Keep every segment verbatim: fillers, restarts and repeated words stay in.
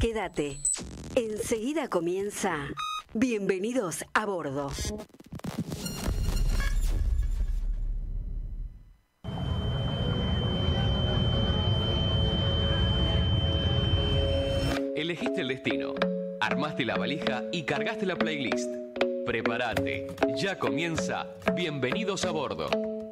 Quédate. Enseguida comienza Bienvenidos a Bordo. Elegiste el destino, armaste la valija y cargaste la playlist. Prepárate, ya comienza Bienvenidos a Bordo.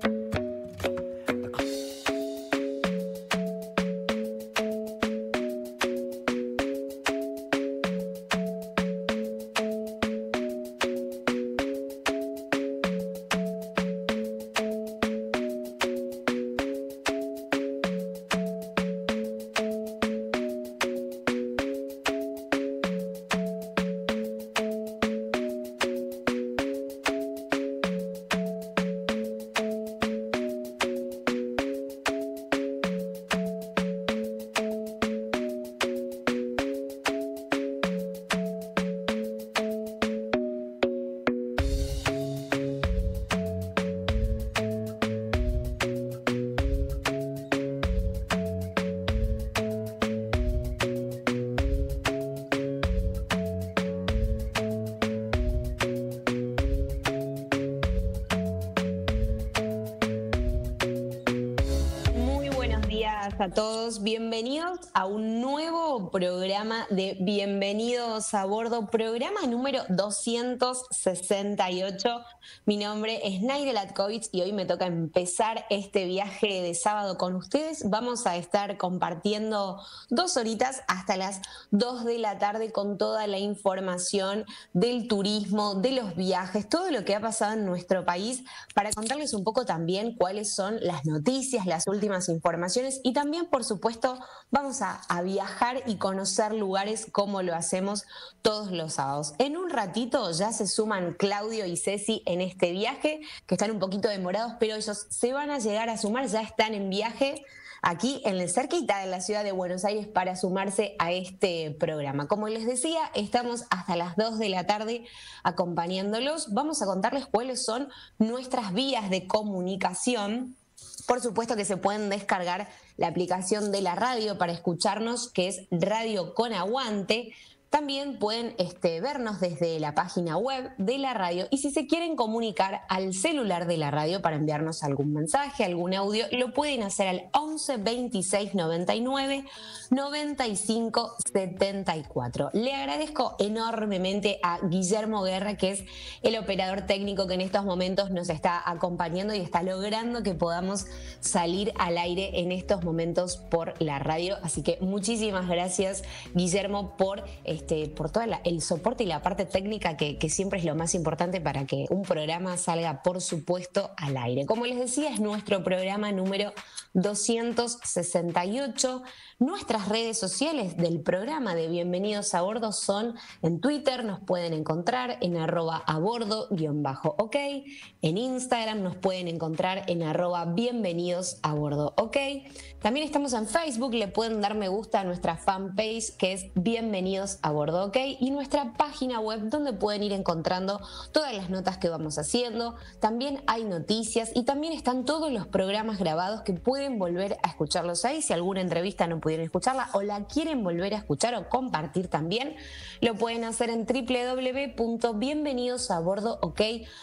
A todos, bienvenidos a un nuevo programa de Bienvenidos a Bordo, programa número doscientos sesenta y ocho. Mi nombre es Naide Latkovich y hoy me toca empezar este viaje de sábado con ustedes. Vamos a estar compartiendo dos horitas hasta las dos de la tarde con toda la información del turismo, de los viajes, todo lo que ha pasado en nuestro país, para contarles un poco también cuáles son las noticias, las últimas informaciones y también También, por supuesto, vamos a, a viajar y conocer lugares como lo hacemos todos los sábados. En un ratito ya se suman Claudio y Ceci en este viaje, que están un poquito demorados, pero ellos se van a llegar a sumar, ya están en viaje aquí en el cerquita de la ciudad de Buenos Aires para sumarse a este programa. Como les decía, estamos hasta las dos de la tarde acompañándolos. Vamos a contarles cuáles son nuestras vías de comunicación. Por supuesto que se pueden descargar la aplicación de la radio para escucharnos, que es Radio Con Aguante. También pueden este, vernos desde la página web de la radio y si se quieren comunicar al celular de la radio para enviarnos algún mensaje, algún audio, lo pueden hacer al once veintiséis noventa y nueve noventa y cinco setenta y cuatro. Le agradezco enormemente a Guillermo Guerra, que es el operador técnico que en estos momentos nos está acompañando y está logrando que podamos salir al aire en estos momentos por la radio. Así que muchísimas gracias, Guillermo, por Este, por todo el soporte y la parte técnica que, que siempre es lo más importante para que un programa salga, por supuesto, al aire. Como les decía, es nuestro programa número doscientos sesenta y ocho. Nuestras redes sociales del programa de Bienvenidos a Bordo son en Twitter, nos pueden encontrar en arroba a bordo guión bajo ok, en Instagram nos pueden encontrar en arroba bienvenidos a bordo ok. También estamos en Facebook, le pueden dar me gusta a nuestra fanpage que es Bienvenidos a Bordo OK y nuestra página web donde pueden ir encontrando todas las notas que vamos haciendo. También hay noticias y también están todos los programas grabados que pueden volver a escucharlos ahí. Si alguna entrevista no pudieron escucharla o la quieren volver a escuchar o compartir también, lo pueden hacer en doble u doble u doble u punto bienvenidos a bordo ok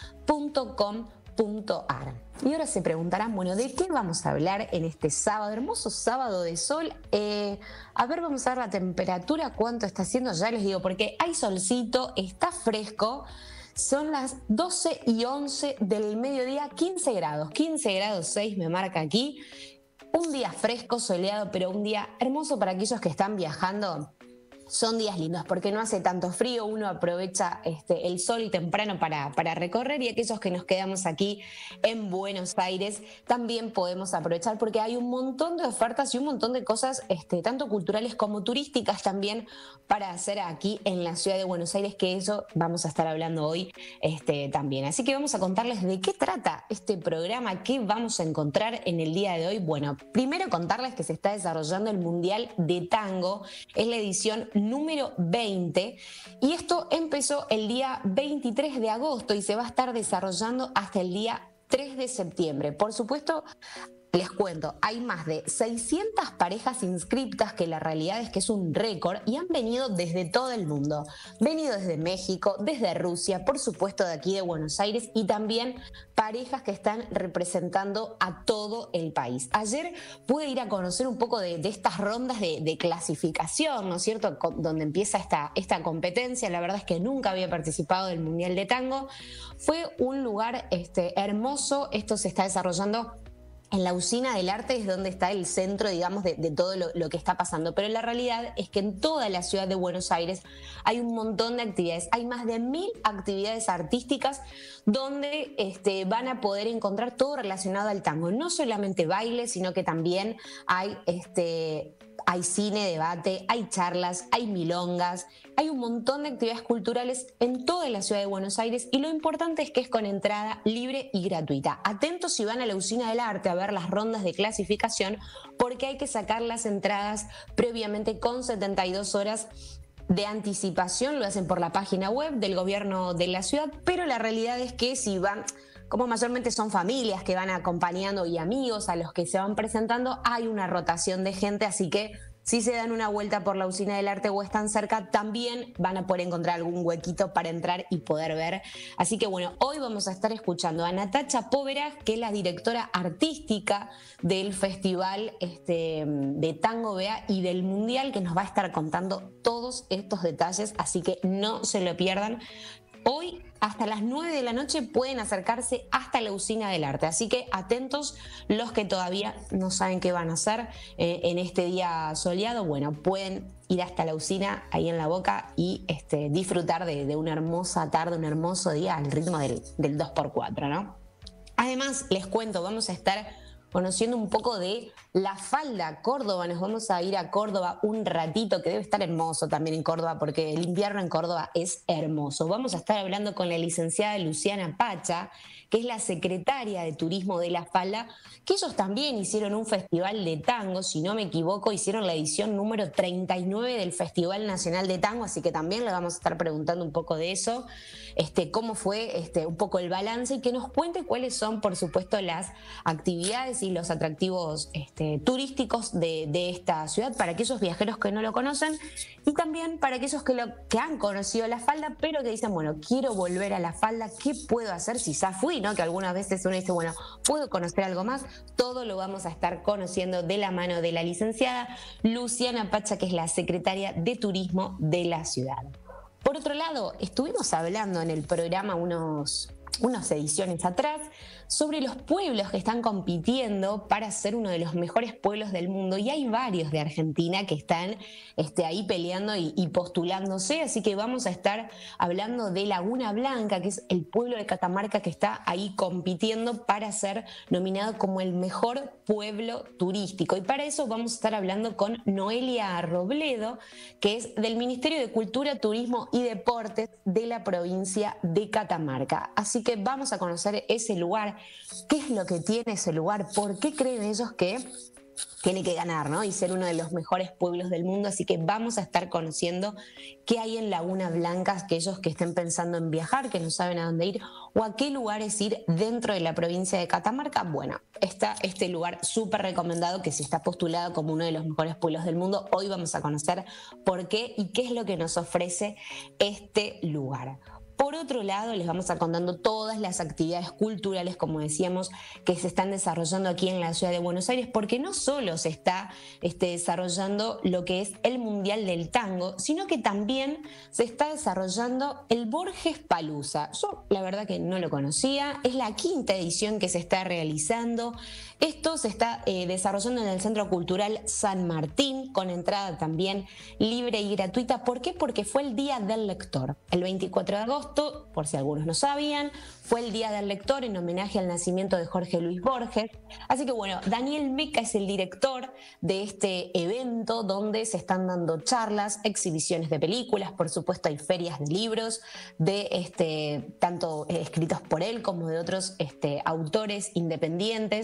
punto com punto a r. Y ahora se preguntarán, bueno, ¿de qué vamos a hablar en este sábado? Hermoso sábado de sol. Eh, a ver, vamos a ver la temperatura, cuánto está haciendo, ya les digo, porque hay solcito, está fresco. Son las doce y once del mediodía, quince grados, quince grados seis me marca aquí. Un día fresco, soleado, pero un día hermoso para aquellos que están viajando. Son días lindos porque no hace tanto frío, uno aprovecha este, el sol temprano para, para recorrer y aquellos que nos quedamos aquí en Buenos Aires también podemos aprovechar porque hay un montón de ofertas y un montón de cosas este, tanto culturales como turísticas también para hacer aquí en la ciudad de Buenos Aires, que eso vamos a estar hablando hoy este, también. Así que vamos a contarles de qué trata este programa, qué vamos a encontrar en el día de hoy. Bueno, primero contarles que se está desarrollando el Mundial de Tango, es la edición número veinte y esto empezó el día veintitrés de agosto y se va a estar desarrollando hasta el día tres de septiembre. Por supuesto, Les cuento, hay más de seiscientas parejas inscriptas, que la realidad es que es un récord, y han venido desde todo el mundo. Venido desde México, desde Rusia, por supuesto de aquí de Buenos Aires, y también parejas que están representando a todo el país. Ayer pude ir a conocer un poco de, de estas rondas de, de clasificación, ¿no es cierto?, donde empieza esta, esta competencia. La verdad es que nunca había participado del Mundial de Tango. Fue un lugar este, hermoso. Esto se está desarrollando en la Usina del Arte, es donde está el centro, digamos, de, de todo lo, lo que está pasando. Pero la realidad es que en toda la ciudad de Buenos Aires hay un montón de actividades. Hay más de mil actividades artísticas donde este, van a poder encontrar todo relacionado al tango. No solamente baile, sino que también hay... Este, Hay cine, debate, hay charlas, hay milongas, hay un montón de actividades culturales en toda la ciudad de Buenos Aires, y lo importante es que es con entrada libre y gratuita. Atentos si van a la Usina del Arte a ver las rondas de clasificación, porque hay que sacar las entradas previamente con setenta y dos horas de anticipación. Lo hacen por la página web del gobierno de la ciudad, pero la realidad es que si van... Como mayormente son familias que van acompañando y amigos a los que se van presentando, hay una rotación de gente, así que si se dan una vuelta por la Usina del Arte o están cerca, también van a poder encontrar algún huequito para entrar y poder ver. Así que bueno, hoy vamos a estar escuchando a Natacha Povera, que es la directora artística del Festival este, de Tango B A y del Mundial, que nos va a estar contando todos estos detalles, así que no se lo pierdan. Hoy hasta las nueve de la noche pueden acercarse hasta la Usina del Arte, así que atentos los que todavía no saben qué van a hacer eh, en este día soleado. Bueno, pueden ir hasta la usina ahí en La Boca y este, disfrutar de, de una hermosa tarde, un hermoso día al ritmo del, del dos por cuatro, ¿no? Además, les cuento, vamos a estar conociendo un poco de La Falda, Córdoba. Nos vamos a ir a Córdoba un ratito, que debe estar hermoso también en Córdoba, porque el invierno en Córdoba es hermoso. Vamos a estar hablando con la licenciada Luciana Pacha, que es la secretaria de Turismo de La Falda, que ellos también hicieron un festival de tango, si no me equivoco, hicieron la edición número treinta y nueve del Festival Nacional de Tango, así que también le vamos a estar preguntando un poco de eso, este, cómo fue este, un poco el balance, y que nos cuente cuáles son, por supuesto, las actividades y los atractivos este, turísticos de, de esta ciudad para aquellos viajeros que no lo conocen, y también para aquellos que, lo, que han conocido La Falda, pero que dicen, bueno, quiero volver a La Falda, ¿qué puedo hacer si ya fui? ¿No? Que algunas veces uno dice, bueno, ¿puedo conocer algo más? Todo lo vamos a estar conociendo de la mano de la licenciada Luciana Pacha, que es la secretaria de Turismo de la ciudad. Por otro lado, estuvimos hablando en el programa unos, unas ediciones atrás sobre los pueblos que están compitiendo para ser uno de los mejores pueblos del mundo, y hay varios de Argentina que están este, ahí peleando y, y postulándose, así que vamos a estar hablando de Laguna Blanca, que es el pueblo de Catamarca que está ahí compitiendo para ser nominado como el mejor pueblo turístico, y para eso vamos a estar hablando con Noelia Robledo, que es del Ministerio de Cultura, Turismo y Deportes de la provincia de Catamarca. Así que vamos a conocer ese lugar. ¿Qué es lo que tiene ese lugar? ¿Por qué creen ellos que tiene que ganar, ¿no? Y ser uno de los mejores pueblos del mundo? Así que vamos a estar conociendo qué hay en Laguna Blanca, aquellos que estén pensando en viajar, que no saben a dónde ir, o a qué lugares ir dentro de la provincia de Catamarca. Bueno, está este lugar súper recomendado que se está postulado como uno de los mejores pueblos del mundo. Hoy vamos a conocer por qué y qué es lo que nos ofrece este lugar. Por otro lado, les vamos a estar contando todas las actividades culturales, como decíamos, que se están desarrollando aquí en la ciudad de Buenos Aires, porque no solo se está este, desarrollando lo que es el Mundial del Tango, sino que también se está desarrollando el Borges Palooza. Yo la verdad que no lo conocía, es la quinta edición que se está realizando. Esto se está eh, desarrollando en el Centro Cultural San Martín, con entrada también libre y gratuita. ¿Por qué? Porque fue el Día del Lector, el veinticuatro de agosto. Por si algunos no sabían, fue el Día del Lector en homenaje al nacimiento de Jorge Luis Borges. Así que bueno, Daniel Meca es el director de este evento, donde se están dando charlas, exhibiciones de películas, por supuesto hay ferias de libros, de este, tanto escritos por él como de otros este, autores independientes. La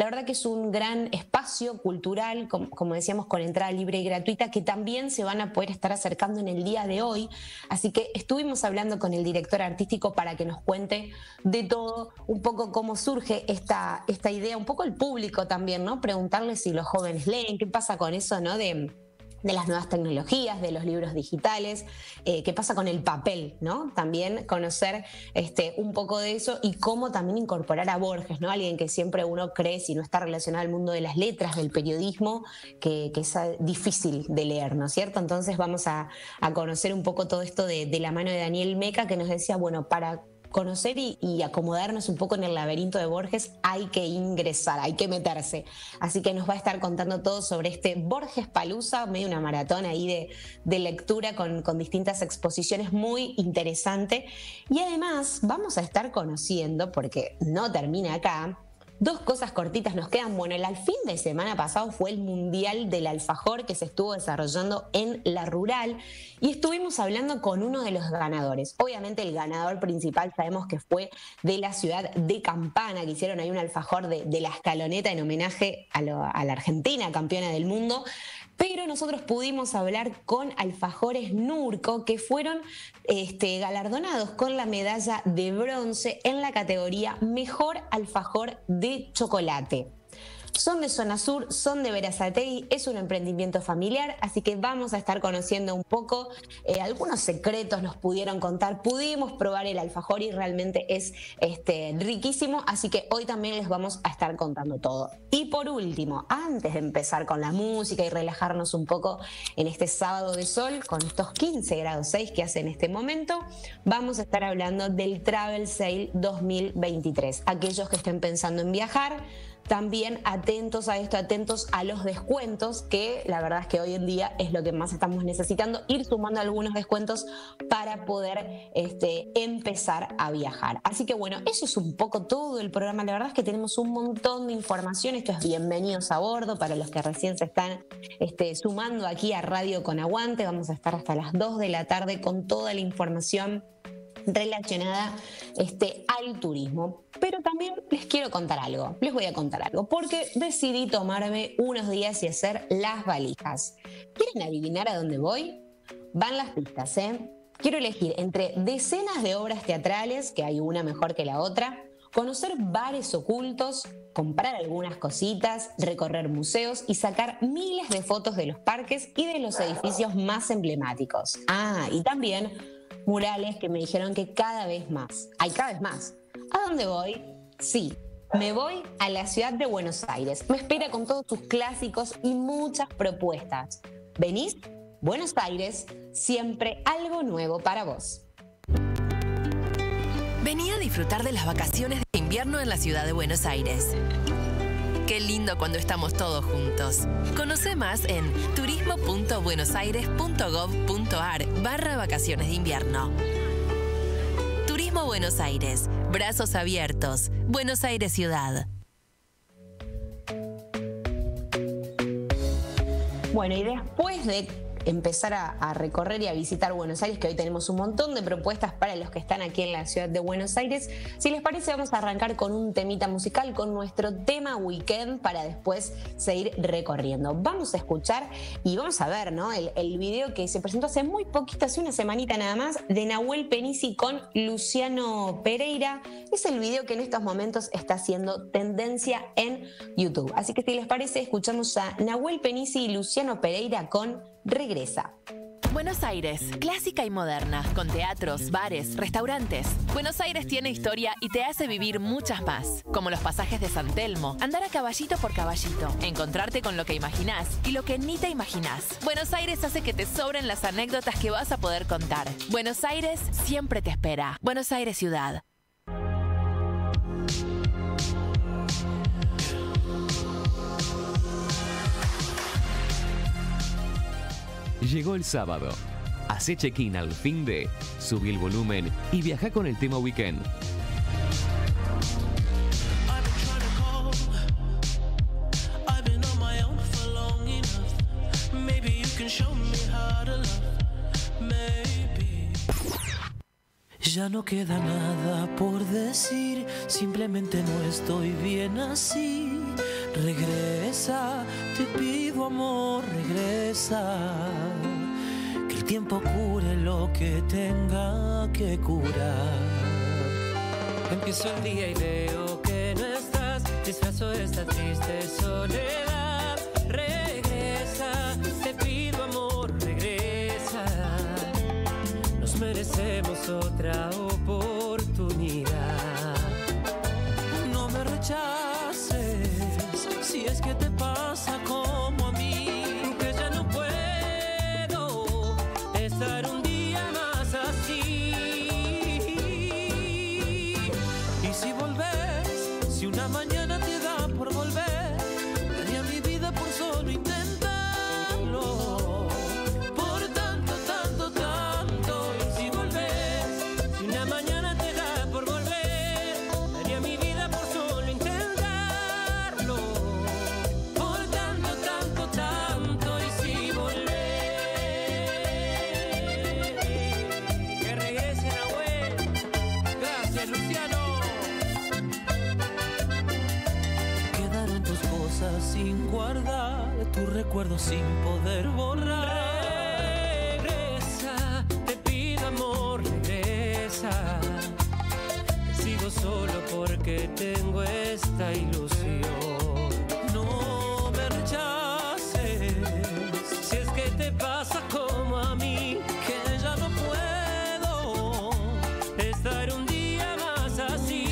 La verdad que es un gran espacio cultural, como, como decíamos, con entrada libre y gratuita, que también se van a poder estar acercando en el día de hoy. Así que estuvimos hablando con el director artístico para que nos cuente de todo, un poco cómo surge esta, esta idea, un poco el público también, ¿no? Preguntarle si los jóvenes leen, qué pasa con eso, ¿no? De... de las nuevas tecnologías, de los libros digitales, eh, qué pasa con el papel, ¿no? También conocer este, un poco de eso y cómo también incorporar a Borges, ¿no? Alguien que siempre uno cree, si no está relacionado al mundo de las letras, del periodismo, que, que es difícil de leer, ¿no es cierto? Entonces vamos a, a conocer un poco todo esto de, de la mano de Daniel Meca, que nos decía, bueno, para conocer y, y acomodarnos un poco en el laberinto de Borges hay que ingresar, hay que meterse. Así que nos va a estar contando todo sobre este Borges Palusa, medio una maratón ahí de, de lectura con, con distintas exposiciones, muy interesante. Y además vamos a estar conociendo, porque no termina acá, dos cosas cortitas nos quedan. Bueno, el fin de semana pasado fue el Mundial del Alfajor que se estuvo desarrollando en La Rural y estuvimos hablando con uno de los ganadores. Obviamente el ganador principal sabemos que fue de la ciudad de Campana, que hicieron ahí un alfajor de, de la Escaloneta en homenaje a, lo, a la Argentina, campeona del mundo. Pero nosotros pudimos hablar con Alfajores Nurco, que fueron este, galardonados con la medalla de bronce en la categoría Mejor Alfajor de Chocolate. Son de Zona Sur, son de Berazategui, es un emprendimiento familiar, así que vamos a estar conociendo un poco, eh, algunos secretos nos pudieron contar, pudimos probar el alfajor y realmente es este, riquísimo, así que hoy también les vamos a estar contando todo. Y por último, antes de empezar con la música y relajarnos un poco en este sábado de sol, con estos quince grados seis que hace en este momento, vamos a estar hablando del Travel Sale dos mil veintitrés. Aquellos que estén pensando en viajar, también atentos a esto, atentos a los descuentos, que la verdad es que hoy en día es lo que más estamos necesitando, ir sumando algunos descuentos para poder este, empezar a viajar. Así que bueno, eso es un poco todo el programa. La verdad es que tenemos un montón de información. Esto es Bienvenidos a Bordo para los que recién se están este, sumando aquí a Radio Con Aguante. Vamos a estar hasta las dos de la tarde con toda la información relacionada este, al turismo. Pero también les quiero contar algo, les voy a contar algo, porque decidí tomarme unos días y hacer las valijas. ¿Quieren adivinar a dónde voy? Van las pistas, ¿eh? Quiero elegir entre decenas de obras teatrales, que hay una mejor que la otra, conocer bares ocultos, comprar algunas cositas, recorrer museos y sacar miles de fotos de los parques y de los edificios más emblemáticos. Ah, y también murales que me dijeron que cada vez más, hay cada vez más. ¿A dónde voy? Sí, me voy a la ciudad de Buenos Aires. Me espera con todos sus clásicos y muchas propuestas. ¿Venís? Buenos Aires, siempre algo nuevo para vos. Vení a disfrutar de las vacaciones de invierno en la ciudad de Buenos Aires. Qué lindo cuando estamos todos juntos. Conoce más en turismo.buenosaires.gov.ar barra vacaciones de invierno. Turismo Buenos Aires. Brazos abiertos. Buenos Aires Ciudad. Bueno, y después de empezar a, a recorrer y a visitar Buenos Aires, que hoy tenemos un montón de propuestas para los que están aquí en la ciudad de Buenos Aires, si les parece vamos a arrancar con un temita musical, con nuestro tema Weekend, para después seguir recorriendo. Vamos a escuchar y vamos a ver, ¿no? el, el video que se presentó hace muy poquito, hace una semanita nada más, de Nahuel Penisi con Luciano Pereira. Es el video que en estos momentos está haciendo tendencia en YouTube. Así que si les parece, escuchamos a Nahuel Penisi y Luciano Pereira con Regresa. Buenos Aires, clásica y moderna, con teatros, bares, restaurantes. Buenos Aires tiene historia y te hace vivir muchas más, como los pasajes de San Telmo, andar a caballito por caballito, encontrarte con lo que imaginás y lo que ni te imaginás. Buenos Aires hace que te sobren las anécdotas que vas a poder contar. Buenos Aires siempre te espera. Buenos Aires Ciudad. Llegó el sábado. Hacé check-in al fin de, subí el volumen y viajá con el tema Weekend. Ya no queda nada por decir, simplemente no estoy bien así. regresa, te pido amor, regresa. Que el tiempo cure lo que tenga que curar. Empiezo el día y veo que no estás, disfrazo esta triste soledad. Regresa, te pido amor, regresa. Nos merecemos otra oportunidad. No me rechaces, si es que te pasa como a mí, que ya no puedo estar un día más así. Y si volvés, si una mañana te da por volver, daría mi vida por solo intentarlo. Por tanto, tanto, tanto. Y si volvés, si una mañana te da por volver, daría mi vida por solo intentarlo. Por tanto, tanto, tanto. Y si volvés, que regrese Nahuel. Gracias, Luciano. Quedaron tus cosas sin guardar, tus recuerdos sin poder borrar. Regresa, te pido amor, regresa. Sigo solo porque tengo esta ilusión. No me rechaces, si es que te pasa como a mí, que ya no puedo estar un día más así.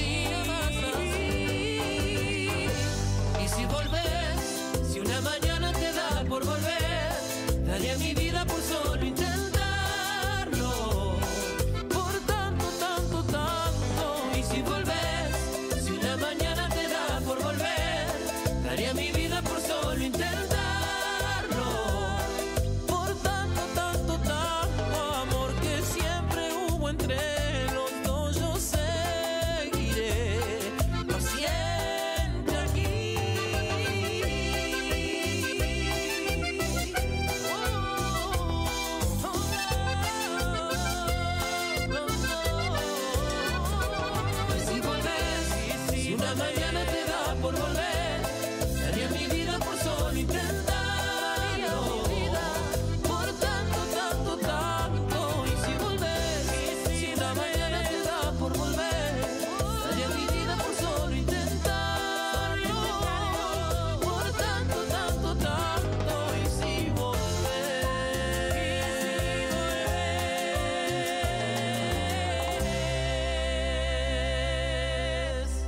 Y si volvés, si una mañana te da por volver, daría mi vida por solo intentarlo. Por tanto, tanto, tanto. Y si volvés, si una mañana te da por volver, daría mi vida por solo intentarlo. Por tanto, tanto, tanto amor que siempre hubo entre los dos, yo seguiré por siempre aquí. Si volvés, si una mañana te da por volver, daría mi vida por solo intentarlo. Por tanto, tanto, tanto. Y si volvés, si una mañana te da por volver, daría mi vida por solo intentarlo. Por tanto, tanto, tanto. Y si volvés.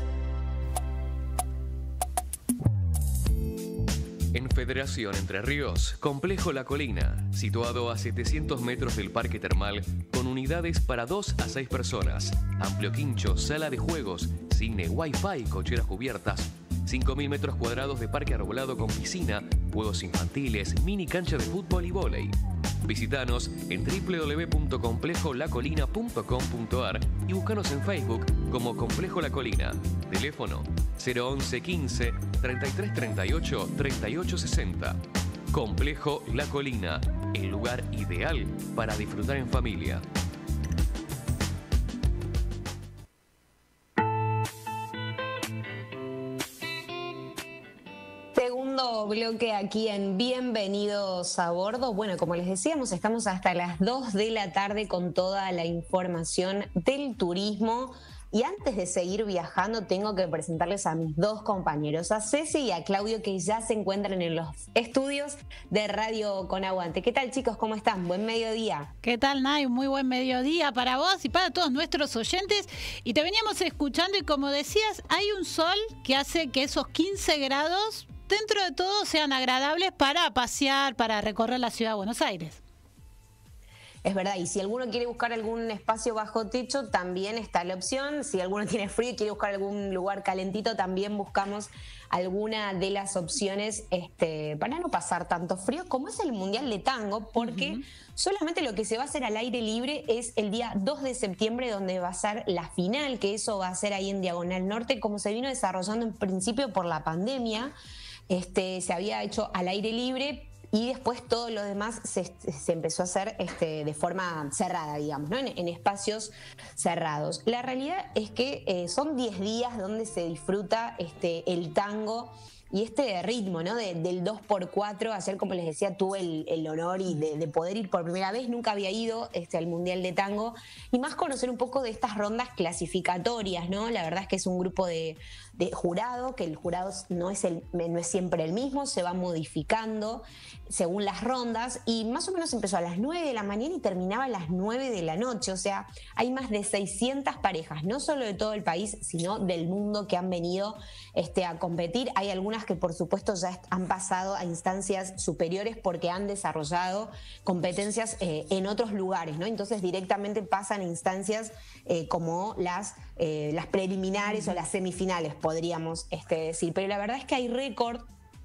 En Federación Entre Ríos, Complejo La Colina, situado a setecientos metros del Parque Termal, con unidades para dos a seis personas, amplio quincho, sala de juegos, cine, wifi, cocheras cubiertas, cinco mil metros cuadrados de parque arbolado con piscina, juegos infantiles, mini cancha de fútbol y vóley. Visítanos en doble u doble u doble u punto complejo la colina punto com punto a r y búscanos en Facebook como Complejo La Colina. Teléfono cero once quince treinta y tres treinta y ocho treinta y ocho sesenta. Complejo La Colina, el lugar ideal para disfrutar en familia. Segundo bloque aquí en Bienvenidos a Bordo. Bueno, como les decíamos, estamos hasta las dos de la tarde con toda la información del turismo. Y antes de seguir viajando, tengo que presentarles a mis dos compañeros, a Ceci y a Claudio, que ya se encuentran en los estudios de Radio Con Aguante. ¿Qué tal, chicos? ¿Cómo están? Buen mediodía. ¿Qué tal, Nay? Un muy buen mediodía para vos y para todos nuestros oyentes. Y te veníamos escuchando y como decías, hay un sol que hace que esos quince grados, dentro de todo, sean agradables para pasear, para recorrer la ciudad de Buenos Aires. Es verdad, y si alguno quiere buscar algún espacio bajo techo, también está la opción. Si alguno tiene frío y quiere buscar algún lugar calentito, también buscamos alguna de las opciones este, para no pasar tanto frío, como es el Mundial de Tango, porque uh-huh. solamente lo que se va a hacer al aire libre es el día dos de septiembre, donde va a ser la final, que eso va a ser ahí en Diagonal Norte, como se vino desarrollando en principio por la pandemia. Este, se había hecho al aire libre, y después todo lo demás se, se empezó a hacer este, de forma cerrada, digamos, ¿no? En, en espacios cerrados. La realidad es que eh, son diez días donde se disfruta este, el tango y este ritmo, ¿no? De, del dos por cuatro. Ayer, como les decía, tuve el, el honor y de, de poder ir por primera vez, nunca había ido este, al Mundial de Tango, y más conocer un poco de estas rondas clasificatorias, ¿no? La verdad es que es un grupo de, de jurado, que el jurado no es, el, no es siempre el mismo, se va modificando según las rondas, y más o menos empezó a las nueve de la mañana y terminaba a las nueve de la noche. O sea, hay más de seiscientas parejas, no solo de todo el país, sino del mundo, que han venido este, a competir. Hay algunas que por supuesto ya han pasado a instancias superiores porque han desarrollado competencias eh, en otros lugares, ¿no? Entonces directamente pasan a instancias eh, como las, eh, las preliminares o las semifinales, podríamos este, decir. Pero la verdad es que hay récord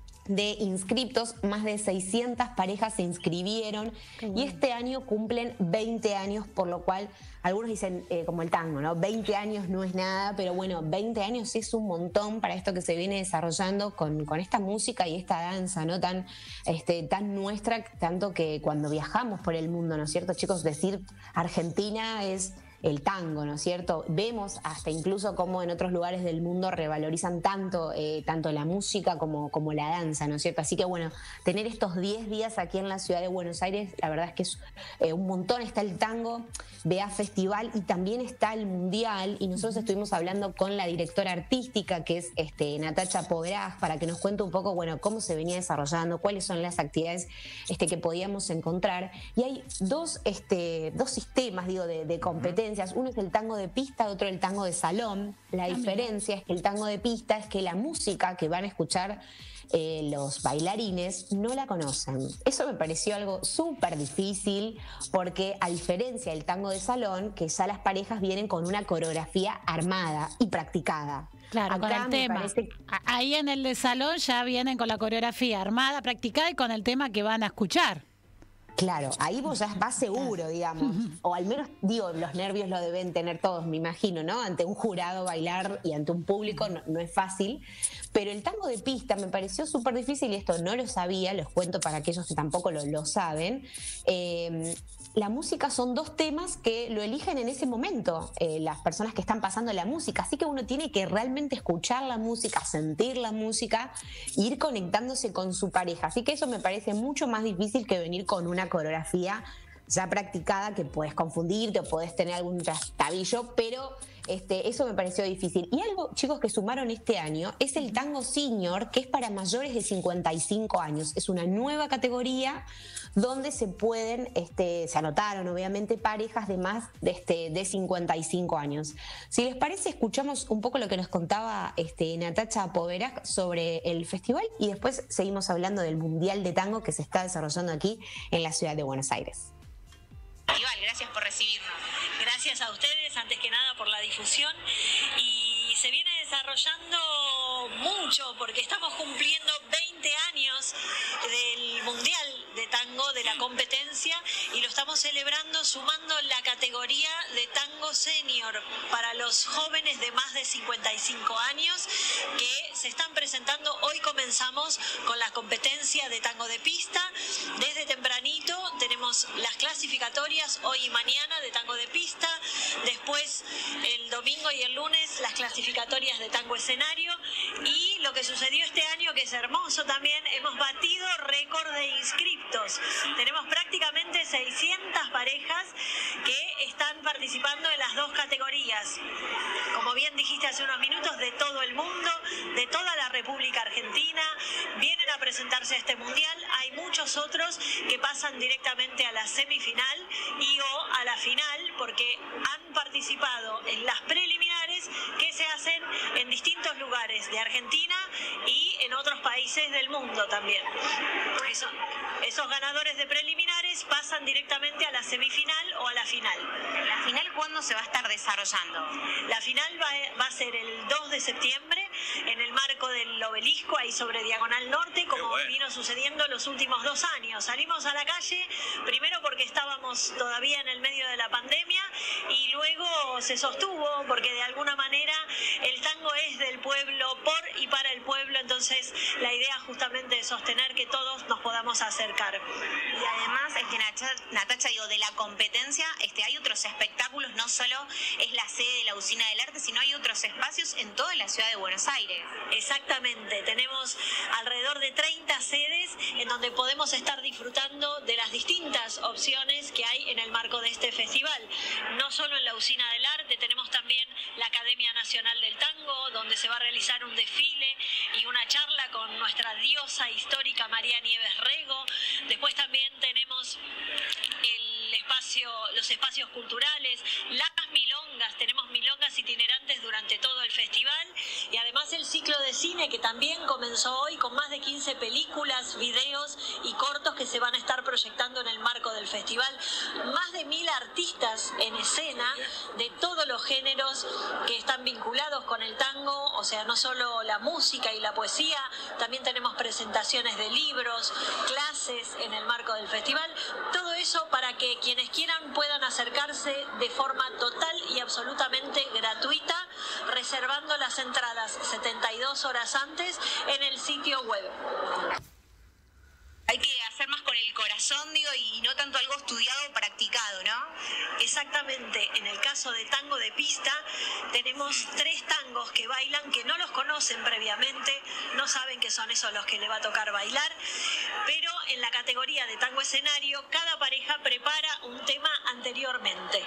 de inscriptos, más de seiscientas parejas se inscribieron y este año cumplen veinte años, por lo cual algunos dicen eh, como el tango, ¿no? veinte años no es nada, pero bueno, veinte años es un montón para esto que se viene desarrollando con, con esta música y esta danza, ¿no? Tan, este, tan nuestra, tanto que cuando viajamos por el mundo, ¿no es cierto, chicos? Decir Argentina es el tango, ¿no es cierto? Vemos hasta incluso cómo en otros lugares del mundo revalorizan tanto, eh, tanto la música como, como la danza, ¿no es cierto? Así que bueno, tener estos diez días aquí en la ciudad de Buenos Aires, la verdad es que es eh, un montón. Está el tango B A Festival y también está el Mundial, y nosotros estuvimos hablando con la directora artística, que es este, Natacha Poveraj, para que nos cuente un poco, bueno, cómo se venía desarrollando, cuáles son las actividades este, que podíamos encontrar. Y hay dos, este, dos sistemas, digo, de, de competencia. Uno es el tango de pista, otro el tango de salón. La diferencia es que el tango de pista es que la música que van a escuchar eh, los bailarines no la conocen. Eso me pareció algo súper difícil porque, a diferencia del tango de salón, que ya las parejas vienen con una coreografía armada y practicada. Claro, Acá con el tema. Parece... Ahí en el de salón ya vienen con la coreografía armada, practicada y con el tema que van a escuchar. Claro, ahí vos ya vas seguro, digamos, o al menos, digo, los nervios lo deben tener todos, me imagino, ¿no? Ante un jurado bailar y ante un público no, no es fácil, pero el tango de pista me pareció súper difícil y esto no lo sabía, los cuento para aquellos que tampoco lo, lo saben. Eh, la música son dos temas que lo eligen en ese momento eh, las personas que están pasando la música, así que uno tiene que realmente escuchar la música, sentir la música, e ir conectándose con su pareja, así que eso me parece mucho más difícil que venir con una coreografía ya practicada, que puedes confundirte o puedes tener algún trastabillo, pero este, eso me pareció difícil. Y algo, chicos, que sumaron este año es el tango senior, que es para mayores de cincuenta y cinco años. Es una nueva categoría donde se pueden, este, se anotaron obviamente parejas de más de, este, de cincuenta y cinco años. Si les parece, escuchamos un poco lo que nos contaba este, Natacha Poveraj sobre el festival y después seguimos hablando del Mundial de Tango que se está desarrollando aquí en la ciudad de Buenos Aires. Igual, gracias por recibirnos. Gracias a ustedes, antes que nada, por la difusión. Y se viene desarrollando mucho porque estamos cumpliendo veinte años del Mundial de Tango, de la competencia, y lo estamos celebrando sumando la categoría de Tango Senior para los jóvenes de más de cincuenta y cinco años que se están presentando. Hoy comenzamos con la competencia de tango de pista. Desde tempranito tenemos las clasificatorias, hoy y mañana, de tango de pista. Después, el domingo y el lunes, las clasificatorias de tango escenario. Y lo que sucedió este año, que es hermoso también, hemos batido récord de inscriptos. Tenemos prácticamente seiscientas parejas que están participando en las dos categorías. Como bien dijiste hace unos minutos, de todo el mundo, de toda la República Argentina, vienen a presentarse a este mundial. Hay muchos otros que pasan directamente a la semifinal y o a la final porque han participado en las preliminares que se hacen en distintos lugares de Argentina y en otros países del mundo también. Eso, esos ganadores de preliminares pasan directamente a la semifinal o a la final. ¿La final cuándo se va a estar desarrollando? La final va, va a ser el dos de septiembre en el marco del Obelisco, ahí sobre Diagonal Norte, como bueno. vino sucediendo los últimos dos años. Salimos a la calle, primero porque estábamos todavía en el medio de la pandemia y luego se sostuvo porque de alguna manera el tango es del pueblo, por y para el pueblo, entonces la idea justamente es sostener que todos nos podamos acercar. Y además, este, Natacha, digo, de la competencia, este, hay otros espectáculos, no solo es la sede de la Usina del Arte, sino hay otros espacios en toda la ciudad de Buenos Aires. Exactamente, tenemos alrededor de treinta sedes en donde podemos estar disfrutando de las distintas opciones que hay en el marco de este festival. No solo en la Usina del Arte, tenemos también la Academia Nacional del Tango, donde se va a realizar un desfile y una charla con nuestra diosa histórica María Nieves Rego. Después también tenemos el espacio, los espacios culturales, las milongas, tenemos milongas itinerantes durante todo el festival y además el ciclo de cine que también comenzó hoy con más de quince películas, videos y cortos que se van a estar proyectando en el marco del festival. Más de mil artistas en escena de todos los géneros que están vinculados con el tango, o sea, no solo la música y la poesía, también tenemos presentaciones de libros, clases en el marco del festival, todo eso para que quienes quieran puedan acercarse de forma total y absolutamente gratuita, reservando las entradas setenta y dos horas antes en el sitio web. Hay que hacer más con el corazón, digo, y no tanto algo estudiado o practicado, ¿no? Exactamente, en el caso de tango de pista tenemos tres tangos que bailan que no los conocen previamente, no saben que son esos los que le va a tocar bailar, pero en la categoría de tango escenario cada pareja prepara un tema anteriormente.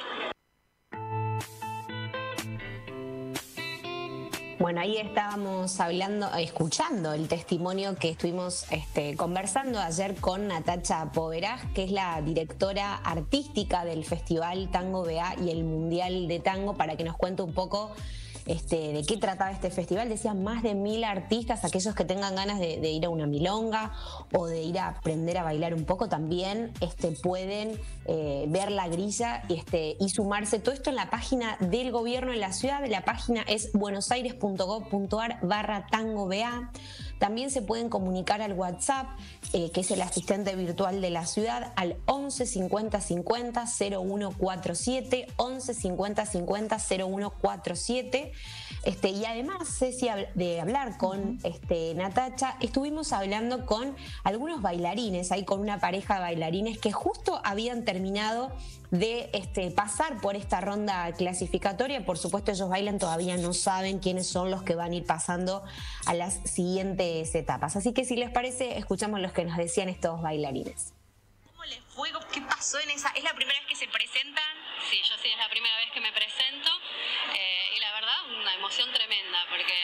Bueno, ahí estábamos hablando, escuchando el testimonio que estuvimos este, conversando ayer con Natacha Poveraj, que es la directora artística del Festival Tango B A y el Mundial de Tango, para que nos cuente un poco este, de qué trataba este festival. Decían más de mil artistas, aquellos que tengan ganas de, de ir a una milonga o de ir a aprender a bailar un poco también este, pueden eh, ver la grilla y, este, y sumarse. Todo esto en la página del gobierno en la ciudad. La página es buenosaires.gov.ar barra tango BA. También se pueden comunicar al WhatsApp, eh, que es el asistente virtual de la ciudad, al once cincuenta cincuenta cero uno cuatro siete, once cincuenta cincuenta cero uno cuatro siete. Este, y además, Ceci, de hablar con este, Natacha, estuvimos hablando con algunos bailarines, ahí con una pareja de bailarines que justo habían terminado de este, pasar por esta ronda clasificatoria. Por supuesto, ellos bailan, todavía no saben quiénes son los que van a ir pasando a las siguientes etapas. Así que si les parece, escuchamos los que nos decían estos bailarines. ¿Cómo les fue? ¿Qué pasó en esa? ¿Es la primera vez que se presentan? Sí, yo sí, es la primera vez que me presento eh, y la verdad una emoción tremenda porque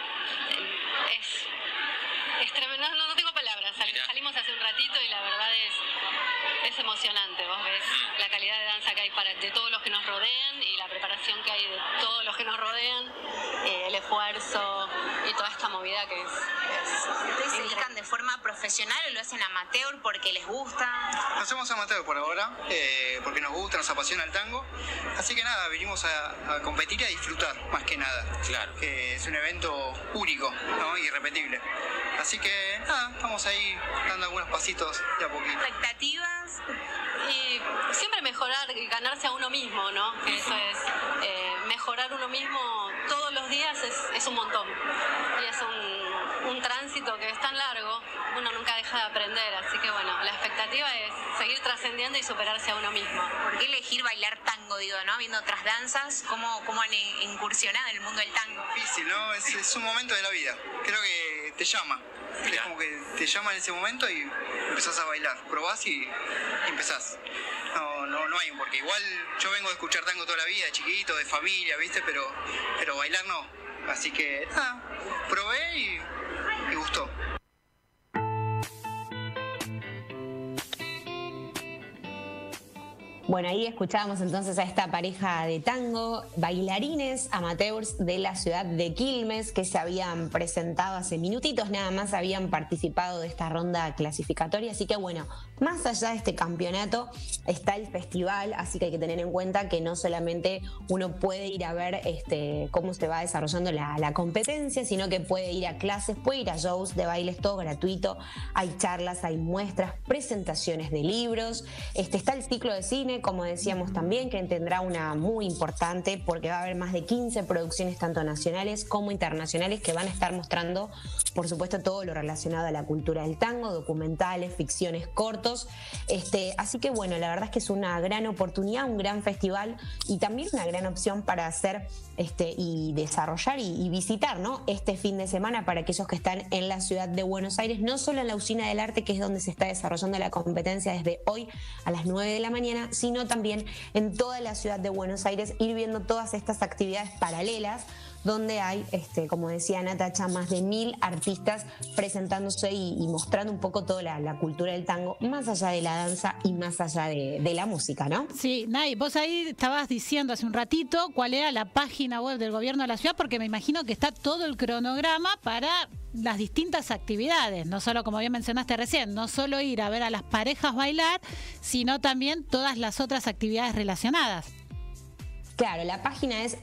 es, es tremendo, no, no tengo palabras, Sal, salimos hace un ratito y la verdad es, es emocionante, vos ves la calidad de danza que hay para, de todos los que nos rodean y la preparación que hay de todos los que nos rodean, eh, el esfuerzo y toda esta movida que es... es ¿Ustedes se dedican de forma profesional o lo hacen amateur porque les gusta? Lo hacemos amateur por ahora, eh, porque nos gusta, nos apasiona el tango. Así que nada, venimos a, a competir y a disfrutar, más que nada. Claro. Que es un evento único, ¿no? Irrepetible. Así que nada, estamos ahí dando algunos pasitos de a poquito. ¿Expectativas? Y siempre mejorar y ganarse a uno mismo, ¿no? Que eso es, eh, mejorar uno mismo todos los días es, es un montón. Y es un, un tránsito que es tan largo, uno nunca deja de aprender. Así que bueno, la expectativa es seguir trascendiendo y superarse a uno mismo. ¿Por qué elegir bailar tango, digo, no? Viendo otras danzas, ¿cómo, cómo han incursionado en el mundo del tango? Difícil, ¿no? Es, es un momento de la vida. Creo que te llama. Es como que te llama en ese momento y empezás a bailar. Probás y, y empezás. No, no, no hay un porqué. Igual yo vengo de escuchar tango toda la vida, de chiquito, de familia, ¿viste? Pero, pero bailar no. Así que nada, probé y, y gustó. Bueno, ahí escuchábamos entonces a esta pareja de tango, bailarines amateurs de la ciudad de Quilmes, que se habían presentado hace minutitos, nada más habían participado de esta ronda clasificatoria. Así que bueno, más allá de este campeonato está el festival, así que hay que tener en cuenta que no solamente uno puede ir a ver este, cómo se va desarrollando la, la competencia, sino que puede ir a clases, puede ir a shows de bailes, todo gratuito. Hay charlas, hay muestras, presentaciones de libros, este, está el ciclo de cine como decíamos también, que tendrá una muy importante porque va a haber más de quince producciones tanto nacionales como internacionales que van a estar mostrando, por supuesto, todo lo relacionado a la cultura del tango, documentales, ficciones, cortos. Este, así que bueno, la verdad es que es una gran oportunidad, un gran festival y también una gran opción para hacer este, y desarrollar y, y visitar, ¿no?, este fin de semana para aquellos que están en la ciudad de Buenos Aires, no solo en la Usina del Arte, que es donde se está desarrollando la competencia desde hoy a las nueve de la mañana, sino también en toda la ciudad de Buenos Aires, ir viendo todas estas actividades paralelas donde hay, este, como decía Natacha, más de mil artistas presentándose y, y mostrando un poco toda la, la cultura del tango, más allá de la danza y más allá de, de la música, ¿no? Sí, Nay, vos ahí estabas diciendo hace un ratito cuál era la página web del gobierno de la ciudad, porque me imagino que está todo el cronograma para las distintas actividades, no solo, como bien mencionaste recién, no solo ir a ver a las parejas bailar, sino también todas las otras actividades relacionadas. Claro, la página es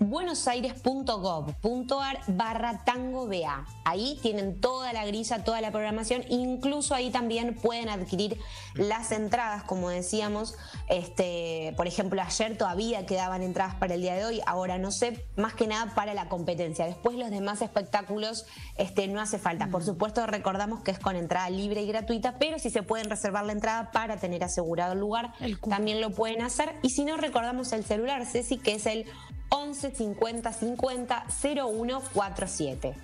buenosaires.gov.ar barra tango BA. Ahí tienen toda la grilla, toda la programación, incluso ahí también pueden adquirir las entradas, como decíamos. Este, por ejemplo, ayer todavía quedaban entradas para el día de hoy, ahora no sé, más que nada para la competencia. Después los demás espectáculos este, no hace falta. Por supuesto, recordamos que es con entrada libre y gratuita, pero si se pueden reservar la entrada para tener asegurado el lugar, el también lo pueden hacer. Y si no, recordamos el celular, Ceci, que es el once cincuenta cincuenta cero uno cuarenta y siete.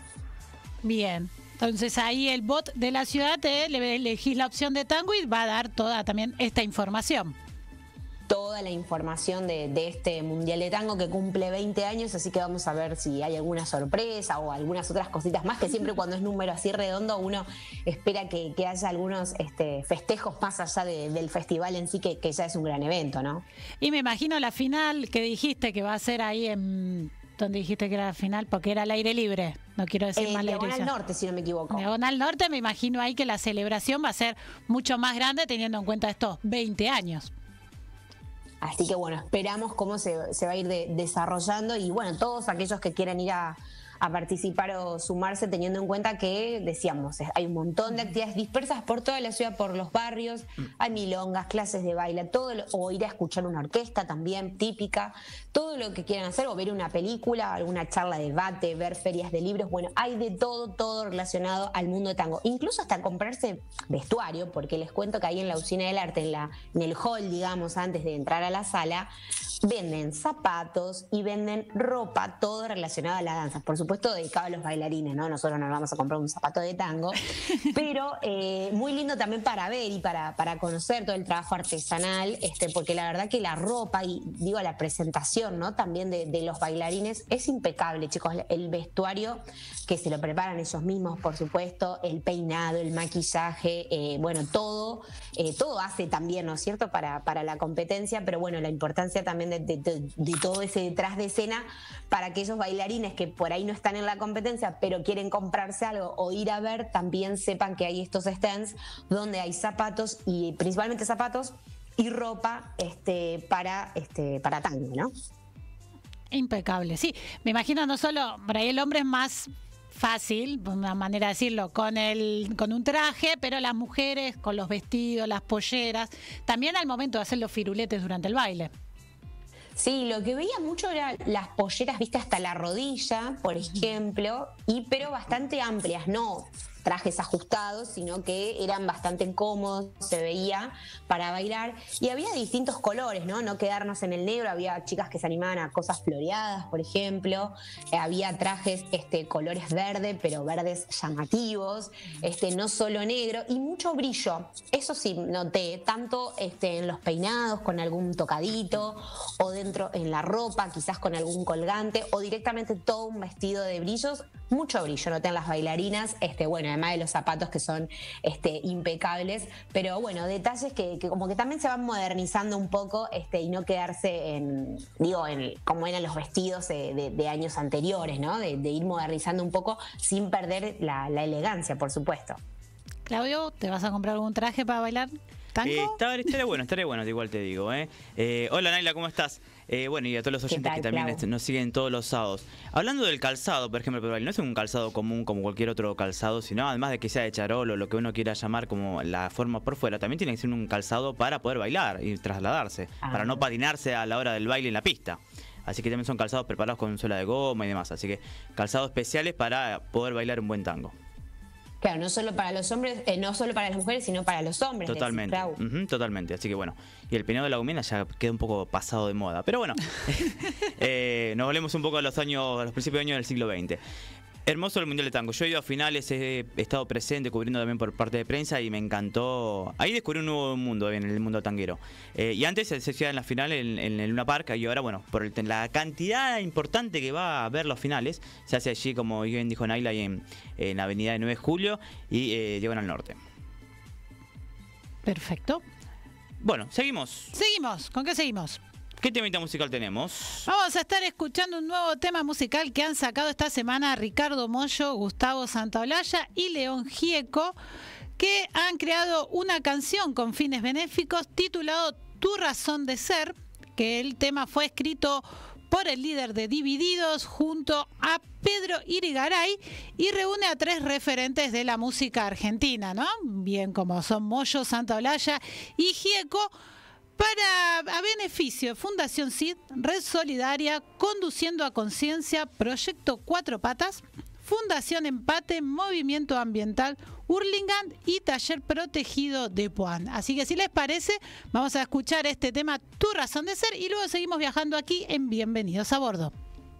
Bien, entonces ahí el bot de la ciudad te le elegís la opción de tango y va a dar toda también esta información. Toda la información de, de este Mundial de Tango que cumple veinte años, así que vamos a ver si hay alguna sorpresa o algunas otras cositas más, que siempre cuando es número así redondo uno espera que, que haya algunos este, festejos más allá de, del festival en sí, que, que ya es un gran evento, ¿no? Y me imagino la final que dijiste que va a ser ahí en... ¿Dónde dijiste que era la final? Porque era al aire libre. No quiero decir eh, mal la Diagonal dirección. Norte, si no me equivoco. Diagonal Norte, me imagino ahí que la celebración va a ser mucho más grande teniendo en cuenta estos veinte años. Así que bueno, esperamos cómo se, se va a ir de, desarrollando y bueno, todos aquellos que quieran ir a, a participar o sumarse, teniendo en cuenta que, decíamos, hay un montón de actividades dispersas por toda la ciudad, por los barrios, hay milongas, clases de baile, todo lo, o ir a escuchar una orquesta también típica, todo lo que quieran hacer, o ver una película, alguna charla de debate, ver ferias de libros, bueno, hay de todo, todo relacionado al mundo de tango, incluso hasta comprarse vestuario, porque les cuento que ahí en la Usina del Arte, en, la, en el hall, digamos, antes de entrar a la sala, venden zapatos y venden ropa, todo relacionado a la danza, por supuesto dedicado a los bailarines, ¿no? Nosotros nos vamos a comprar un zapato de tango, pero eh, muy lindo también para ver y para, para conocer todo el trabajo artesanal, este, porque la verdad que la ropa y digo la presentación, ¿no?, también de, de los bailarines es impecable, chicos, el vestuario que se lo preparan ellos mismos, por supuesto, el peinado, el maquillaje, eh, bueno, todo, eh, todo hace también, ¿no es cierto?, para, para la competencia, pero bueno, la importancia también De, de, de, de todo ese detrás de escena para aquellos bailarines que por ahí no están en la competencia pero quieren comprarse algo o ir a ver, también sepan que hay estos stands donde hay zapatos y principalmente zapatos y ropa este, para, este, para tango, ¿no? Impecable, sí. Me imagino no solo, por ahí el hombre es más fácil, una manera de decirlo, con el con un traje, pero las mujeres con los vestidos, las polleras, también al momento de hacer los firuletes durante el baile. Sí, lo que veía mucho eran las polleras, viste, hasta la rodilla, por ejemplo, y pero bastante amplias, no trajes ajustados, sino que eran bastante cómodos, se veía para bailar, y había distintos colores, ¿no? No quedarnos en el negro, había chicas que se animaban a cosas floreadas, por ejemplo, eh, había trajes este, colores verde, pero verdes llamativos, este, no solo negro, y mucho brillo, eso sí noté, tanto este, en los peinados con algún tocadito, o dentro en la ropa, quizás con algún colgante, o directamente todo un vestido de brillos, mucho brillo, noté en las bailarinas, este, bueno, además de los zapatos que son este, impecables, pero bueno, detalles que, que como que también se van modernizando un poco este, y no quedarse en, digo, en como eran los vestidos de, de, de años anteriores, ¿no? De, de ir modernizando un poco sin perder la, la elegancia, por supuesto. Claudio, ¿te vas a comprar algún traje para bailar? tango? Eh, está, estaría bueno, estaría bueno, igual te digo. ¿eh? Eh, hola Naila, ¿cómo estás? Eh, bueno, y a todos los oyentes que también este, nos siguen todos los sábados. Hablando del calzado, por ejemplo, pero no es un calzado común como cualquier otro calzado, sino además de que sea de charol o lo que uno quiera llamar como la forma por fuera, también tiene que ser un calzado para poder bailar y trasladarse, ah. para no patinarse a la hora del baile en la pista. Así que también son calzados preparados con suela de goma y demás. Así que calzados especiales para poder bailar un buen tango. Claro, no solo para los hombres, eh, no solo para las mujeres, sino para los hombres. Totalmente, uh-huh, totalmente. Así que bueno, y el peinado de la gomina ya queda un poco pasado de moda. Pero bueno, eh, nos volvemos un poco a los años, a los principios de años del siglo veinte. Hermoso el Mundial de Tango. Yo he ido a finales, he estado presente, cubriendo también por parte de prensa y me encantó. Ahí descubrí un nuevo mundo en el mundo tanguero. Eh, y antes se hacía en la final en, en el Luna Park y ahora, bueno, por el, la cantidad importante que va a ver los finales, se hace allí, como bien dijo Naila, ahí en, en Avenida de nueve de Julio y eh, llegan al norte. Perfecto. Bueno, seguimos. Seguimos. ¿Con qué seguimos? ¿Qué temita musical tenemos? Vamos a estar escuchando un nuevo tema musical que han sacado esta semana Ricardo Mollo, Gustavo Santaolalla y León Gieco, que han creado una canción con fines benéficos titulado Tu Razón de Ser, que el tema fue escrito por el líder de Divididos junto a Pedro Irigaray y reúne a tres referentes de la música argentina, ¿no? Bien como son Mollo, Santaolalla y Gieco, para a beneficio de Fundación C I D, Red Solidaria, Conduciendo a Conciencia, Proyecto Cuatro Patas, Fundación Empate, Movimiento Ambiental Hurlingham y Taller Protegido de Puan. Así que si les parece, vamos a escuchar este tema Tu Razón de Ser y luego seguimos viajando aquí en Bienvenidos a Bordo.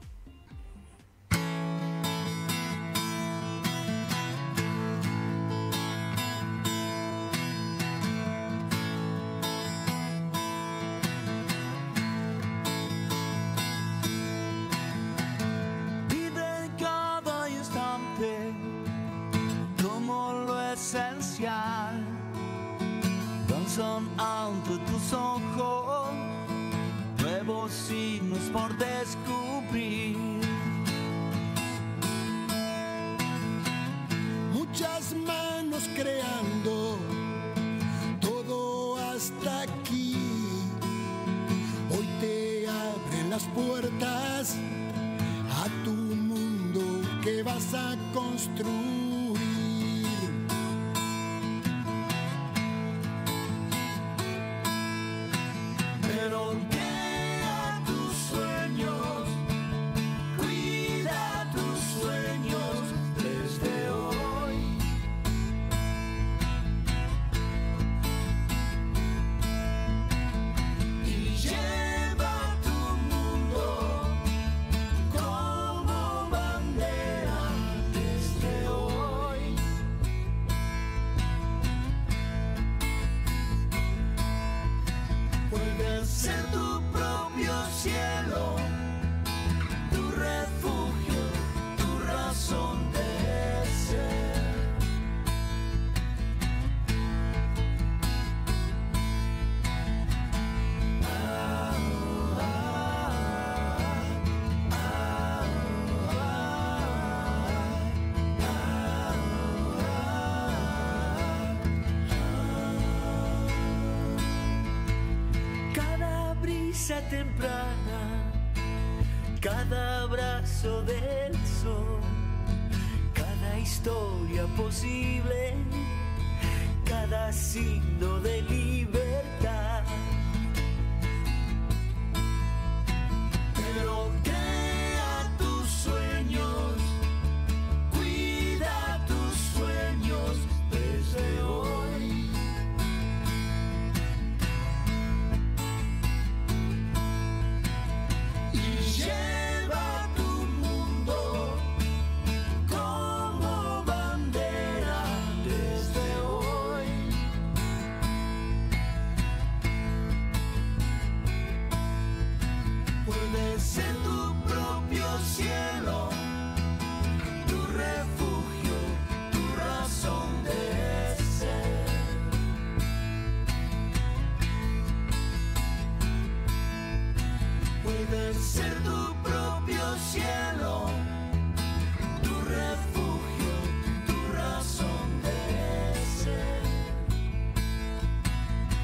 Danzan ante tus ojos nuevos signos por descubrir. Muchas manos creando todo hasta aquí. Hoy te abren las puertas a tu mundo que vas a construir. Pero crea tus sueños, cuida tus sueños desde hoy. Y lleva tu mundo como bandera desde hoy. Puedes ser tu propio cielo, tu refugio, tu razón de ser. Ah, ah, ah, ah, cada brisa temprana, cada abrazo del sol, cada historia posible, cada signo de libertad. Pero crea tus sueños, cuida tus sueños desde hoy. Y lleva tu mundo como bandera desde hoy. Puedes ser tu propio cielo, tu refugio, tu razón de ser. Puedes ser tu propio cielo, tu refugio, tu razón de ser.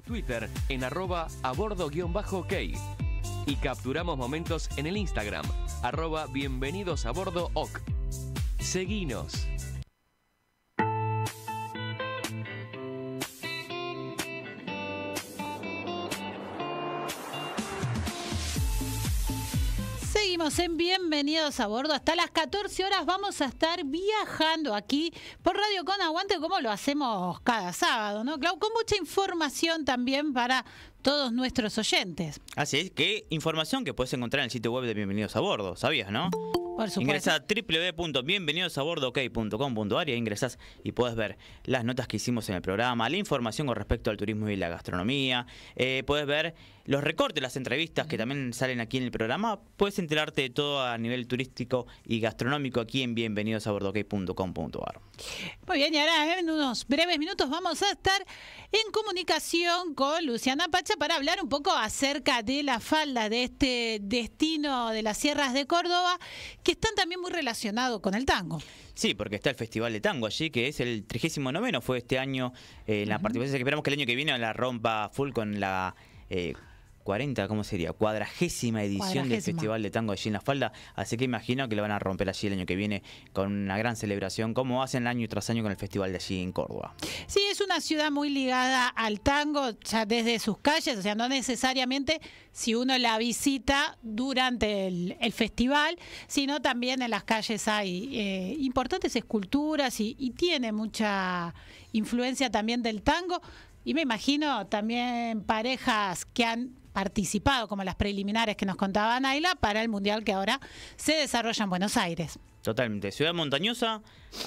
Twitter en arroba abordo-ok. Y capturamos momentos en el Instagram, arroba bienvenidos a bordo ok. Seguinos. Seguimos en Bienvenidos a Bordo. Hasta las catorce horas vamos a estar viajando aquí por Radio Con Aguante, como lo hacemos cada sábado, ¿no, Clau? Con mucha información también para todos nuestros oyentes. Así es, que información que puedes encontrar en el sitio web de Bienvenidos a Bordo, ¿sabías, no? Por supuesto. Ingresa a doble u doble u doble u punto bienvenidos a bordo ok punto com punto a r y ahí ingresas y puedes ver las notas que hicimos en el programa, la información con respecto al turismo y la gastronomía, eh, puedes ver los recortes, las entrevistas que también salen aquí en el programa, puedes enterarte de todo a nivel turístico y gastronómico aquí en bienvenidos a bordo ok punto com punto a r. Muy bien, y ahora en unos breves minutos vamos a estar en comunicación con Luciana Pacha para hablar un poco acerca de la falda, de este destino de las sierras de Córdoba, que están también muy relacionados con el tango. Sí, porque está el Festival de Tango allí, que es el trigésimo noveno, fue este año, eh, la uh-huh. participación, que esperamos que el año que viene la rompa full con la... Eh, cuarenta, ¿cómo sería? Cuadragésima edición Cuadragésima. del Festival de Tango allí en La Falda, así que imagino que lo van a romper allí el año que viene con una gran celebración, como hacen año tras año con el festival de allí en Córdoba. Sí, es una ciudad muy ligada al tango, ya desde sus calles, o sea, no necesariamente si uno la visita durante el, el festival, sino también en las calles hay eh, importantes esculturas y, y tiene mucha influencia también del tango, y me imagino también parejas que han participado, como las preliminares que nos contaba Naila, para el Mundial que ahora se desarrolla en Buenos Aires. Totalmente. Ciudad montañosa,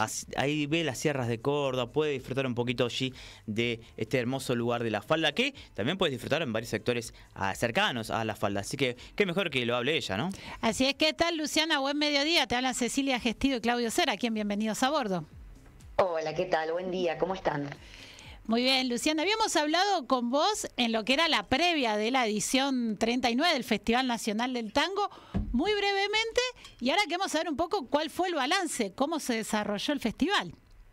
ahí ve las sierras de Córdoba, puede disfrutar un poquito allí de este hermoso lugar de La Falda, que también puedes disfrutar en varios sectores cercanos a La Falda. Así que qué mejor que lo hable ella, ¿no? Así es. ¿Qué tal, Luciana? Buen mediodía. Te hablan Cecilia Gestido y Claudio Cera, aquí en Bienvenidos a Bordo. Hola, ¿qué tal? Buen día. ¿Cómo están? Muy bien, Luciana, habíamos hablado con vos en lo que era la previa de la edición treinta y nueve del Festival Nacional del Tango, muy brevemente, y ahora queremos saber un poco cuál fue el balance, cómo se desarrolló el festival.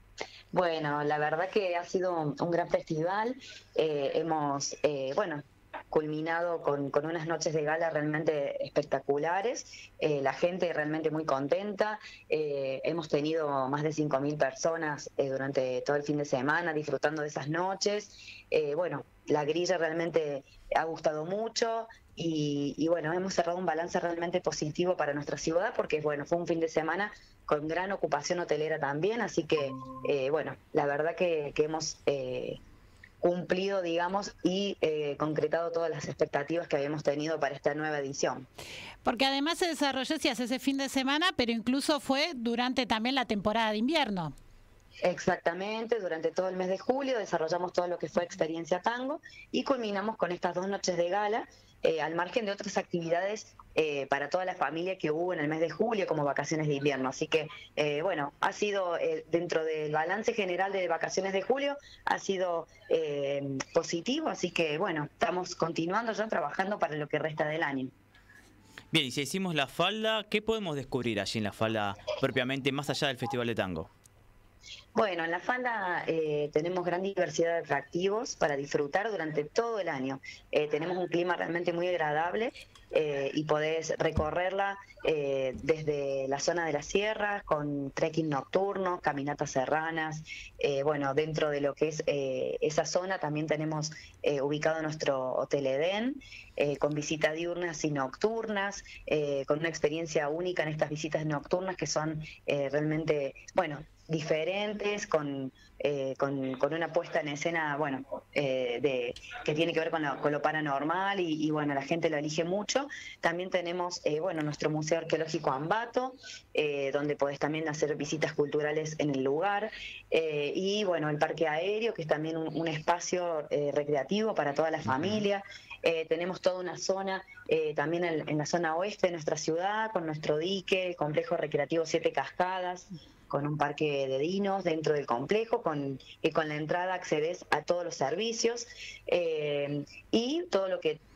Bueno, la verdad que ha sido un, un gran festival, eh, hemos, eh, bueno... culminado con, con unas noches de gala realmente espectaculares, eh, la gente realmente muy contenta, eh, hemos tenido más de cinco mil personas eh, durante todo el fin de semana disfrutando de esas noches, eh, bueno, la grilla realmente ha gustado mucho y, y bueno, hemos cerrado un balance realmente positivo para nuestra ciudad porque bueno, fue un fin de semana con gran ocupación hotelera también, así que eh, bueno, la verdad que, que hemos... Eh, cumplido, digamos, y eh, concretado todas las expectativas que habíamos tenido para esta nueva edición. Porque además se desarrolló, sí, hace ese fin de semana, pero incluso fue durante también la temporada de invierno. Exactamente, durante todo el mes de julio desarrollamos todo lo que fue Experiencia Tango y culminamos con estas dos noches de gala, eh, al margen de otras actividades eh, para toda la familia que hubo en el mes de julio como vacaciones de invierno. Así que, eh, bueno, ha sido eh, dentro del balance general de vacaciones de julio, ha sido eh, positivo, así que, bueno, estamos continuando ya trabajando para lo que resta del año. Bien, y si hicimos La Falda, ¿qué podemos descubrir allí en La Falda propiamente, más allá del Festival de Tango? Bueno, en La Falda eh, tenemos gran diversidad de atractivos para disfrutar durante todo el año. Eh, tenemos un clima realmente muy agradable eh, y podés recorrerla eh, desde la zona de las sierras con trekking nocturnos, caminatas serranas. Eh, bueno, dentro de lo que es eh, esa zona también tenemos eh, ubicado nuestro Hotel Edén, eh, con visitas diurnas y nocturnas, eh, con una experiencia única en estas visitas nocturnas que son eh, realmente, bueno, diferentes, con, eh, con, con una puesta en escena, bueno, eh, de, que tiene que ver con lo, con lo paranormal y, y, bueno, la gente lo elige mucho. También tenemos, eh, bueno, nuestro Museo Arqueológico Ambato, eh, donde podés también hacer visitas culturales en el lugar, eh, y, bueno, el Parque Aéreo, que es también un, un espacio eh, recreativo para toda la familia. Eh, tenemos toda una zona, eh, también en, en la zona oeste de nuestra ciudad, con nuestro dique, el complejo recreativo Siete Cascadas, con un parque de dinos dentro del complejo, con, y con la entrada accedes a todos los servicios, eh, y todo lo que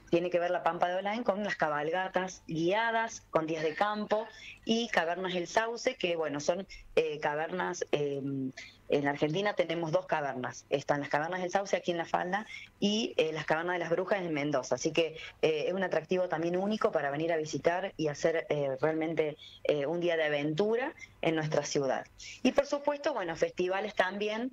tiene que ver la Pampa de Olain con las cabalgatas guiadas, con días de campo, y Cavernas El Sauce, que bueno, son eh, cavernas, eh, en Argentina tenemos dos cavernas, están las Cavernas del Sauce aquí en La Falda y eh, las Cavernas de las Brujas en Mendoza, así que eh, es un atractivo también único para venir a visitar y hacer eh, realmente eh, un día de aventura en nuestra ciudad. Y por supuesto, bueno, festivales también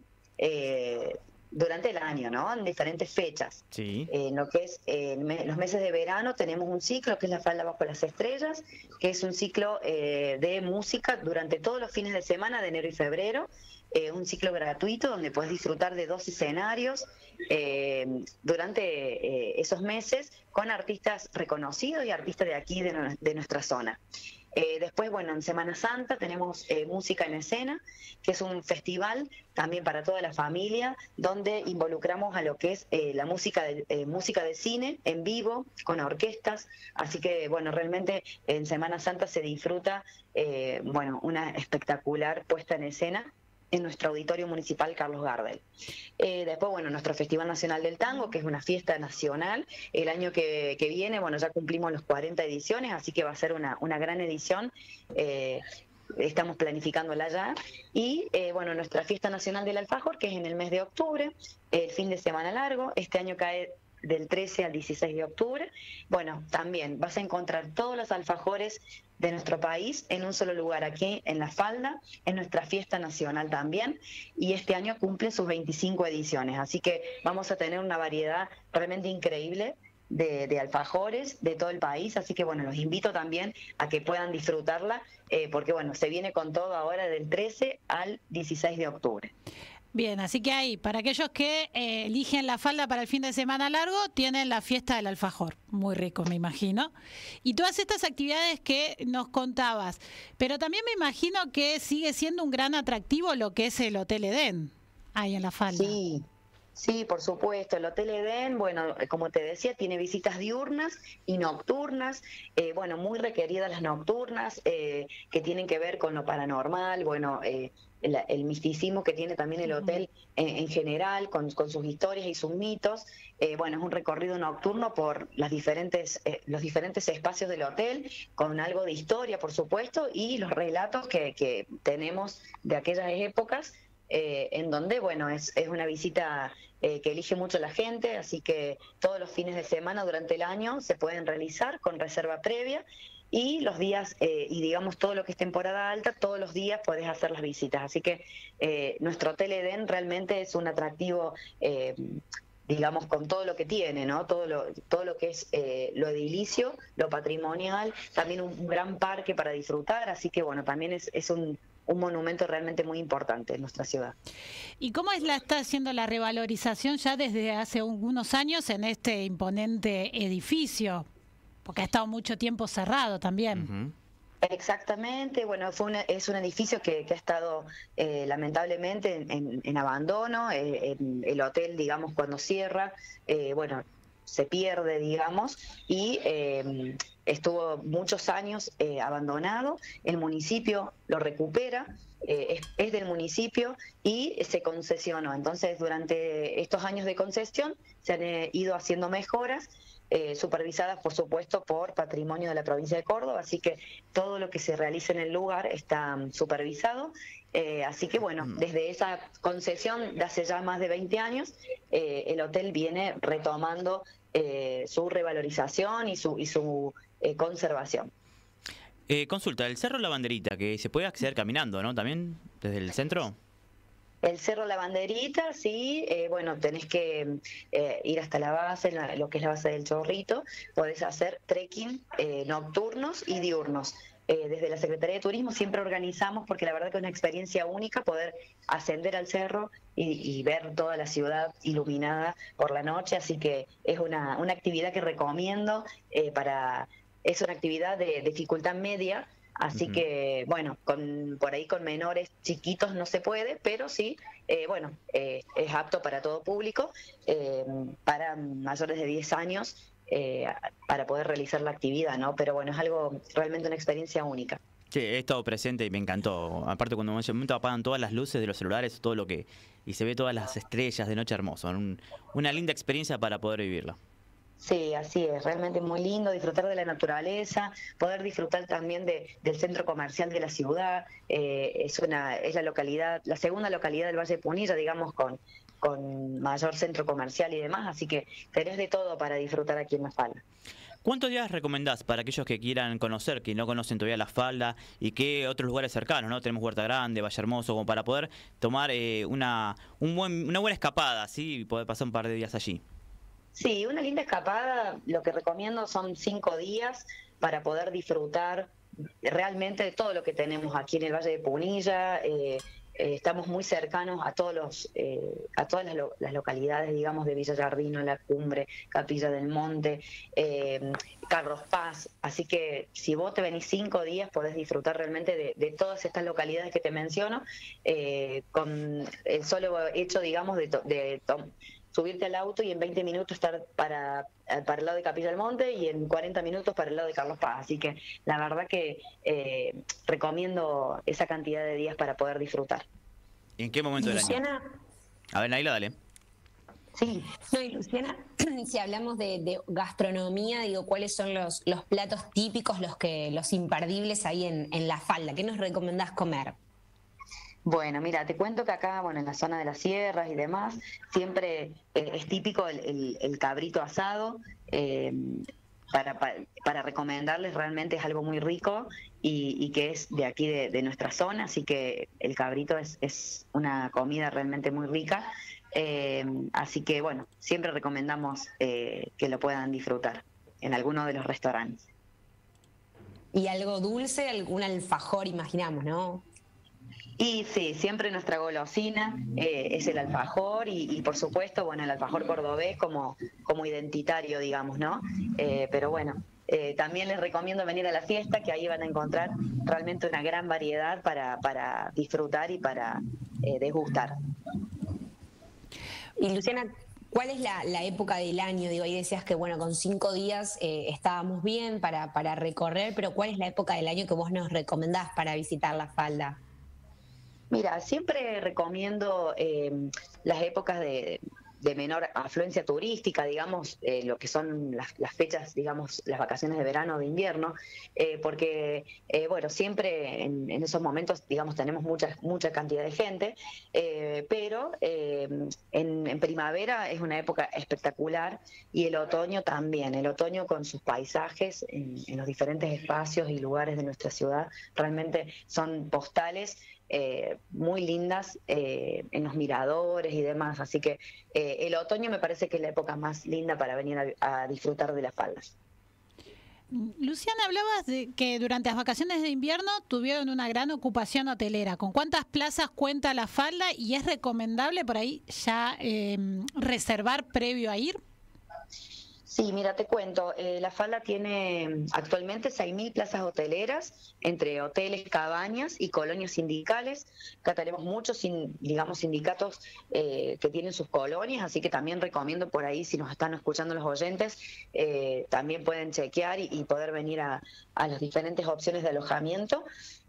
eh, durante el año, ¿no? En diferentes fechas. Sí. Eh, en lo que es eh, me, los meses de verano tenemos un ciclo que es la Falda Bajo las Estrellas, que es un ciclo eh, de música durante todos los fines de semana de enero y febrero. Eh, un ciclo gratuito donde puedes disfrutar de dos escenarios eh, durante eh, esos meses con artistas reconocidos y artistas de aquí, de, de nuestra zona. Eh, después, bueno, en Semana Santa tenemos eh, Música en Escena, que es un festival también para toda la familia, donde involucramos a lo que es eh, la música de, eh, música de cine en vivo, con orquestas. Así que, bueno, realmente en Semana Santa se disfruta, eh, bueno, una espectacular puesta en escena en nuestro auditorio municipal Carlos Gardel. Eh, después, bueno, nuestro Festival Nacional del Tango, que es una fiesta nacional. El año que, que viene, bueno, ya cumplimos los cuarenta ediciones, así que va a ser una, una gran edición. Eh, estamos planificándola ya. Y, eh, bueno, nuestra Fiesta Nacional del Alfajor, que es en el mes de octubre, el fin de semana largo. Este año cae del trece al dieciséis de octubre. Bueno, también vas a encontrar todos los alfajores de nuestro país en un solo lugar, aquí en La Falda, en nuestra fiesta nacional también, y este año cumple sus veinticinco ediciones, así que vamos a tener una variedad realmente increíble de, de alfajores de todo el país, así que bueno, los invito también a que puedan disfrutarla, eh, porque bueno, se viene con todo ahora del trece al dieciséis de octubre. Bien, así que ahí, para aquellos que eh, eligen La Falda para el fin de semana largo, tienen la fiesta del alfajor. Muy rico, me imagino. Y todas estas actividades que nos contabas. Pero también me imagino que sigue siendo un gran atractivo lo que es el Hotel Edén, ahí en La Falda. Sí. Sí, por supuesto. El Hotel Edén, bueno, como te decía, tiene visitas diurnas y nocturnas, eh, bueno, muy requeridas las nocturnas, eh, que tienen que ver con lo paranormal, bueno, eh, el, el misticismo que tiene también el hotel en, en general, con, con sus historias y sus mitos. Eh, bueno, es un recorrido nocturno por las diferentes, eh, los diferentes espacios del hotel, con algo de historia, por supuesto, y los relatos que, que tenemos de aquellas épocas. Eh, en donde, bueno, es, es una visita eh, que elige mucho la gente, así que todos los fines de semana durante el año se pueden realizar con reserva previa, y los días, eh, y digamos todo lo que es temporada alta, todos los días podés hacer las visitas, así que eh, nuestro Hotel Edén realmente es un atractivo, eh, digamos, con todo lo que tiene, ¿no? Todo lo, todo lo que es eh, lo edilicio, lo patrimonial, también un, un gran parque para disfrutar, así que bueno, también es, es un un monumento realmente muy importante en nuestra ciudad. ¿Y cómo es la está haciendo la revalorización ya desde hace algunos años en este imponente edificio? Porque ha estado mucho tiempo cerrado también. Uh-huh. Exactamente, bueno, fue una, es un edificio que, que ha estado eh, lamentablemente en, en, en abandono, eh, en el hotel, digamos, cuando cierra, eh, bueno, se pierde, digamos, y eh, estuvo muchos años eh, abandonado. El municipio lo recupera, eh, es, es del municipio y se concesionó. Entonces, durante estos años de concesión se han eh, ido haciendo mejoras, eh, supervisadas, por supuesto, por Patrimonio de la provincia de Córdoba, así que todo lo que se realiza en el lugar está um, supervisado. Eh, así que bueno, desde esa concesión de hace ya más de veinte años, eh, el hotel viene retomando eh, su revalorización y su, y su eh, conservación. Eh, consulta, el Cerro La Banderita, que se puede acceder caminando, ¿no? También desde el centro. El Cerro La Banderita, sí, eh, bueno, tenés que eh, ir hasta la base, la, lo que es la base del Chorrito, podés hacer trekking eh, nocturnos y diurnos. Eh, desde la Secretaría de Turismo siempre organizamos, porque la verdad que es una experiencia única poder ascender al cerro y, y ver toda la ciudad iluminada por la noche, así que es una, una actividad que recomiendo, eh, para es una actividad de dificultad media, así uh-huh. que bueno, con por ahí con menores chiquitos no se puede, pero sí, eh, bueno, eh, es apto para todo público, eh, para mayores de diez años, Eh, para poder realizar la actividad, ¿no? Pero bueno, es algo realmente una experiencia única. Sí, he estado presente y me encantó. Aparte, cuando en ese momento apagan todas las luces de los celulares, todo lo que y se ve todas las estrellas de noche, hermoso. Un, una linda experiencia para poder vivirla. Sí, así es, realmente muy lindo disfrutar de la naturaleza, poder disfrutar también de, del centro comercial de la ciudad. Eh, es una es la localidad, la segunda localidad del Valle de Punilla, digamos, con, con mayor centro comercial y demás, así que tenés de todo para disfrutar aquí en La Falda. ¿Cuántos días recomendás para aquellos que quieran conocer, que no conocen todavía La Falda y qué otros lugares cercanos, ¿no? Tenemos Huerta Grande, Valle Hermoso, como para poder tomar eh, una, un buen, una buena escapada, ¿sí? Y poder pasar un par de días allí. Sí, una linda escapada, lo que recomiendo son cinco días para poder disfrutar realmente de todo lo que tenemos aquí en el Valle de Punilla. Eh, eh, estamos muy cercanos a todos los, eh, a todas las, lo, las localidades, digamos, de Villa Jardino, La Cumbre, Capilla del Monte, eh, Carlos Paz. Así que si vos te venís cinco días podés disfrutar realmente de, de todas estas localidades que te menciono, eh, con el solo hecho, digamos, de, to, de to, subirte al auto y en veinte minutos estar para, para el lado de Capilla del Monte y en cuarenta minutos para el lado de Carlos Paz. Así que la verdad que eh, recomiendo esa cantidad de días para poder disfrutar. ¿Y en qué momento del Luciana, año? A ver, Naila, dale. Sí, no, y Luciana, si hablamos de, de gastronomía, digo, ¿cuáles son los, los platos típicos, los que los imperdibles ahí en, en La Falda? ¿Qué nos recomendás comer? Bueno, mira, te cuento que acá, bueno, en la zona de las sierras y demás, siempre eh, es típico el, el, el cabrito asado. Eh, para, para, para recomendarles, realmente es algo muy rico y, y que es de aquí, de, de nuestra zona, así que el cabrito es, es una comida realmente muy rica. Eh, así que, bueno, siempre recomendamos eh, que lo puedan disfrutar en alguno de los restaurantes. Y algo dulce, algún alfajor, imaginamos, ¿no? Y sí, siempre nuestra golosina eh, es el alfajor y, y por supuesto, bueno, el alfajor cordobés como, como identitario, digamos, ¿no? Eh, pero bueno, eh, también les recomiendo venir a la fiesta, que ahí van a encontrar realmente una gran variedad para, para disfrutar y para eh, degustar. Y Luciana, ¿cuál es la, la época del año? Digo, ahí decías que bueno, con cinco días eh, estábamos bien para, para recorrer, pero ¿cuál es la época del año que vos nos recomendás para visitar La Falda? Mira, siempre recomiendo eh, las épocas de, de menor afluencia turística, digamos, eh, lo que son las, las fechas, digamos, las vacaciones de verano o de invierno, eh, porque, eh, bueno, siempre en, en esos momentos, digamos, tenemos mucha, mucha cantidad de gente, eh, pero eh, en, en primavera es una época espectacular y el otoño también, el otoño con sus paisajes en, en los diferentes espacios y lugares de nuestra ciudad, realmente son postales Eh, muy lindas eh, en los miradores y demás, así que eh, el otoño me parece que es la época más linda para venir a, a disfrutar de las faldas. Luciana, hablabas de que durante las vacaciones de invierno tuvieron una gran ocupación hotelera. ¿Con cuántas plazas cuenta La Falda y es recomendable por ahí ya eh, reservar previo a ir? Sí, mira, te cuento, eh, La Falda tiene actualmente seis mil plazas hoteleras, entre hoteles, cabañas y colonias sindicales. Acá tenemos muchos, digamos, sindicatos eh, que tienen sus colonias, así que también recomiendo por ahí, si nos están escuchando los oyentes, eh, también pueden chequear y, y poder venir a, a las diferentes opciones de alojamiento.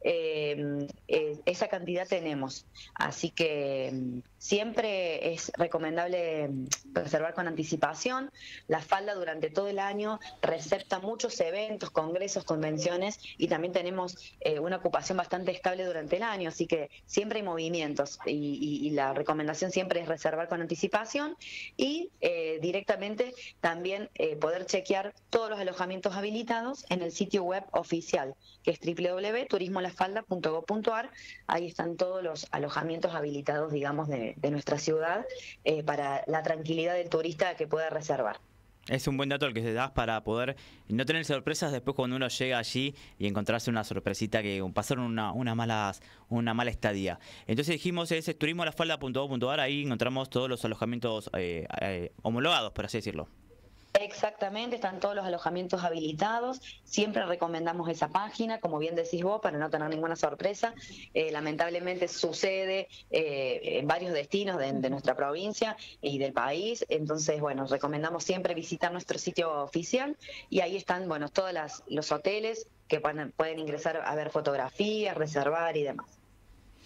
Eh, eh, esa cantidad tenemos, así que eh, siempre es recomendable reservar con anticipación. La Falda durante todo el año recepta muchos eventos, congresos, convenciones y también tenemos eh, una ocupación bastante estable durante el año, así que siempre hay movimientos y, y, y la recomendación siempre es reservar con anticipación y eh, directamente también eh, poder chequear todos los alojamientos habilitados en el sitio web oficial, que es doble u doble u doble u punto turismo la falda punto gob punto ar. Ahí están todos los alojamientos habilitados, digamos, de, de nuestra ciudad eh, para la tranquilidad del turista que pueda reservar. Es un buen dato el que te das para poder no tener sorpresas después cuando uno llega allí y encontrarse una sorpresita que pasaron una, una, malas, una mala estadía. Entonces dijimos, es turismo la falda punto gob punto ar, ahí encontramos todos los alojamientos eh, eh, homologados, por así decirlo. Exactamente, están todos los alojamientos habilitados. Siempre recomendamos esa página, como bien decís vos, para no tener ninguna sorpresa. Eh, lamentablemente sucede eh, en varios destinos de, de nuestra provincia y del país. Entonces, bueno, recomendamos siempre visitar nuestro sitio oficial y ahí están, bueno, todos las, los hoteles que pueden, pueden ingresar a ver fotografías, reservar y demás.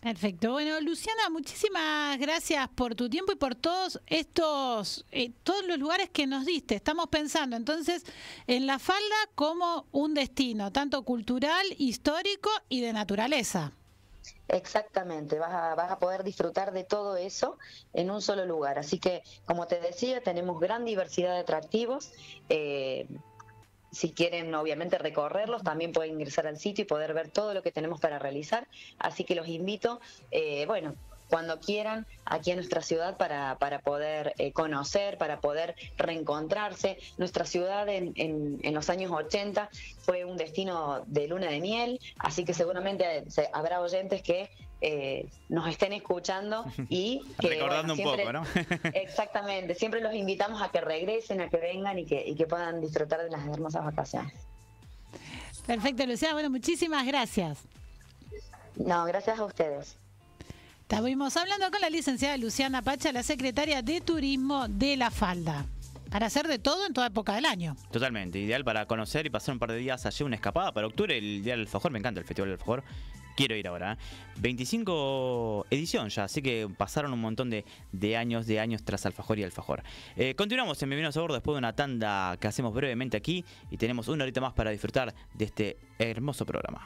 Perfecto. Bueno, Luciana, muchísimas gracias por tu tiempo y por todos estos, eh, todos los lugares que nos diste. Estamos pensando entonces en La Falda como un destino, tanto cultural, histórico y de naturaleza. Exactamente, vas a, vas a poder disfrutar de todo eso en un solo lugar. Así que, como te decía, tenemos gran diversidad de atractivos. Eh, Si quieren, obviamente, recorrerlos, también pueden ingresar al sitio y poder ver todo lo que tenemos para realizar. Así que los invito, eh, bueno, cuando quieran, aquí a nuestra ciudad para, para poder eh, conocer, para poder reencontrarse. Nuestra ciudad en, en, en los años ochenta fue un destino de luna de miel, así que seguramente se, habrá oyentes que eh, nos estén escuchando y que, recordando bueno, siempre, un poco, ¿no? Exactamente, siempre los invitamos a que regresen, a que vengan y que, y que puedan disfrutar de las hermosas vacaciones. Perfecto, Luciana. Bueno, muchísimas gracias. No, gracias a ustedes. Estuvimos hablando con la licenciada Luciana Pacha, la secretaria de Turismo de La Falda. Para hacer de todo en toda época del año. Totalmente, ideal para conocer y pasar un par de días allí, una escapada para octubre, el Día del Alfajor. Me encanta el Festival del Alfajor. Quiero ir ahora. ¿eh? veinticinco edición ya, así que pasaron un montón de, de años, de años tras Alfajor y Alfajor. Eh, continuamos en Bienvenidos a Bordo después de una tanda que hacemos brevemente aquí y tenemos una horita más para disfrutar de este hermoso programa.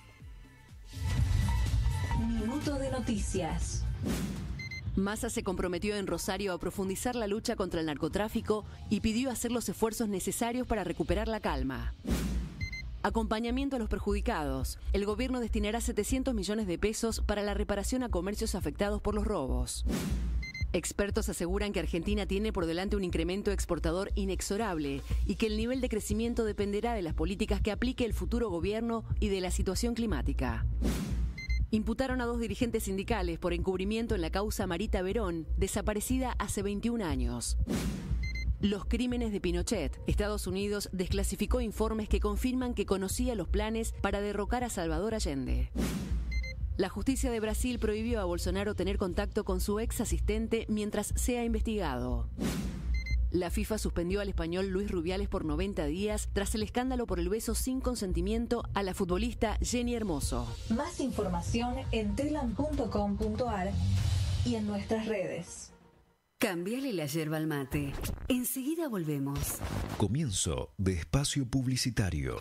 Minuto de noticias. Massa se comprometió en Rosario a profundizar la lucha contra el narcotráfico y pidió hacer los esfuerzos necesarios para recuperar la calma. Acompañamiento a los perjudicados. El gobierno destinará setecientos millones de pesos para la reparación a comercios afectados por los robos. Expertos aseguran que Argentina tiene por delante un incremento exportador inexorable y que el nivel de crecimiento dependerá de las políticas que aplique el futuro gobierno y de la situación climática. Imputaron a dos dirigentes sindicales por encubrimiento en la causa Marita Verón, desaparecida hace veintiún años. Los crímenes de Pinochet. Estados Unidos desclasificó informes que confirman que conocía los planes para derrocar a Salvador Allende. La justicia de Brasil prohibió a Bolsonaro tener contacto con su ex asistente mientras sea investigado. La FIFA suspendió al español Luis Rubiales por noventa días tras el escándalo por el beso sin consentimiento a la futbolista Jenny Hermoso. Más información en telam punto com punto ar y en nuestras redes. Cambiale la yerba al mate. Enseguida volvemos. Comienzo de espacio publicitario.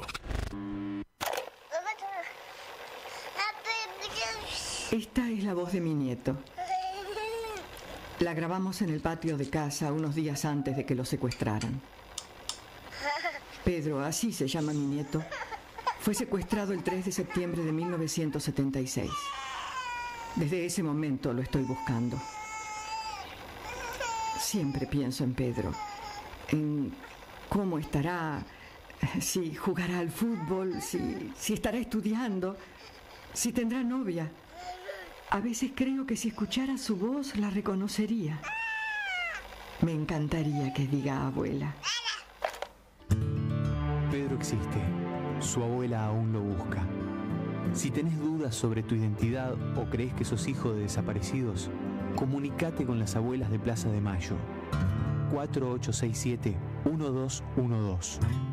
Esta es la voz de mi nieto. La grabamos en el patio de casa unos días antes de que lo secuestraran. Pedro, así se llama mi nieto, fue secuestrado el tres de septiembre de mil novecientos setenta y seis. Desde ese momento lo estoy buscando. Siempre pienso en Pedro, en cómo estará, si jugará al fútbol, si, si estará estudiando, si tendrá novia. A veces creo que si escuchara su voz la reconocería. Me encantaría que diga abuela. Pedro existe. Su abuela aún lo busca. Si tenés dudas sobre tu identidad o crees que sos hijo de desaparecidos, comunicate con las abuelas de Plaza de Mayo. cuatro ocho seis siete, uno dos uno dos.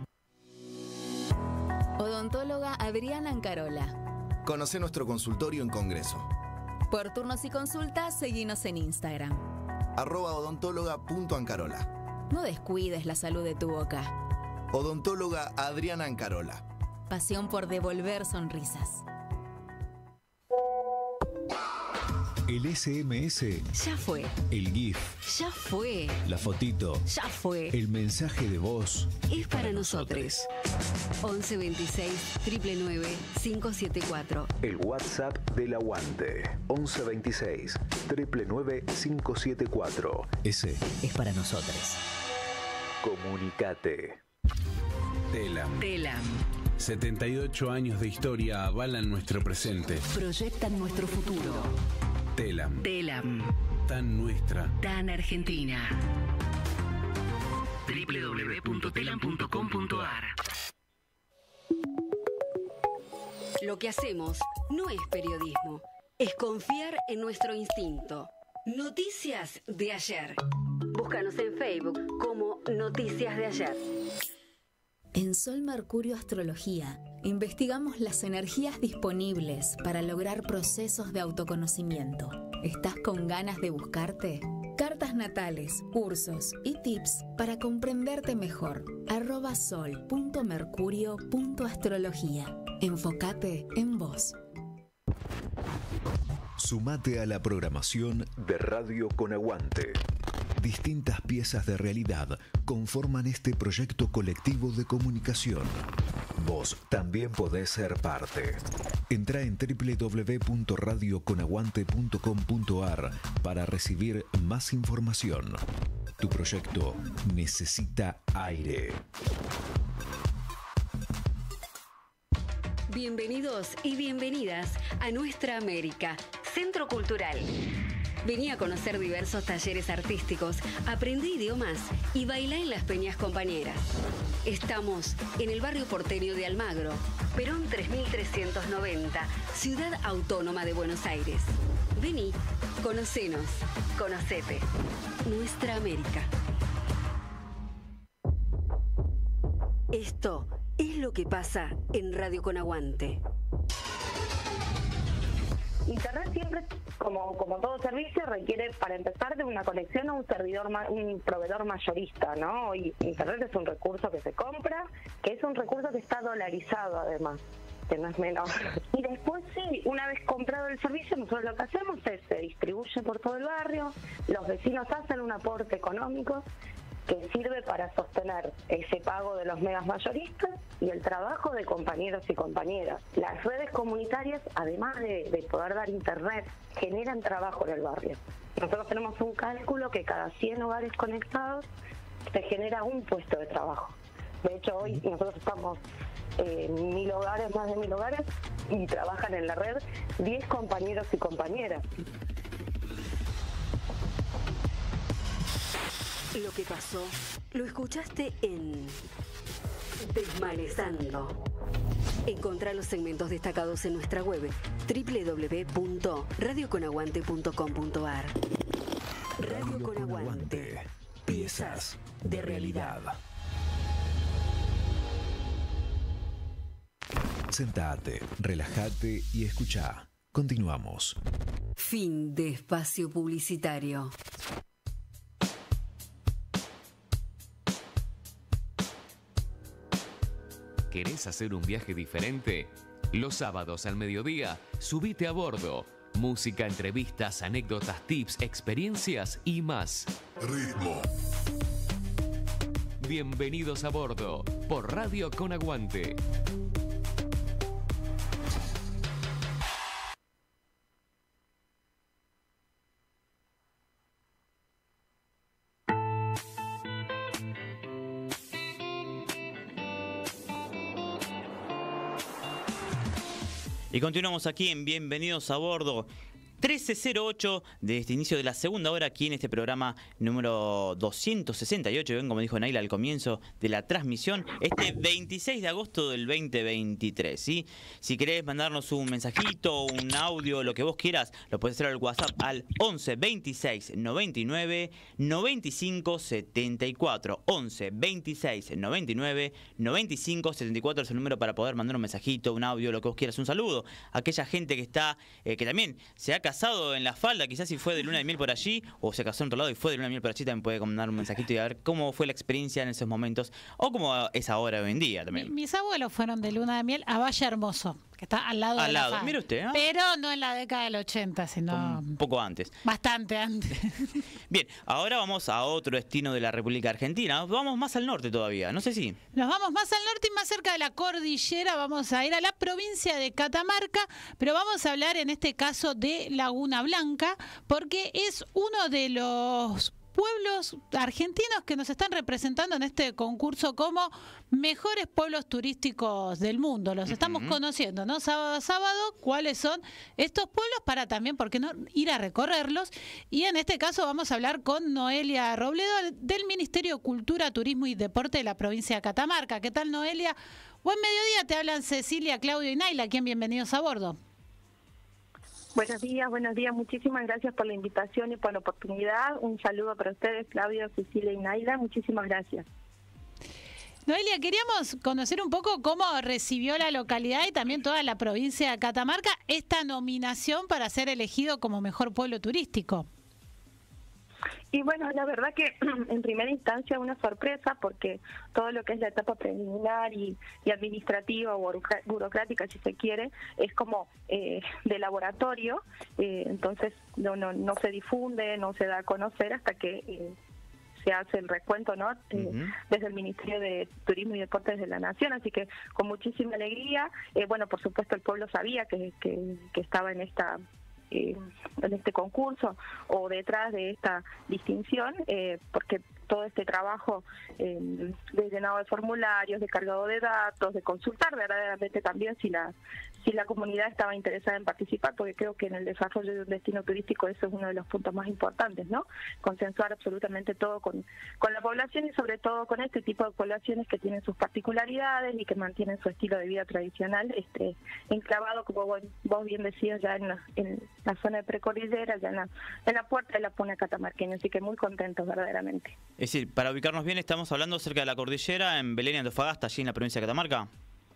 Odontóloga Adriana Ancarola. Conoce nuestro consultorio en Congreso. Por turnos y consultas, seguinos en Instagram. Arroba odontóloga.ancarola. No descuides la salud de tu boca. Odontóloga Adriana Ancarola. Pasión por devolver sonrisas. El S M S ya fue. El GIF ya fue. La fotito ya fue. El mensaje de voz es para, para nosotros. once veintiséis, nueve nueve, cinco siete cuatro. El WhatsApp del aguante. once veintiséis, nueve nueve, cinco siete cuatro. Ese es para nosotros. Comunicate. Telam. Telam. setenta y ocho años de historia avalan nuestro presente. Proyectan nuestro futuro. Telam. Telam. Tan nuestra. Tan argentina. doble u doble u doble u punto telam punto com punto ar. Lo que hacemos no es periodismo, es confiar en nuestro instinto. Noticias de ayer. Búscanos en Facebook como Noticias de Ayer. En Sol Mercurio Astrología investigamos las energías disponibles para lograr procesos de autoconocimiento. ¿Estás con ganas de buscarte? Cartas natales, cursos y tips para comprenderte mejor. Arroba sol punto mercurio punto astrología. Enfócate en vos. Sumate a la programación de Radio con Aguante. Distintas piezas de realidad conforman este proyecto colectivo de comunicación. Vos también podés ser parte. Entrá en doble u doble u doble u punto radio con aguante punto com punto a r para recibir más información. Tu proyecto necesita aire. Bienvenidos y bienvenidas a Nuestra América, Centro Cultural. Vení a conocer diversos talleres artísticos, aprendí idiomas y bailá en las peñas compañeras. Estamos en el barrio porteño de Almagro, Perón tres mil trescientos noventa, Ciudad Autónoma de Buenos Aires. Vení, conocenos, conocete. Nuestra América. Esto es lo que pasa en Radio con Aguante. Internet siempre, como, como todo servicio, requiere, para empezar, de una conexión a un servidor, un proveedor mayorista, ¿no? Y Internet es un recurso que se compra, que es un recurso que está dolarizado, además, que no es menor. Y después, sí, una vez comprado el servicio, nosotros lo que hacemos es se distribuye por todo el barrio, los vecinos hacen un aporte económico que sirve para sostener ese pago de los megas mayoristas y el trabajo de compañeros y compañeras. Las redes comunitarias, además de, de poder dar internet, generan trabajo en el barrio. Nosotros tenemos un cálculo que cada cien hogares conectados se genera un puesto de trabajo. De hecho, hoy nosotros estamos en eh, mil hogares, más de mil hogares, y trabajan en la red diez compañeros y compañeras. Lo que pasó, lo escuchaste en Desmalezando. Encontrá los segmentos destacados en nuestra web doble u doble u doble u punto radio con aguante punto com punto a r. Radio con Aguante. Piezas de realidad. Sentate, relájate y escuchá. Continuamos. Fin de espacio publicitario. ¿Querés hacer un viaje diferente? Los sábados al mediodía, subite a bordo. Música, entrevistas, anécdotas, tips, experiencias y más. Ritmo. Bienvenidos a bordo por Radio con Aguante. Y continuamos aquí en Bienvenidos a Bordo. trece cero ocho de este inicio de la segunda hora aquí en este programa número doscientos sesenta y ocho, ven como dijo Naila al comienzo de la transmisión, este veintiséis de agosto del veinte veintitrés, ¿sí? Si querés mandarnos un mensajito, un audio, lo que vos quieras, lo podés hacer al WhatsApp al once veintiséis noventa y nueve noventa y cinco setenta y cuatro. once veintiséis noventa y nueve noventa y cinco setenta y cuatro es el número para poder mandar un mensajito, un audio, lo que vos quieras, un saludo a aquella gente que está, eh, que también se ha casado en la falda, quizás si fue de luna de miel por allí, o se casó en otro lado y fue de luna de miel por allí, también puede mandar un mensajito y a ver cómo fue la experiencia en esos momentos, o cómo es ahora hoy en día también. Mis abuelos fueron de luna de miel a Valle Hermoso, que está al lado al de lado. la falda. Mire usted, ¿eh? Pero no en la década del ochenta, sino un poco antes. Bastante antes. Bien, ahora vamos a otro destino de la República Argentina. Vamos más al norte todavía, no sé si. Nos vamos más al norte y más cerca de la cordillera. Vamos a ir a la provincia de Catamarca, pero vamos a hablar en este caso de Laguna Blanca, porque es uno de los pueblos argentinos que nos están representando en este concurso como mejores pueblos turísticos del mundo. Los estamos uh-huh. conociendo, ¿no? Sábado a sábado, cuáles son estos pueblos para también, ¿por qué no?, ir a recorrerlos. Y en este caso vamos a hablar con Noelia Robledo del Ministerio de Cultura, Turismo y Deporte de la provincia de Catamarca. ¿Qué tal, Noelia? Buen mediodía, te hablan Cecilia, Claudio y Naila, aquí en Bienvenidos a Bordo. Buenos días, buenos días. Muchísimas gracias por la invitación y por la oportunidad. Un saludo para ustedes, Claudio, Cecilia y Naila. Muchísimas gracias. Noelia, queríamos conocer un poco cómo recibió la localidad y también toda la provincia de Catamarca esta nominación para ser elegido como mejor pueblo turístico. Y bueno, la verdad que en primera instancia una sorpresa porque todo lo que es la etapa preliminar y, y administrativa o burocrática, si se quiere, es como eh, de laboratorio, eh, entonces no, no, no se difunde, no se da a conocer hasta que eh, se hace el recuento, ¿no? Eh, uh-huh. Desde el Ministerio de Turismo y Deportes de la Nación, así que con muchísima alegría. Eh, bueno, por supuesto el pueblo sabía que, que, que estaba en esta... Eh, en este concurso o detrás de esta distinción, eh, porque todo este trabajo eh, de llenado de formularios, de cargado de datos, de consultar verdaderamente también si la si la comunidad estaba interesada en participar, porque creo que en el desarrollo de un destino turístico eso es uno de los puntos más importantes, ¿no? Consensuar absolutamente todo con, con la población y sobre todo con este tipo de poblaciones que tienen sus particularidades y que mantienen su estilo de vida tradicional, este enclavado, como vos, vos bien decías, ya en la, en la zona de precordillera, ya en la, en la puerta de la Puna catamarqueña, así que muy contentos verdaderamente. Es decir, para ubicarnos bien, estamos hablando cerca de la cordillera, en Belén y Antofagasta, allí en la provincia de Catamarca.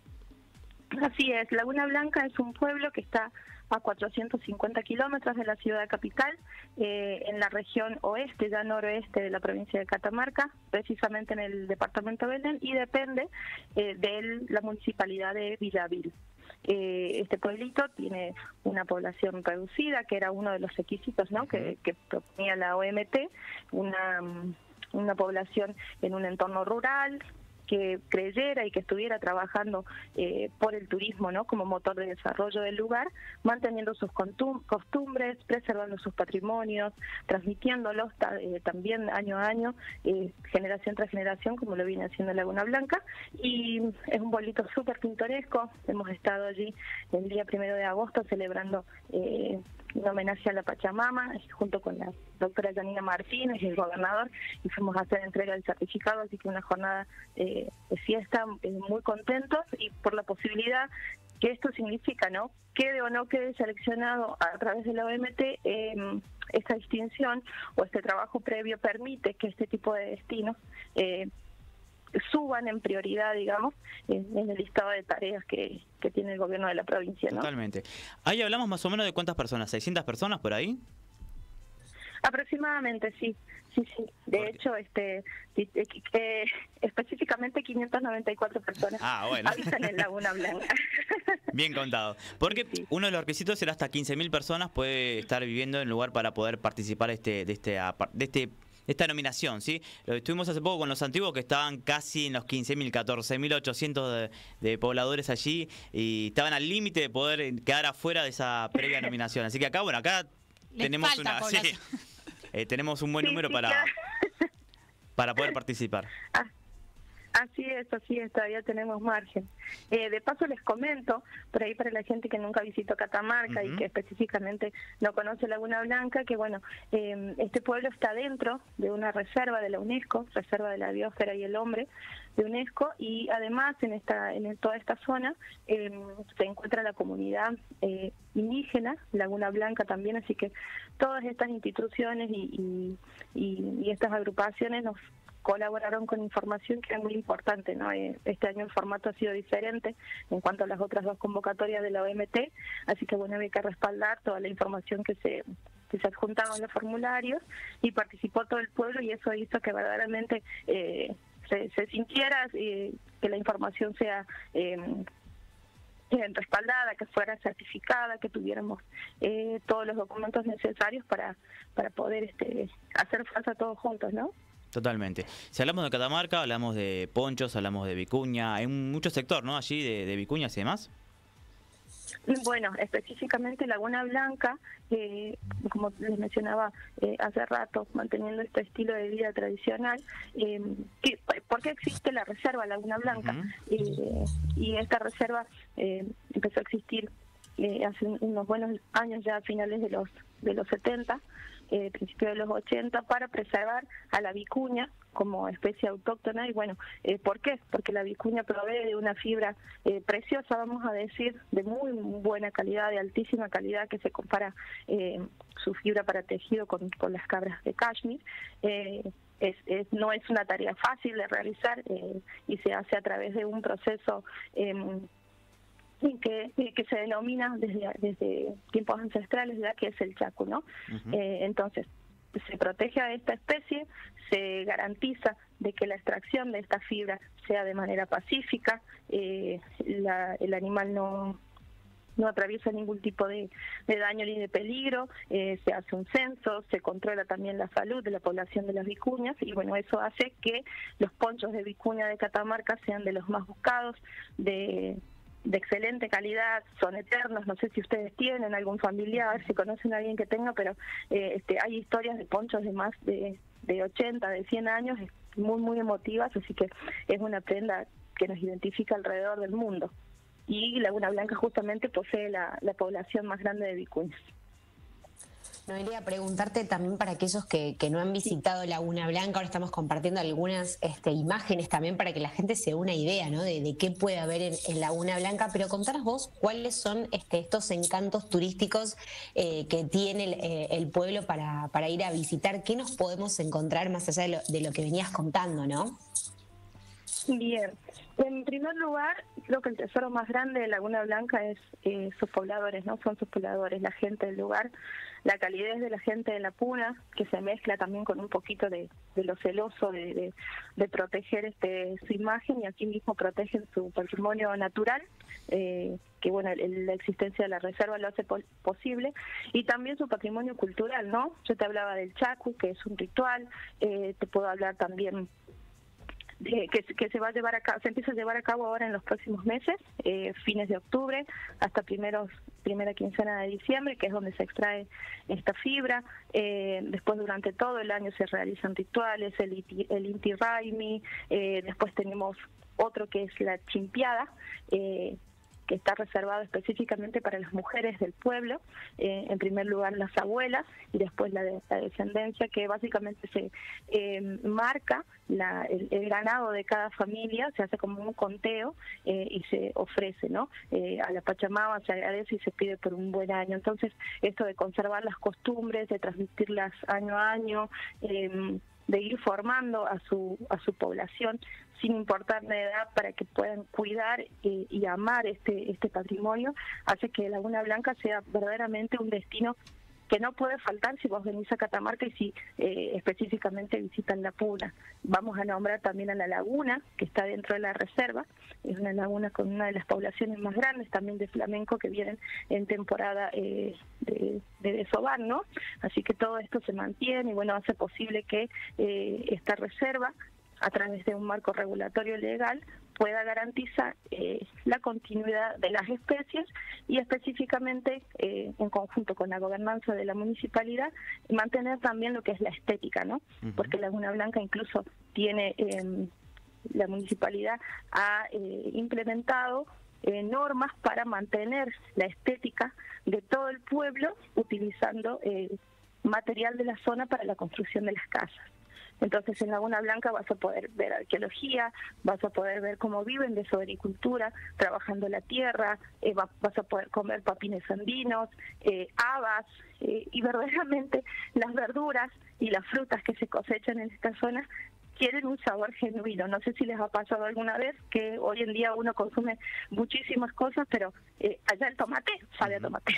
Así es, Laguna Blanca es un pueblo que está a cuatrocientos cincuenta kilómetros de la ciudad capital, eh, en la región oeste, ya noroeste de la provincia de Catamarca, precisamente en el departamento de Belén, y depende eh, de la municipalidad de Villavil. Eh, este pueblito tiene una población reducida, que era uno de los requisitos, ¿no? que, que proponía la O M T, una... una población en un entorno rural, que creyera y que estuviera trabajando eh, por el turismo, ¿no? Como motor de desarrollo del lugar, manteniendo sus costumbres, preservando sus patrimonios, transmitiéndolos ta eh, también año a año, eh, generación tras generación, como lo viene haciendo Laguna Blanca. Y es un pueblito súper pintoresco. Hemos estado allí el día primero de agosto celebrando eh, un homenaje a la Pachamama, junto con la doctora Janina Martínez y el gobernador, y fuimos a hacer entrega del certificado, así que una jornada eh, de fiesta, eh, muy contentos, y por la posibilidad que esto significa, ¿no? Quede o no quede seleccionado a través de la O M T, eh, esta distinción o este trabajo previo permite que este tipo de destinos eh, suban en prioridad, digamos, en, en el listado de tareas que, que tiene el gobierno de la provincia, ¿no? Totalmente. Ahí hablamos más o menos de cuántas personas, ¿seiscientas personas por ahí? Aproximadamente, sí. Sí, sí. De hecho, este eh, específicamente quinientas noventa y cuatro personas ah, bueno. habitan en Laguna Blanca. Bien contado. Porque sí, sí. Uno de los requisitos era hasta quince mil personas puede estar viviendo en lugar para poder participar este, de este de este esta nominación, ¿sí? Lo estuvimos hace poco con los antiguos que estaban casi en los quince mil, catorce mil ochocientos de, de pobladores allí y estaban al límite de poder quedar afuera de esa previa nominación. Así que acá, bueno, acá Les tenemos una sí, eh, tenemos un buen sí, número sí, para, claro. para poder participar. Ah. Así es, así es, todavía tenemos margen. Eh, de paso les comento, por ahí para la gente que nunca visitó Catamarca uh-huh. y que específicamente no conoce Laguna Blanca, que bueno, eh, este pueblo está dentro de una reserva de la UNESCO, Reserva de la Biosfera y el Hombre de UNESCO, y además en esta en toda esta zona eh, se encuentra la comunidad eh, indígena, Laguna Blanca también, así que todas estas instituciones y, y, y, y estas agrupaciones nos colaboraron con información que es muy importante, ¿no? Este año el formato ha sido diferente en cuanto a las otras dos convocatorias de la O M T, así que bueno, había que respaldar toda la información que se que se adjuntaba en los formularios, y participó todo el pueblo, y eso hizo que verdaderamente eh, se, se sintiera eh, que la información sea eh, respaldada, que fuera certificada, que tuviéramos eh, todos los documentos necesarios para para poder este hacer fuerza todos juntos, ¿no? Totalmente. Si hablamos de Catamarca, hablamos de ponchos, hablamos de vicuña, hay mucho sector, ¿no? Allí de, de vicuñas y demás. Bueno, específicamente Laguna Blanca, eh, como les mencionaba eh, hace rato, manteniendo este estilo de vida tradicional. Eh, que, ¿Por qué existe la reserva Laguna Blanca? Uh-huh. eh, y esta reserva eh, empezó a existir eh, hace unos buenos años, ya a finales de los de los setenta, eh, principios de los ochenta, para preservar a la vicuña como especie autóctona. Y bueno, eh, ¿por qué? Porque la vicuña provee de una fibra eh, preciosa, vamos a decir, de muy buena calidad, de altísima calidad, que se compara eh, su fibra para tejido con, con las cabras de Kashmir. Eh, es, es, no es una tarea fácil de realizar eh, y se hace a través de un proceso eh, que, que se denomina desde, desde tiempos ancestrales, ya que es el chacu, ¿no? Uh-huh. eh, entonces, se protege a esta especie, se garantiza de que la extracción de esta fibra sea de manera pacífica, eh, la, el animal no, no atraviesa ningún tipo de, de daño ni de peligro, eh, se hace un censo, se controla también la salud de la población de las vicuñas y bueno, eso hace que los ponchos de vicuña de Catamarca sean de los más buscados, de... de excelente calidad, son eternos. No sé si ustedes tienen algún familiar, si conocen a alguien que tenga, pero eh, este, hay historias de ponchos de más de, de ochenta, de cien años, muy, muy emotivas, así que es una prenda que nos identifica alrededor del mundo. Y Laguna Blanca justamente posee la, la población más grande de vicuñas. Noelia, preguntarte también para aquellos que, que no han visitado Laguna Blanca, ahora estamos compartiendo algunas este, imágenes también para que la gente se dé una idea, ¿no? de, de qué puede haber en, en Laguna Blanca, pero contanos vos cuáles son este, estos encantos turísticos eh, que tiene el, eh, el pueblo para, para ir a visitar, qué nos podemos encontrar más allá de lo, de lo que venías contando, ¿no? Bien, en primer lugar, creo que el tesoro más grande de Laguna Blanca es eh, sus pobladores, ¿no? Son sus pobladores, la gente del lugar, la calidez de la gente de la Puna, que se mezcla también con un poquito de, de lo celoso de, de, de proteger este su imagen y aquí mismo protegen su patrimonio natural, eh, que bueno, el, la existencia de la reserva lo hace po posible, y también su patrimonio cultural, ¿no? Yo te hablaba del chacu, que es un ritual, eh, te puedo hablar también de, que, que se va a llevar a cabo, se empieza a llevar a cabo ahora en los próximos meses, eh, fines de octubre hasta primeros primera quincena de diciembre, que es donde se extrae esta fibra. Eh, después durante todo el año se realizan rituales, el, iti, el Inti Raymi, eh, después tenemos otro que es la chimpiada, eh, que está reservado específicamente para las mujeres del pueblo, eh, en primer lugar las abuelas y después la, de, la descendencia, que básicamente se eh, marca la, el, el ganado de cada familia, se hace como un conteo eh, y se ofrece, ¿no? Eh, a la Pachamama se agradece y se pide por un buen año. Entonces, esto de conservar las costumbres, de transmitirlas año a año, eh, de ir formando a su a su población sin importar la edad para que puedan cuidar eh, y amar este este patrimonio, hace que Laguna Blanca sea verdaderamente un destino que no puede faltar si vos venís a Catamarca y si eh, específicamente visitan la Puna. Vamos a nombrar también a la laguna, que está dentro de la reserva, es una laguna con una de las poblaciones más grandes también de flamenco que vienen en temporada eh, de, de desovar, ¿no? Así que todo esto se mantiene y bueno, hace posible que eh, esta reserva, a través de un marco regulatorio legal, pueda garantizar eh, la continuidad de las especies y específicamente eh, en conjunto con la gobernanza de la municipalidad mantener también lo que es la estética, ¿no? Uh-huh. Porque Laguna Blanca incluso tiene, eh, la municipalidad ha eh, implementado eh, normas para mantener la estética de todo el pueblo utilizando eh, material de la zona para la construcción de las casas. Entonces en Laguna Blanca vas a poder ver arqueología, vas a poder ver cómo viven de su agricultura, trabajando la tierra, eh, va, vas a poder comer papines andinos, eh, habas, eh, y verdaderamente las verduras y las frutas que se cosechan en esta zona tienen un sabor genuino. No sé si les ha pasado alguna vez que hoy en día uno consume muchísimas cosas, pero eh, allá el tomate sabe a tomate.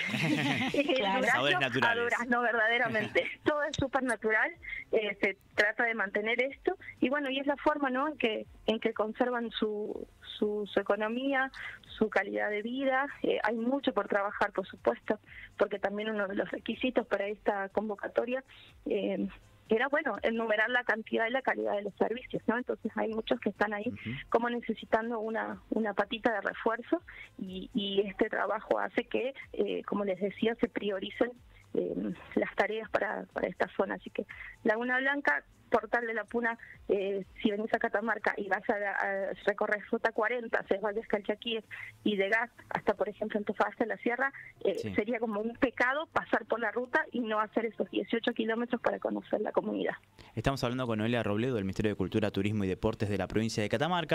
El durazno a durazno, verdaderamente. Todo es súper natural, eh, se trata de mantener esto, y bueno, y es la forma, ¿no?, en que, en que conservan su, su, su economía, su calidad de vida. Eh, hay mucho por trabajar, por supuesto, porque también uno de los requisitos para esta convocatoria eh, era, bueno, enumerar la cantidad y la calidad de los servicios, ¿no? Entonces hay muchos que están ahí uh-huh. como necesitando una una patita de refuerzo, y, y este trabajo hace que, eh, como les decía, se prioricen eh, las tareas para, para esta zona. Así que Laguna Blanca, Portal de la Puna, eh, si venís a Catamarca y vas a, a recorrer Ruta cuarenta, hacia Valles Calchaquíes y de Gas hasta, por ejemplo, Antofagasta, la Sierra, eh, sí. sería como un pecado pasar por la ruta y no hacer esos dieciocho kilómetros para conocer la comunidad. Estamos hablando con Noelia Robledo, del Ministerio de Cultura, Turismo y Deportes de la provincia de Catamarca.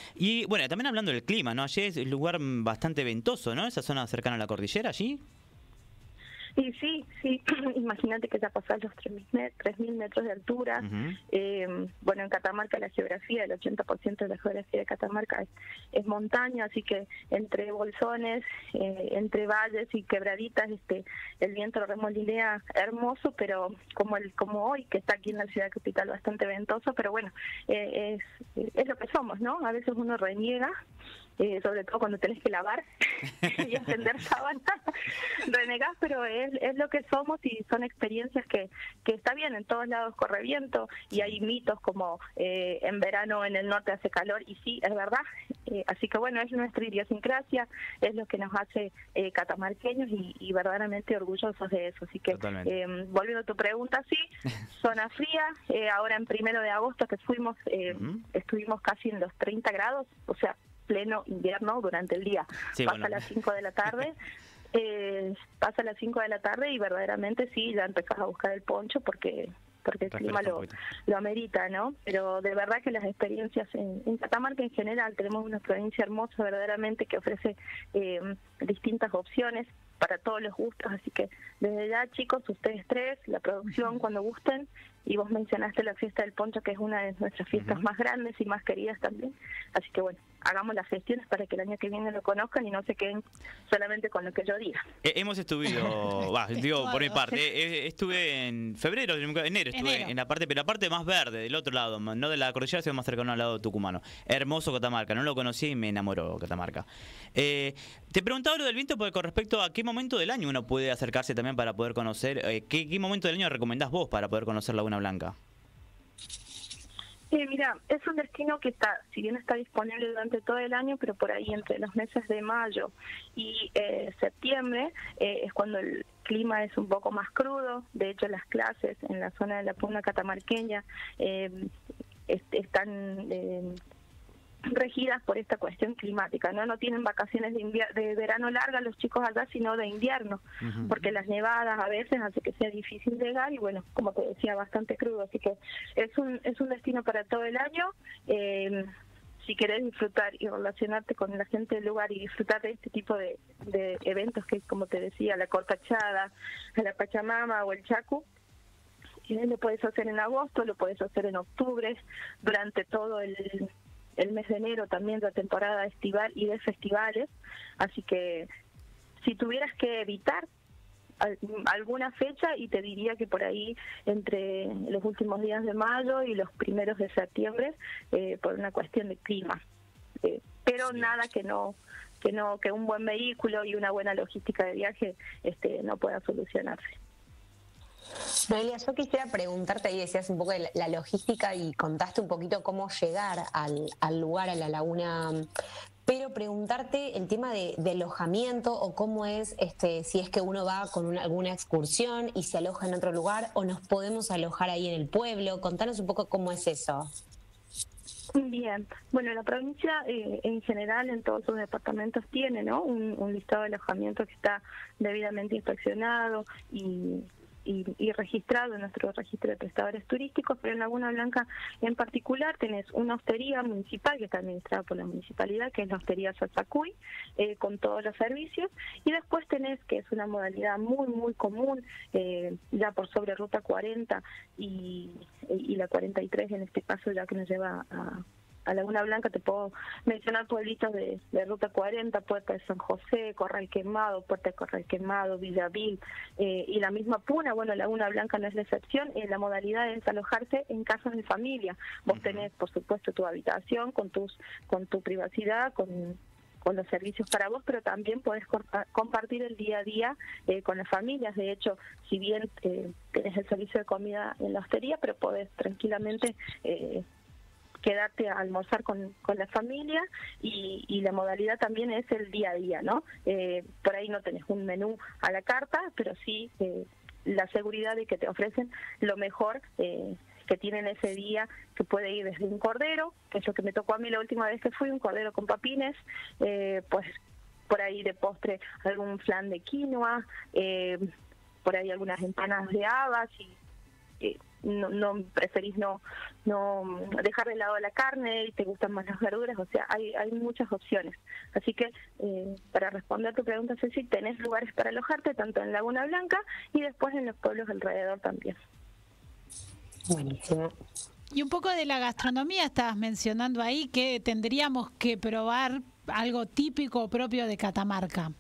Y bueno, también hablando del clima, ¿no? Allí es un lugar bastante ventoso, ¿no? Esa zona cercana a la cordillera, allí. Y sí, sí, imagínate que ya pasás los tres mil metros de altura. Uh-huh. eh, bueno, en Catamarca la geografía, el ochenta por ciento de la geografía de Catamarca es, es montaña, así que entre bolsones, eh, entre valles y quebraditas, este, el viento remolinea hermoso, pero como el como hoy, que está aquí en la ciudad capital bastante ventoso, pero bueno, eh, es, es lo que somos, ¿no? A veces uno reniega, eh, sobre todo cuando tenés que lavar y extender sábanas, renegás, pero es, es lo que somos y son experiencias que, que está bien, en todos lados corre viento y hay mitos como eh, en verano en el norte hace calor, y sí, es verdad, eh, así que bueno, es nuestra idiosincrasia, es lo que nos hace eh, catamarqueños y, y verdaderamente orgullosos de eso, así que eh, volviendo a tu pregunta, sí, zona fría, eh, ahora en primero de agosto que fuimos, eh, uh-huh. estuvimos casi en los treinta grados, o sea, pleno invierno durante el día, sí, pasa bueno. a las cinco de la tarde, eh, pasa a las cinco de la tarde y verdaderamente sí, ya empezás a buscar el poncho porque porque el clima lo, lo amerita, ¿no? Pero de verdad que las experiencias en, en Catamarca en general, tenemos una provincia hermosa verdaderamente que ofrece eh, distintas opciones para todos los gustos, así que desde ya, chicos, ustedes tres, la producción, cuando gusten, y vos mencionaste la fiesta del poncho, que es una de nuestras fiestas uh-huh. más grandes y más queridas también, así que bueno, hagamos las gestiones para que el año que viene lo conozcan y no se queden solamente con lo que yo diga. Eh, hemos estudiado, bah, digo por mi parte, eh, estuve en febrero, enero, estuve enero. en la parte, pero la parte más verde, del otro lado, no de la cordillera, sino más cercano al lado tucumano. Hermoso Catamarca, no lo conocí y me enamoró Catamarca. Eh, te preguntaba lo del viento porque con respecto a qué momento del año uno puede acercarse también para poder conocer, eh, ¿qué, qué momento del año recomendás vos para poder conocer Laguna Blanca? Eh, mira, es un destino que está, si bien está disponible durante todo el año, pero por ahí entre los meses de mayo y eh, septiembre eh, es cuando el clima es un poco más crudo. De hecho, las clases en la zona de la Puna catamarqueña eh, est- están eh, regidas por esta cuestión climática, no no tienen vacaciones de, invier- de verano largas los chicos allá, sino de invierno, uh-huh. porque las nevadas a veces hace que sea difícil llegar y bueno, como te decía, bastante crudo, así que es un es un destino para todo el año. Eh, si querés disfrutar y relacionarte con la gente del lugar y disfrutar de este tipo de, de eventos que, como te decía, la cortachada, la Pachamama o el Chacu, lo puedes hacer en agosto, lo puedes hacer en octubre, durante todo el el mes de enero también, la temporada estival y de festivales, así que si tuvieras que evitar alguna fecha, y te diría que por ahí entre los últimos días de mayo y los primeros de septiembre, eh, por una cuestión de clima, eh, pero nada que no que no que un buen vehículo y una buena logística de viaje este no pueda solucionarse. Noelia, yo quisiera preguntarte, ahí decías un poco de la, la logística y contaste un poquito cómo llegar al, al lugar, a la laguna, pero preguntarte el tema de, de alojamiento o cómo es, este, si es que uno va con una, alguna excursión y se aloja en otro lugar o nos podemos alojar ahí en el pueblo. Contanos un poco cómo es eso. Bien, bueno, la provincia eh, en general en todos sus departamentos tiene, ¿no? un, un listado de alojamiento que está debidamente inspeccionado y Y, y registrado en nuestro registro de prestadores turísticos, pero en Laguna Blanca en particular tenés una hostería municipal que está administrada por la municipalidad, que es la hostería Sazacuy, eh, con todos los servicios, y después tenés, que es una modalidad muy muy común, eh, ya por sobre Ruta cuarenta y, y la cuarenta y tres en este caso, ya que nos lleva a a Laguna Blanca, te puedo mencionar pueblitos de, de Ruta cuarenta, Puerta de San José, Corral Quemado, Puerta de Corral Quemado, Villavil, eh, y la misma Puna. Bueno, Laguna Blanca no es la excepción, eh, la modalidad es alojarse en casas de familia. Vos uh-huh. tenés, por supuesto, tu habitación con tus con tu privacidad, con con los servicios para vos, pero también podés compartir el día a día eh, con las familias. De hecho, si bien eh, tenés el servicio de comida en la hostería, pero podés tranquilamente eh, quedarte a almorzar con, con la familia, y, y la modalidad también es el día a día, ¿no? Eh, por ahí no tenés un menú a la carta, pero sí eh, la seguridad de que te ofrecen lo mejor eh, que tienen ese día, que puede ir desde un cordero, que es lo que me tocó a mí la última vez que fui, un cordero con papines, eh, pues por ahí de postre algún flan de quinoa, eh, por ahí algunas empanadas de habas y eh, no, no preferís no no dejar de lado la carne y te gustan más las verduras, o sea, hay hay muchas opciones. Así que eh, para responder tu pregunta, Ceci, tenés lugares para alojarte tanto en Laguna Blanca y después en los pueblos alrededor también. Buenísimo. Y un poco de la gastronomía estabas mencionando ahí, que tendríamos que probar algo típico o propio de Catamarca.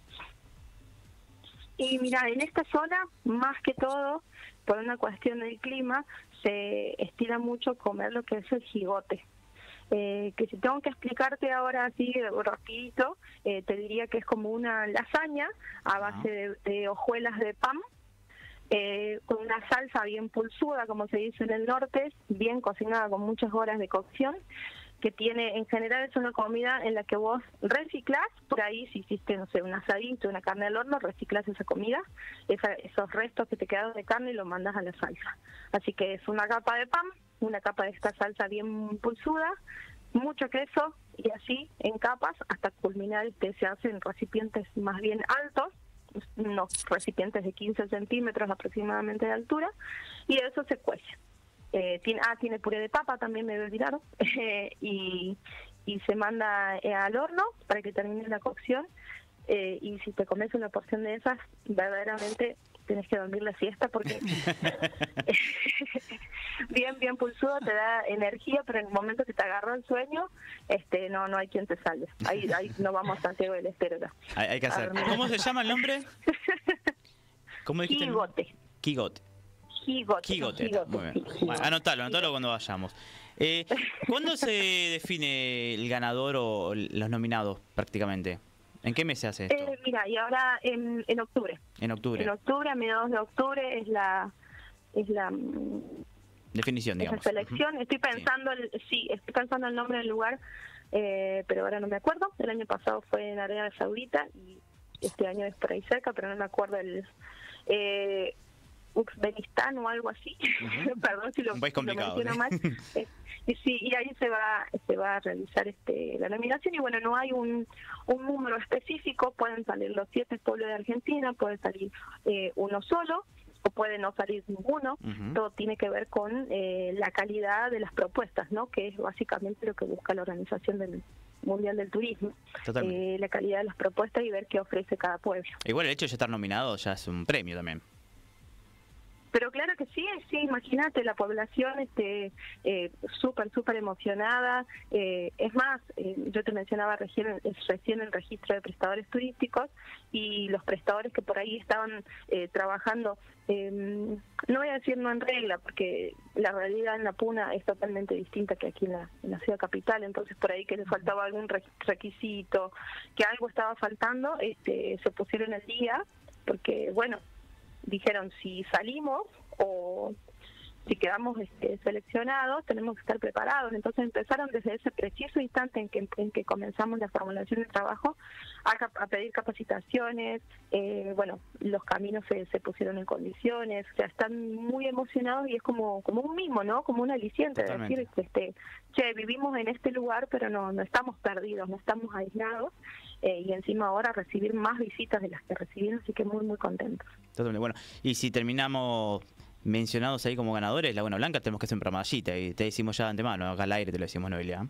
Y mira, en esta zona, más que todo, por una cuestión del clima, se estila mucho comer lo que es el jigote. Eh, que si tengo que explicarte ahora así rapidito, eh, te diría que es como una lasaña a base de, de hojuelas de pan, eh, con una salsa bien pulsuda, como se dice en el norte, bien cocinada con muchas horas de cocción, que tiene, en general es una comida en la que vos reciclás, por ahí si hiciste, no sé, un asadito, una carne al horno, reciclás esa comida, esa, esos restos que te quedaron de carne y los mandas a la salsa. Así que es una capa de pan, una capa de esta salsa bien pulsuda, mucho queso y así en capas hasta culminar, este, se hace en recipientes más bien altos, unos recipientes de quince centímetros aproximadamente de altura, y eso se cuece. Eh, tiene, ah, tiene puré de papa, también me he olvidado, eh, y, y se manda eh, al horno para que termine la cocción, eh, y si te comes una porción de esas, verdaderamente tienes que dormir la siesta porque bien, bien pulsudo, te da energía, pero en el momento que te agarra el sueño, este no no hay quien te salve. Ahí, ahí no vamos a Santiago del Estero. Hay, hay que hacer. ¿Cómo se llama el nombre? ¿Cómo dijiste? Quigote. Quigote. Quigote. Quigote. Quigote. Muy bien. Bueno, anotalo, anotalo cuando vayamos. Eh, ¿Cuándo se define el ganador o los nominados prácticamente? ¿En qué mes se hace esto? Eh, mira, y ahora en, en octubre. En octubre. En octubre, a mediados de octubre, es la es la definición, digamos. Esa selección. Uh-huh. Estoy pensando, sí. El, sí, estoy pensando el nombre del lugar, eh, pero ahora no me acuerdo. El año pasado fue en Arabia Saudita y este año es por ahí cerca, pero no me acuerdo el eh, Uzbekistán o algo así. Uh-huh. Perdón si lo, Un país complicado, lo menciono ¿sí? mal. eh, y sí, y ahí se va se va a realizar este la nominación, y bueno, no hay un, un número específico, pueden salir los siete pueblos de Argentina, puede salir eh, uno solo o puede no salir ninguno. Uh-huh. Todo tiene que ver con eh, la calidad de las propuestas, ¿no? Que es básicamente lo que busca la Organización del Mundial del Turismo, eh, la calidad de las propuestas y ver qué ofrece cada pueblo. Igual el hecho de estar nominado ya es un premio también. Pero claro que sí, sí, imagínate, la población este eh, súper, súper emocionada. Eh, es más, eh, yo te mencionaba recién, recién el registro de prestadores turísticos, y los prestadores que por ahí estaban eh, trabajando, eh, no voy a decir no en regla, porque la realidad en la Puna es totalmente distinta que aquí en la, en la ciudad capital, entonces por ahí que les faltaba algún requisito, que algo estaba faltando, este se pusieron al día, porque bueno, dijeron, si salimos o si quedamos este, seleccionados, tenemos que estar preparados. Entonces empezaron desde ese preciso instante en que, en que comenzamos la formulación del trabajo a, a pedir capacitaciones, eh, bueno, los caminos se, se pusieron en condiciones, o sea, están muy emocionados y es como como un mimo, ¿no? Como un aliciente de decir, este, che, vivimos en este lugar, pero no, no estamos perdidos, no estamos aislados. Eh, y encima ahora recibir más visitas de las que recibieron, así que muy, muy contentos. Totalmente. Bueno, y si terminamos mencionados ahí como ganadores, Laguna Blanca, tenemos que hacer un programallita y te decimos ya de antemano, acá al aire te lo decimos, Noelia.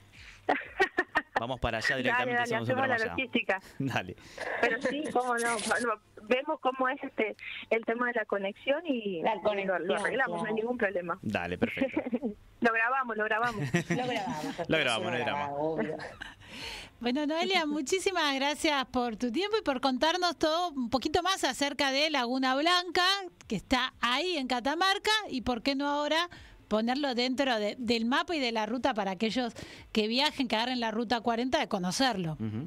Vamos para allá directamente. Dale, dale, hacemos la logística. Dale. Pero sí, cómo no, bueno, vemos cómo es este el tema de la conexión y la conexión, lo, lo arreglamos, claro. No hay ningún problema. Dale, perfecto. Lo grabamos, lo grabamos. Lo grabamos. Lo grabamos, no hay drama. Bueno, Noelia, muchísimas gracias por tu tiempo y por contarnos todo un poquito más acerca de Laguna Blanca, que está ahí en Catamarca, y por qué no ahora ponerlo dentro de, del mapa y de la ruta para aquellos que viajen, que agarren la ruta cuarenta, de conocerlo. Uh-huh.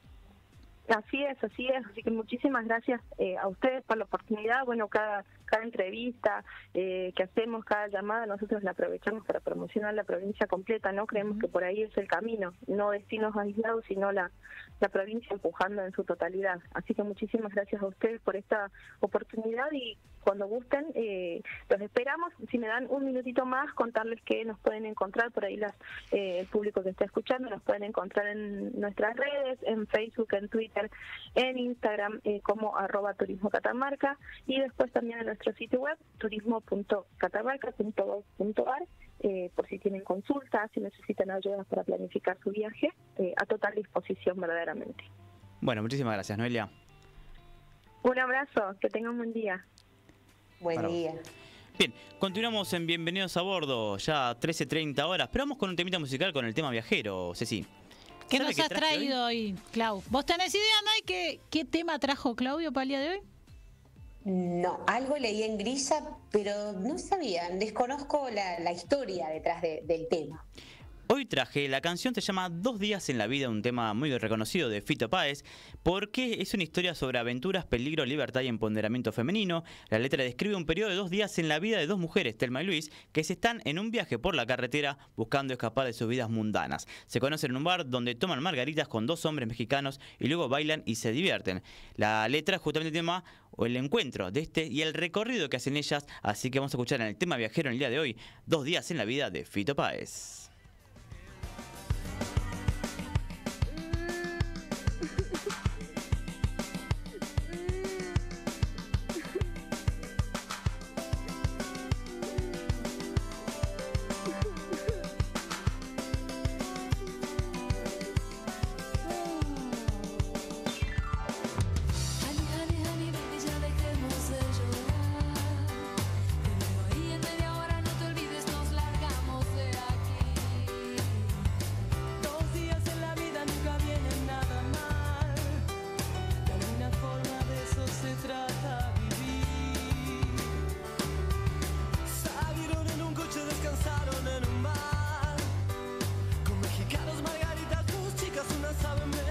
Así es, así es. Así que muchísimas gracias eh, a ustedes por la oportunidad. Bueno, cada cada entrevista eh, que hacemos, cada llamada, nosotros la aprovechamos para promocionar la provincia completa, ¿no? Creemos que por ahí es el camino, no destinos aislados, sino la, la provincia empujando en su totalidad. Así que muchísimas gracias a ustedes por esta oportunidad y cuando gusten, eh, los esperamos. Si me dan un minutito más, contarles que nos pueden encontrar por ahí, las eh, el público que está escuchando, nos pueden encontrar en nuestras redes, en Facebook, en Twitter, en Instagram, eh, como arroba Turismo Catamarca, y después también en nuestra nuestro sitio web turismo punto catamarca punto gov punto ar eh, por si tienen consultas, si necesitan ayuda para planificar su viaje, eh, a total disposición verdaderamente. Bueno, muchísimas gracias, Noelia. Un abrazo, que tengan un buen día. Buen Para día. vos. Bien, continuamos en Bienvenidos a Bordo, ya trece treinta horas, pero vamos con un temita musical con el tema viajero, Ceci. ¿Qué ¿Sabe nos qué has traje traído hoy, Clau? ¿Vos tenés idea, Nay, qué, qué tema trajo Claudio para el día de hoy? No, algo leí en grilla, pero no sabía, desconozco la, la historia detrás de- del tema. Hoy traje, la canción se llama Dos días en la vida, un tema muy reconocido de Fito Páez, porque es una historia sobre aventuras, peligro, libertad y empoderamiento femenino. La letra describe un periodo de dos días en la vida de dos mujeres, Telma y Luis, que se están en un viaje por la carretera buscando escapar de sus vidas mundanas. Se conocen en un bar donde toman margaritas con dos hombres mexicanos y luego bailan y se divierten. La letra es justamente el tema o el encuentro de este y el recorrido que hacen ellas, así que vamos a escuchar en el tema viajero en el día de hoy, Dos días en la vida de Fito Páez. Honey, honey, honey, baby, ya dejemos de llorar. Te veo ahí en media hora, no te olvides, nos largamos de aquí. Dos días en la vida nunca vienen nada mal. De alguna forma de eso se trata vivir. Salieron en un coche, descansaron en un bar. Con mexicanos, margaritas, dos chicas, una sabe mentir.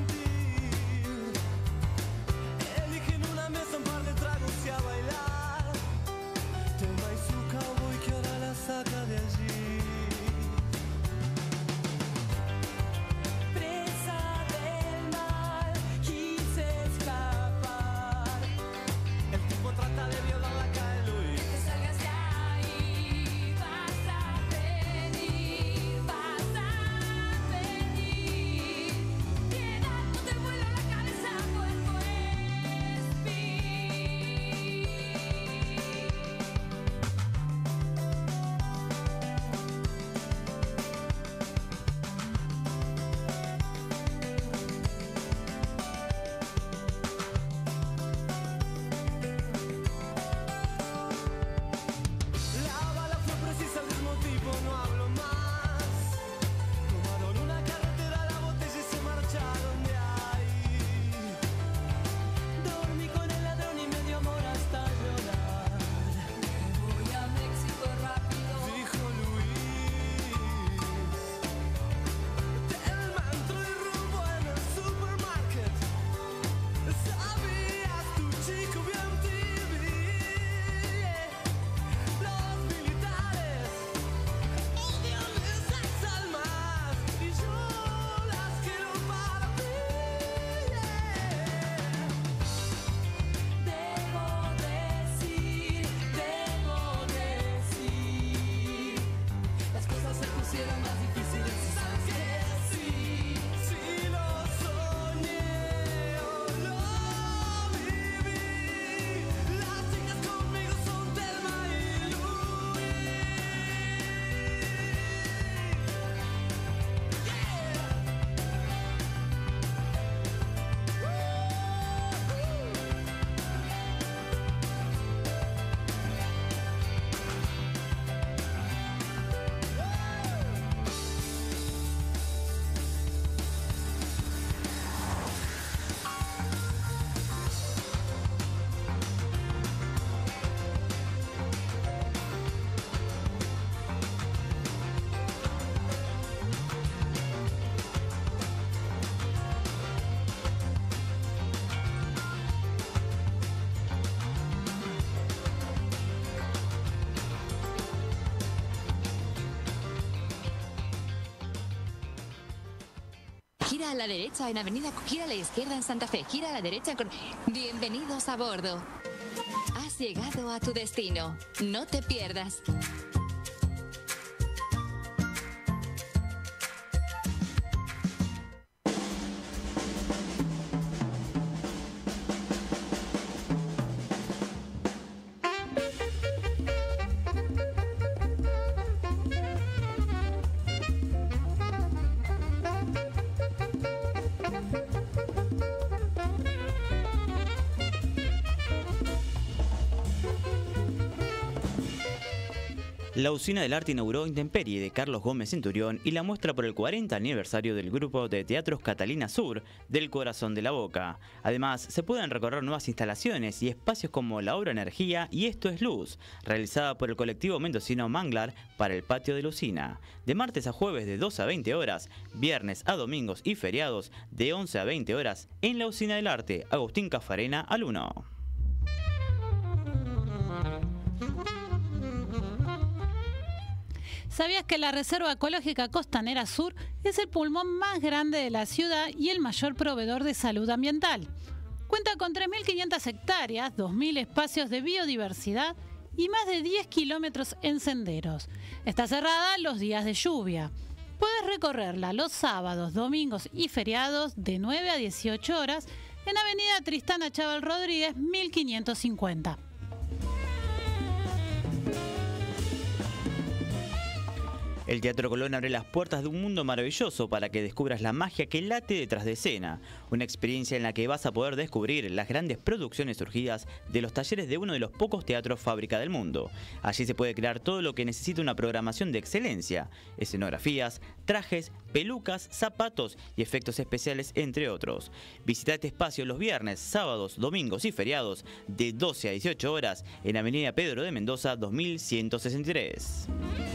Eligen una mesa, un par de tragos y a bailar. Tema y su cowboy que ahora la saca de allí. Presa del mal, quise escapar. El tipo trata de violarla, cae Luis. Que salgas de ahí, vas a venir, vas a venir. Piedad, no te vuela la cabeza, cuerpo es fin. La bala fue precisa, el mismo tipo, no hablo más. Tomaron una carretera, la botella y se marcharon de ahí. Dormí con el ladrón y me dio amor hasta llorar. Me voy a México rápido, dijo Luis. Telma entró y rumbo en el supermarket. ¿Sabías tu chico bien T V? Los militares odian esas almas y yo las quiero para mí. Debo decir, debo decir, las cosas se pusieron más difíciles y sabes que sí. Si lo soñé o lo viví, las chicas conmigo son Telma y Luis. Gira a la derecha en Avenida, gira a la izquierda en Santa Fe, gira a la derecha con... Bienvenidos a bordo. Has llegado a tu destino. No te pierdas. La Usina del Arte inauguró Intemperie de Carlos Gómez Centurión y la muestra por el cuarenta aniversario del grupo de teatros Catalina Sur del Corazón de la Boca. Además, se pueden recorrer nuevas instalaciones y espacios como la obra Energía y Esto es Luz, realizada por el colectivo mendocino Manglar para el patio de la usina. De martes a jueves de doce a veinte horas, viernes a domingos y feriados de once a veinte horas en la Usina del Arte, Agustín Cafarena al uno. ¿Sabías que la Reserva Ecológica Costanera Sur es el pulmón más grande de la ciudad y el mayor proveedor de salud ambiental? Cuenta con tres mil quinientas hectáreas, dos mil espacios de biodiversidad y más de diez kilómetros en senderos. Está cerrada los días de lluvia. Puedes recorrerla los sábados, domingos y feriados de nueve a dieciocho horas en Avenida Tristana Chaval Rodríguez mil quinientos cincuenta. El Teatro Colón abre las puertas de un mundo maravilloso para que descubras la magia que late detrás de escena. Una experiencia en la que vas a poder descubrir las grandes producciones surgidas de los talleres de uno de los pocos teatros fábrica del mundo. Allí se puede crear todo lo que necesita una programación de excelencia: escenografías, trajes, pelucas, zapatos y efectos especiales, entre otros. Visita este espacio los viernes, sábados, domingos y feriados de doce a dieciocho horas en Avenida Pedro de Mendoza dos mil ciento sesenta y tres.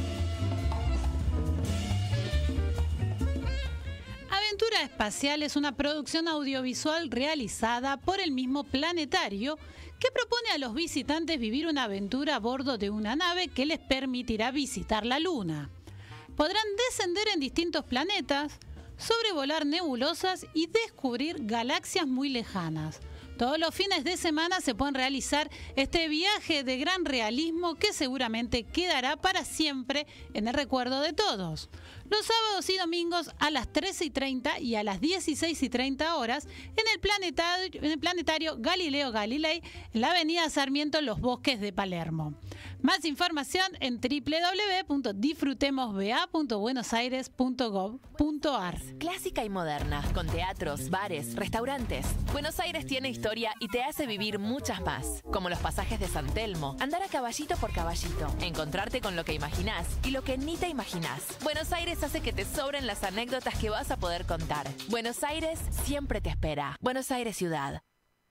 Aventura Espacial es una producción audiovisual realizada por el mismo planetario que propone a los visitantes vivir una aventura a bordo de una nave que les permitirá visitar la Luna. Podrán descender en distintos planetas, sobrevolar nebulosas y descubrir galaxias muy lejanas. Todos los fines de semana se pueden realizar este viaje de gran realismo que seguramente quedará para siempre en el recuerdo de todos. Los sábados y domingos a las trece y treinta y a las dieciséis y treinta horas en el planetario, en el planetario Galileo Galilei, en la avenida Sarmiento, Los Bosques de Palermo. Más información en doble u doble u doble u punto disfrutemosba punto buenosaires punto gov punto ar. Clásica y moderna, con teatros, bares, restaurantes. Buenos Aires tiene historia y te hace vivir muchas más, como los pasajes de San Telmo, andar a caballito por caballito, encontrarte con lo que imaginás y lo que ni te imaginás. Buenos Aires hace que te sobren las anécdotas que vas a poder contar. Buenos Aires siempre te espera. Buenos Aires Ciudad.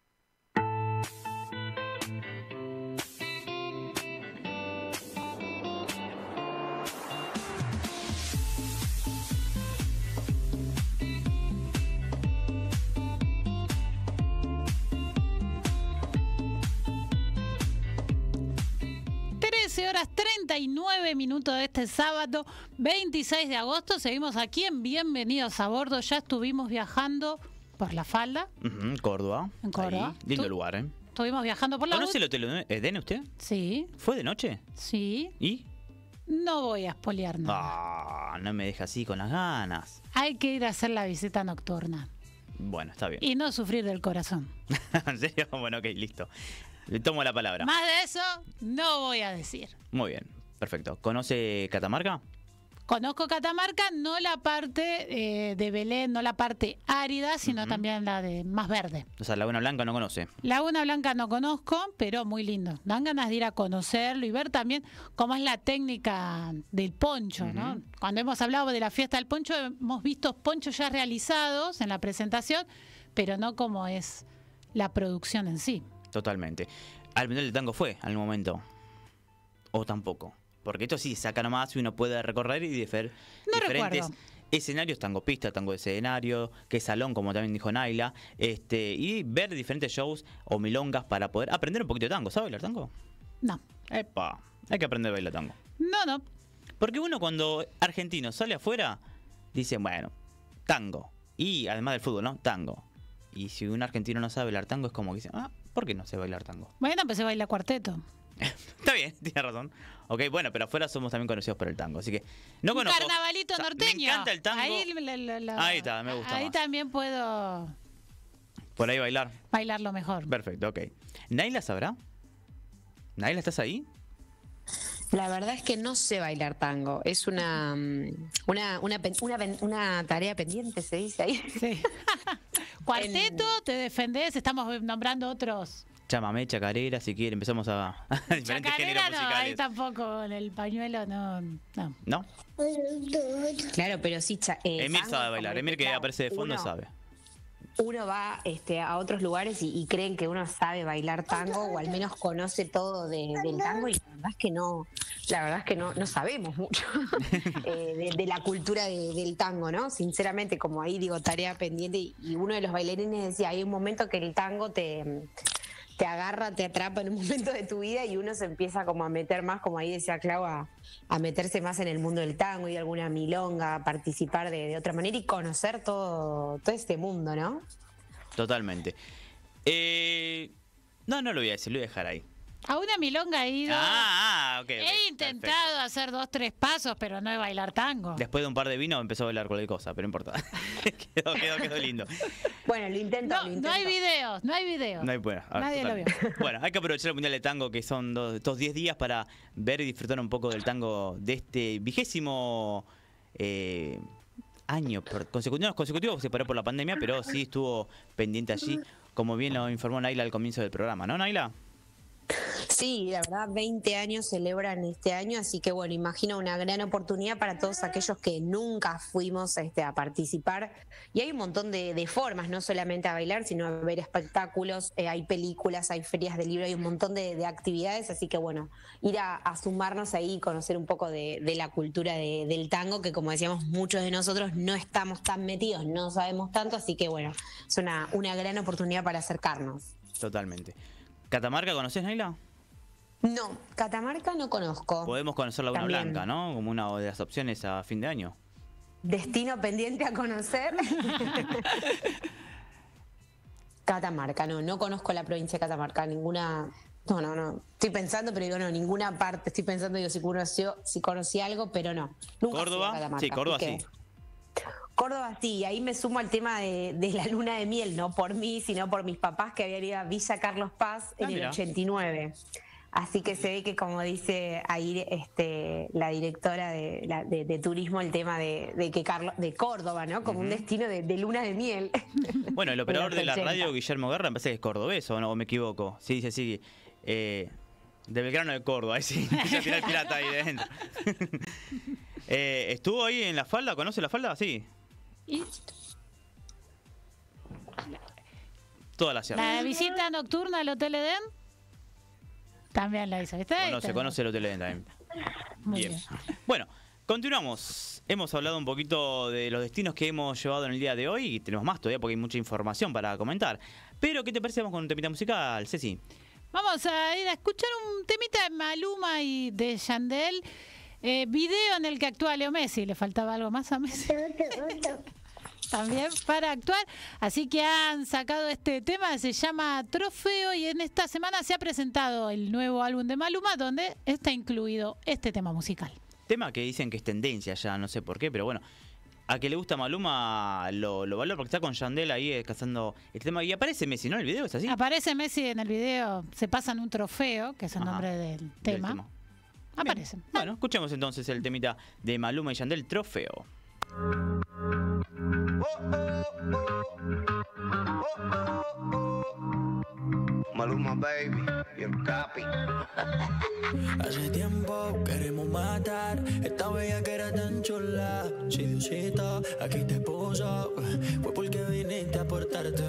trece horas treinta y nueve minutos de este sábado veintiséis de agosto. Seguimos aquí en Bienvenidos a Bordo. Ya estuvimos viajando por La Falda. Uh-huh, Córdoba. En Córdoba. Ahí, lindo ¿Tú? Lugar, ¿eh? Estuvimos viajando por la ¿Conoce el Hotel Eden usted? Sí. ¿Fue de noche? Sí. ¿Y? No voy a espolear nada. Ah, no me deja así con las ganas. Hay que ir a hacer la visita nocturna. Bueno, está bien. Y no sufrir del corazón. ¿En serio? Bueno, ok, listo. Le tomo la palabra. Más de eso no voy a decir. Muy bien, perfecto. ¿Conoce Catamarca? Conozco Catamarca, no la parte eh, de Belén, no la parte árida, sino uh-huh. también la de más verde. O sea, Laguna Blanca no conoce. Laguna Blanca no conozco, pero muy lindo. Dan ganas de ir a conocerlo y ver también cómo es la técnica del poncho, uh-huh. ¿no? Cuando hemos hablado de la fiesta del poncho, hemos visto ponchos ya realizados en la presentación, pero no cómo es la producción en sí. Totalmente. ¿Al Mundial de Tango fue al momento? ¿O tampoco? Porque esto sí, saca nomás y uno puede recorrer y difer- no diferentes recuerdo. escenarios, tango pista, tango de escenario, que salón, como también dijo Naila, este, y ver diferentes shows o milongas para poder aprender un poquito de tango. ¿Sabe bailar tango? No. Epa, hay que aprender a bailar tango. No, no. Porque uno cuando argentino sale afuera, dice, bueno, tango. Y además del fútbol, ¿no? Tango. Y si un argentino no sabe bailar tango, es como que dice, ah, ¿por qué no sé bailar tango? Bueno, pues se baila cuarteto. Está bien, tiene razón. Ok, bueno, pero afuera somos también conocidos por el tango, así que no un conozco. Carnavalito o sea, norteño. Me encanta el tango. Ahí, la, la, la, ahí está, me gusta Ahí más. también puedo Por ahí bailar. bailarlo mejor. Perfecto, ok. ¿Naila sabrá? ¿Naila, estás ahí? La verdad es que no sé bailar tango. Es una una, una, una, una tarea pendiente, se dice ahí. Sí. Cuarteto, te defendés, estamos nombrando otros chamamé, chacarera, si quiere, empezamos a, a diferentes géneros Chacarera no, ahí musicales. tampoco, en el pañuelo no. no. ¿No? Claro, pero sí, cha- eh, Emir tango, sabe bailar, como Emir que claro, aparece de fondo uno- sabe. Uno va este, a otros lugares y, y creen que uno sabe bailar tango o al menos conoce todo de- del tango y la verdad es que no, la verdad es que no, no sabemos mucho eh, de, de la cultura de- del tango, ¿no? Sinceramente, como ahí digo, tarea pendiente y, y uno de los bailarines decía, hay un momento que el tango te, te agarra, te atrapa en un momento de tu vida y uno se empieza como a meter más, como ahí decía Clau, a, a meterse más en el mundo del tango y de alguna milonga, a participar de, de otra manera y conocer todo, todo este mundo, ¿no? Totalmente. Eh, no, no lo voy a decir, lo voy a dejar ahí. A una milonga he ido. Ah, ah, ok. ok, he intentado hacer dos, tres pasos, pero no es bailar tango. Después de un par de vinos empezó a bailar cualquier cosa, pero no importa. quedó, quedó, quedó lindo. Bueno, lo intento, No, no hay videos, no hay videos. No hay, bueno, ah, Nadie lo vio. totalmente. Bueno, hay que aprovechar el Mundial de Tango, que son dos- estos diez días para ver y disfrutar un poco del tango de este vigésimo eh, año por- consecutivo. No, consecutivo se paró por la pandemia, pero sí estuvo pendiente allí, como bien lo informó Naila al comienzo del programa, ¿no, Naila? Sí, la verdad, veinte años celebran este año, así que bueno, imagino una gran oportunidad para todos aquellos que nunca fuimos este, a participar. Y hay un montón de, de formas, no solamente a bailar, sino a ver espectáculos, eh, hay películas, hay ferias de libro, hay un montón de, de actividades, así que bueno, ir a, a sumarnos ahí y conocer un poco de, de la cultura de- del tango, que como decíamos, muchos de nosotros no estamos tan metidos, no sabemos tanto, así que bueno, es una, una gran oportunidad para acercarnos. Totalmente. ¿Catamarca conoces, Naila? No, Catamarca no conozco. Podemos conocer Laguna También. Blanca, ¿no? Como una de las opciones a fin de año. Destino pendiente a conocer. Catamarca, no, no conozco la provincia de Catamarca, ninguna. No, no, no. Estoy pensando, pero digo, no, ninguna parte. Estoy pensando, digo, si conoció, si conocí algo, pero no. Nunca fui a ¿Córdoba? Catamarca, Sí, Córdoba así que- sí. Córdoba sí, y ahí me sumo al tema de, de la luna de miel, no por mí, sino por mis papás que habían ido a Villa Carlos Paz en Ah, el mira. ochenta y nueve. Así que se ve que, como dice ahí este, la directora de, la- de- de turismo, el tema de, de que Carlos, de Córdoba, ¿no? Como un Ujú. destino de, de luna de miel. Bueno, el operador de la ochenta. radio, Guillermo Guerra, me parece que es cordobés, ¿o no? ¿O me equivoco? Sí, dice así. Eh, de Belgrano de Córdoba, ahí sí. Empieza a tirar pirata ahí de dentro. Eh, ¿Estuvo ahí en la falda? ¿Conoce la falda? Sí. Y Toda la sierra. la visita nocturna al Hotel Edén también la hizo, ¿viste? Conoce, conoce el Hotel Edén también. Muy Bien. bien. Bueno, continuamos. Hemos hablado un poquito de los destinos que hemos llevado en el día de hoy y tenemos más todavía porque hay mucha información para comentar. Pero, ¿qué te parece? Vamos con un temita musical, Ceci. Vamos a ir a escuchar un temita de Maluma y de Yandel. Eh, video en el que actúa Leo Messi. Le faltaba algo más a Messi. También para actuar. Así que han sacado este tema, se llama Trofeo, y en esta semana se ha presentado el nuevo álbum de Maluma, donde está incluido este tema musical. Tema que dicen que es tendencia ya, no sé por qué, pero bueno. A que le gusta Maluma lo, lo valora porque está con Yandel ahí eh, cazando este tema. Y aparece Messi, ¿no? El video es así. Aparece Messi en el video, se pasan un trofeo, que es el Ajá. nombre del Del tema. tema. Aparecen. Bueno, escuchemos entonces el temita de Maluma y Yandel, Trofeo. Maluma baby, bien capi. Hace tiempo queremos matar esta bella que era tan chula. Si Diosito aquí te puso, fue porque viniste a portarte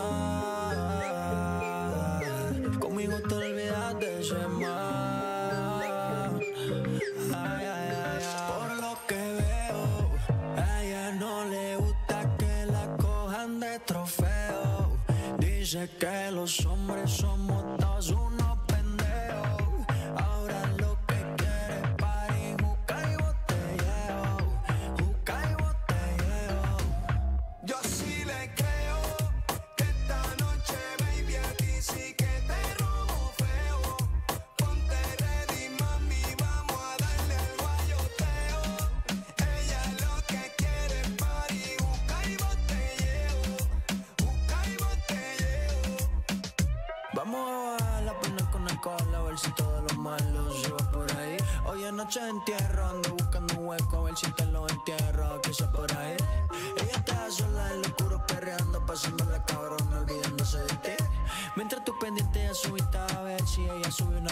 mal. Conmigo te olvidaste de ese mal. Ay, ay, ay, ay. Por lo que veo, a ella no le gusta que la cojan de trofeo. Dice que los hombres somos todos unos pendejos. Ahora lo que quiere es party, juca y botelleo. Juca y botelleo. Yo sí le creo que esta noche, baby, a ti sí que te robo feo. Ponte ready, mami, vamos a darle el guayoteo. Ella lo que quiere es party, juca y botelleo. Juca y botelleo. Vamos a bajar la pena con alcohol, a ver si todo lo malo se va por ahí. Hoy en noche de entierro, ando buscando un hueco, a ver si te lo entierro, quizá por ahí. Ella está sola en lo oscuro perreando, pasándola cabrón, olvidándose de ti. Mientras tú pendiente a su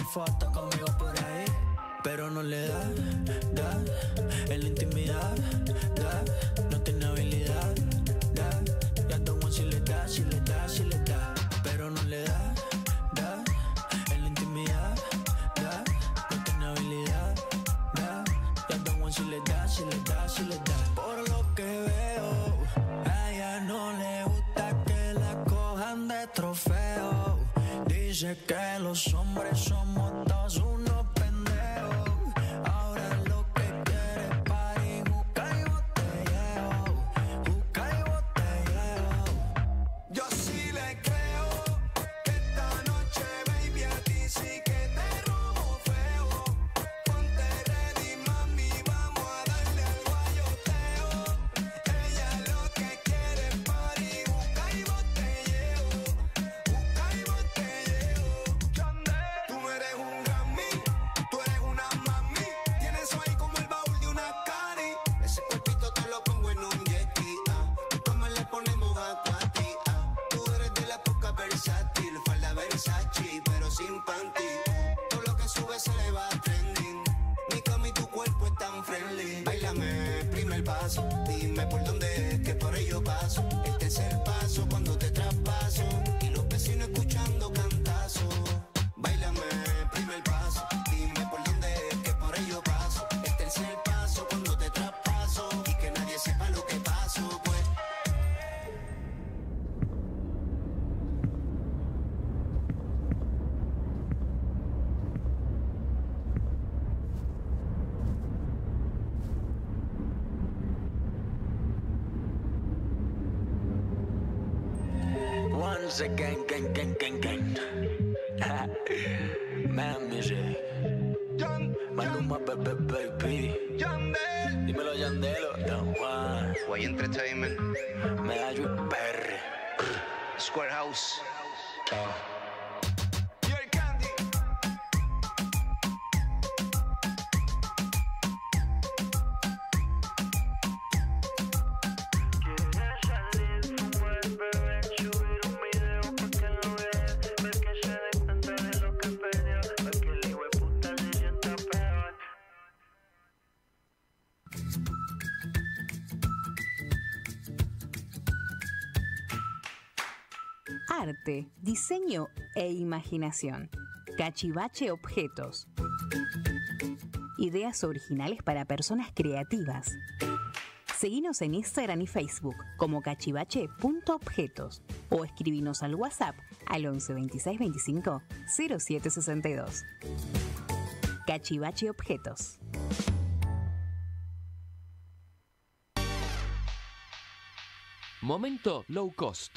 una foto conmigo por ahí, pero no le da, da, en la intimidad, da, no tiene habilidad, da, ya tomo si le da, si le da, si le da, pero no le da, da, en la intimidad, da, no tiene habilidad, da, ya tomo si le da, si le da, si le da, por lo que veo, a ella no le gusta que la cojan de trofeo, dice que los hombres somos todos unos pendejos. Ahora lo que quiere es party, juca y botelleo, juca y botelleo. Yo sí le creo que esta noche, baby, a ti sí que te robo feo. Ponte ready, mami, vamos a darle al guayoteo. Ella lo que quiere es party, juca y botelleo, juca y botelleo. Tú no eres un Grammy, tú eres una mami. Tienes eso ahí como el baúl de una cari. Ese cuerpito te lo pongo en un jet ski, ah. Y como le ponemos acuati, ah. Tú eres de la poca versátil, falda Versace, pero sin panty. Todo lo que sube se le va trending. Mi cama y tu cuerpo es tan friendly. Báilame, primer paso, dime por dónde es que por ello paso. Este es el paso cuando te traspaso y los vecinos escuchando cantazo. Báilame, primer paso, dime por dónde es que por ello paso. Este es el paso cuando te traspaso y que nadie sepa lo que paso, pues. Once again, gang, gang, gang, gang. Man music. Maluma, baby, baby. Dímelo, Yandelo. Don Juan. Guay Entertainment. Medallo y Perry. Square House. Arte, diseño e imaginación. Cachivache Objetos. Ideas originales para personas creativas. Seguinos en Instagram y Facebook como cachivache punto objetos o escribinos al WhatsApp al once veintiséis veinticinco cero siete sesenta y dos. Cachivache Objetos. Momento low cost.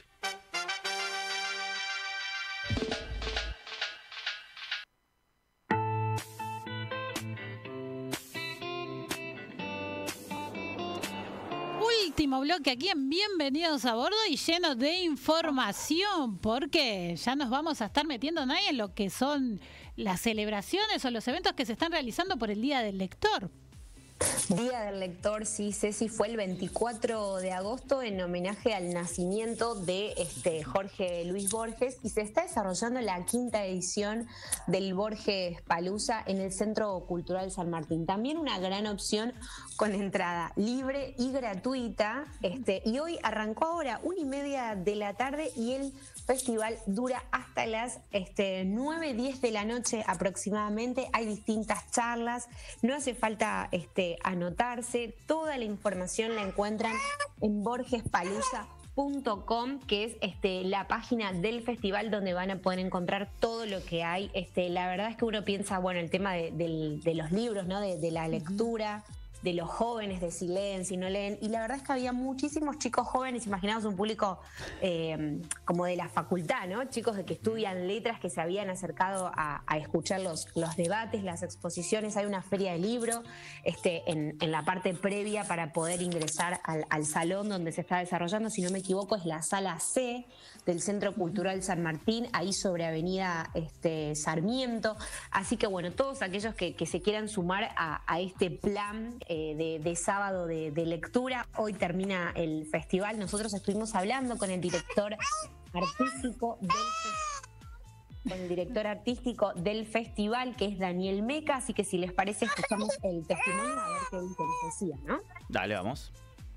Último bloque aquí en Bienvenidos a Bordo y lleno de información, porque ya nos vamos a estar metiendo ahí en lo que son las celebraciones o los eventos que se están realizando por el Día del Lector. Día del Lector, sí, Ceci, fue el veinticuatro de agosto en homenaje al nacimiento de este Jorge Luis Borges y se está desarrollando la quinta edición del Borges Palooza en el Centro Cultural San Martín. También una gran opción con entrada libre y gratuita. Este, y hoy arrancó ahora una y media de la tarde y el festival dura hasta las este, nueve, diez de la noche aproximadamente. Hay distintas charlas, no hace falta este, anotarse. Toda la información la encuentran en borges palooza punto com, que es este, la página del festival donde van a poder encontrar todo lo que hay. Este, la verdad es que uno piensa, bueno, el tema de, de, de los libros, ¿no? de, de la lectura, de los jóvenes, de si leen, si no leen, y la verdad es que había muchísimos chicos jóvenes, imaginamos un público eh, como de la facultad, ¿no? Chicos de que estudian letras que se habían acercado a, a escuchar los, los debates, las exposiciones. Hay una feria de libro este, en, en la parte previa para poder ingresar al, al salón donde se está desarrollando, si no me equivoco es la sala C del Centro Cultural San Martín, ahí sobre Avenida este, Sarmiento. Así que bueno, todos aquellos que, que se quieran sumar a, a este plan eh, de, de sábado de, de lectura, hoy termina el festival. Nosotros estuvimos hablando con el director artístico del festival. con el director artístico del festival, que es Daniel Meca, así que si les parece escuchamos el testimonio a ver qué dice nos decía, ¿no? Dale, vamos.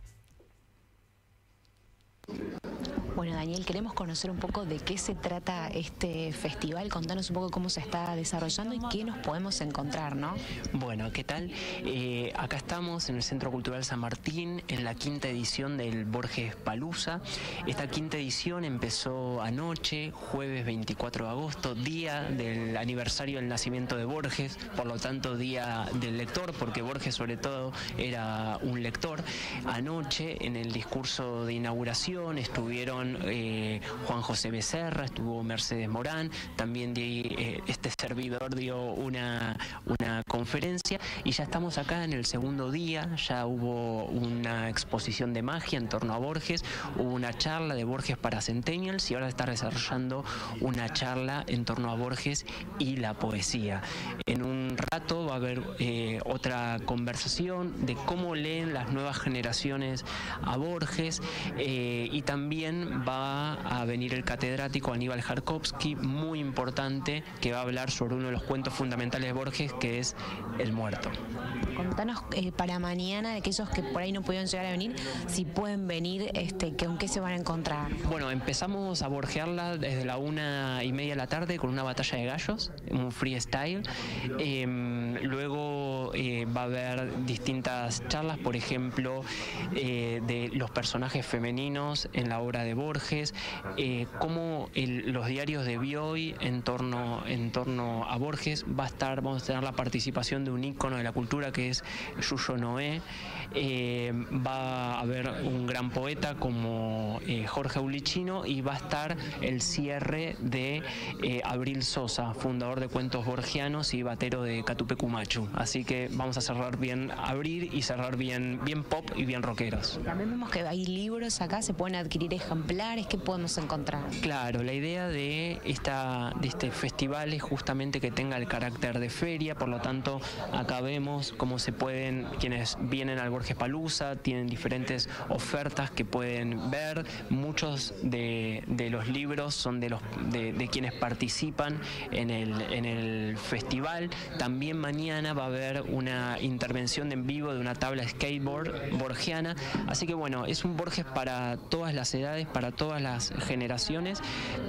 Bueno, Daniel, queremos conocer un poco de qué se trata este festival. Contanos un poco cómo se está desarrollando y qué nos podemos encontrar, ¿no? Bueno, ¿qué tal? Eh, acá estamos en el Centro Cultural San Martín, en la quinta edición del Borges Palooza. Esta quinta edición empezó anoche, jueves veinticuatro de agosto, día del aniversario del nacimiento de Borges, por lo tanto día del lector, porque Borges sobre todo era un lector. Anoche, en el discurso de inauguración, estuvieron Eh, Juan José Becerra, estuvo Mercedes Morán, también di, eh, este servidor dio una, una conferencia y ya estamos acá en el segundo día. Ya hubo una exposición de magia en torno a Borges, hubo una charla de Borges para Centennials y ahora está desarrollando una charla en torno a Borges y la poesía. En un rato va a haber eh, otra conversación de cómo leen las nuevas generaciones a Borges eh, y también va a venir el catedrático Aníbal Jarkovsky, muy importante, que va a hablar sobre uno de los cuentos fundamentales de Borges, que es El Muerto. Contanos eh, para mañana, de aquellos que por ahí no pudieron llegar a venir, si pueden venir, este, que, ¿con qué se van a encontrar? Bueno, empezamos a borjearla desde la una y media de la tarde con una batalla de gallos, un freestyle. Eh, luego eh, va a haber distintas charlas, por ejemplo, eh, de los personajes femeninos en la obra de Borges, eh, cómo el, los diarios de Bioy en torno, en torno a Borges. Va a estar, vamos a tener la participación de un ícono de la cultura que es Yuyo Noé. Eh, va a haber un gran poeta como eh, Jorge Aulichino y va a estar el cierre de eh, Abril Sosa, fundador de Cuentos Borgianos y batero de Catupecumachu. Así que vamos a cerrar bien Abril y cerrar bien, bien pop y bien rockeros. También vemos que hay libros acá, se pueden adquirir ejemplares, ¿qué podemos encontrar? Claro, la idea de, esta, de este festival es justamente que tenga el carácter de feria, por lo tanto acá vemos cómo se pueden, quienes vienen al Borges Palooza tienen diferentes ofertas que pueden ver. Muchos de, de los libros son de los de, de quienes participan en el, en el festival. También mañana va a haber una intervención en vivo de una tabla skateboard borgiana, así que bueno, es un Borges para todas las edades, para todas las generaciones,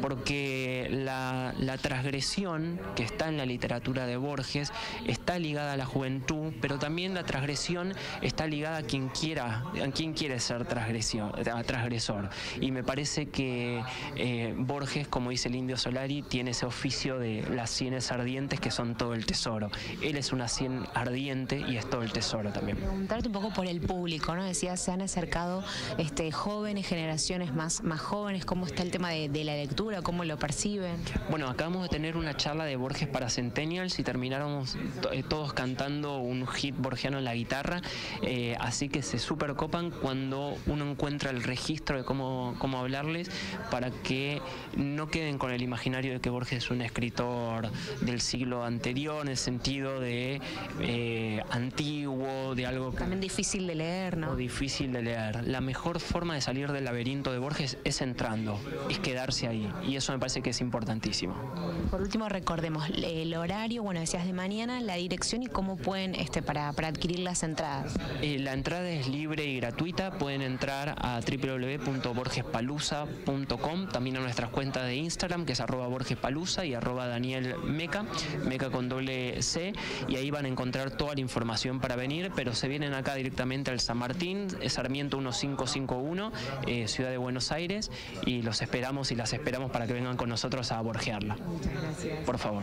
porque la, la transgresión que está en la literatura de Borges está ligada a la juventud, pero también la transgresión está ligada a quien quiera, a quien quiere ser transgresión, transgresor. Y me parece que eh, Borges, como dice el Indio Solari, tiene ese oficio de las sienes ardientes que son todo el tesoro. Él es una sien ardiente y es todo el tesoro también. Preguntarte un poco por el público, ¿no? Decías, se han acercado este, jóvenes, generaciones más, más jóvenes, ¿cómo está el tema de, de la lectura? ¿Cómo lo perciben? Bueno, acabamos de tener una charla de Borges para Centennials y termináramos eh, todos cantando un hit borgiano en la guitarra, eh, así que se super copan cuando uno encuentra el registro de cómo, cómo hablarles, para que no queden con el imaginario de que Borges es un escritor del siglo anterior, en el sentido de eh, antiguo, de algo... También difícil de leer, ¿no? O difícil de leer. La mejor forma de salir del laberinto de Borges es entrando, es quedarse ahí, y eso me parece que es importantísimo. Por último, recordemos el horario, bueno, decías de mañana, la dirección y cómo pueden, este, para, para adquirir las entradas. Eh, la entrada es libre y gratuita, pueden entrar a w w w punto borges palooza punto com, también a nuestras cuentas de Instagram, que es arroba borgespalooza y arroba Daniel Meca, Meca con doble C, y ahí van a encontrar toda la información para venir, pero se vienen acá directamente al San Martín, Sarmiento mil quinientos cincuenta y uno, eh, Ciudad de Buenos Aires, y los esperamos y las esperamos para que vengan con nosotros a borgearla. Muchas gracias. Por favor.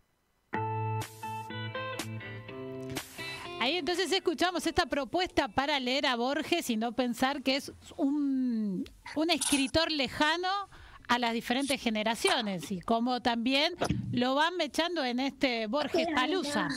Ahí entonces escuchamos esta propuesta para leer a Borges y no pensar que es un, un escritor lejano a las diferentes generaciones, y como también lo van mechando en este Borges Palooza.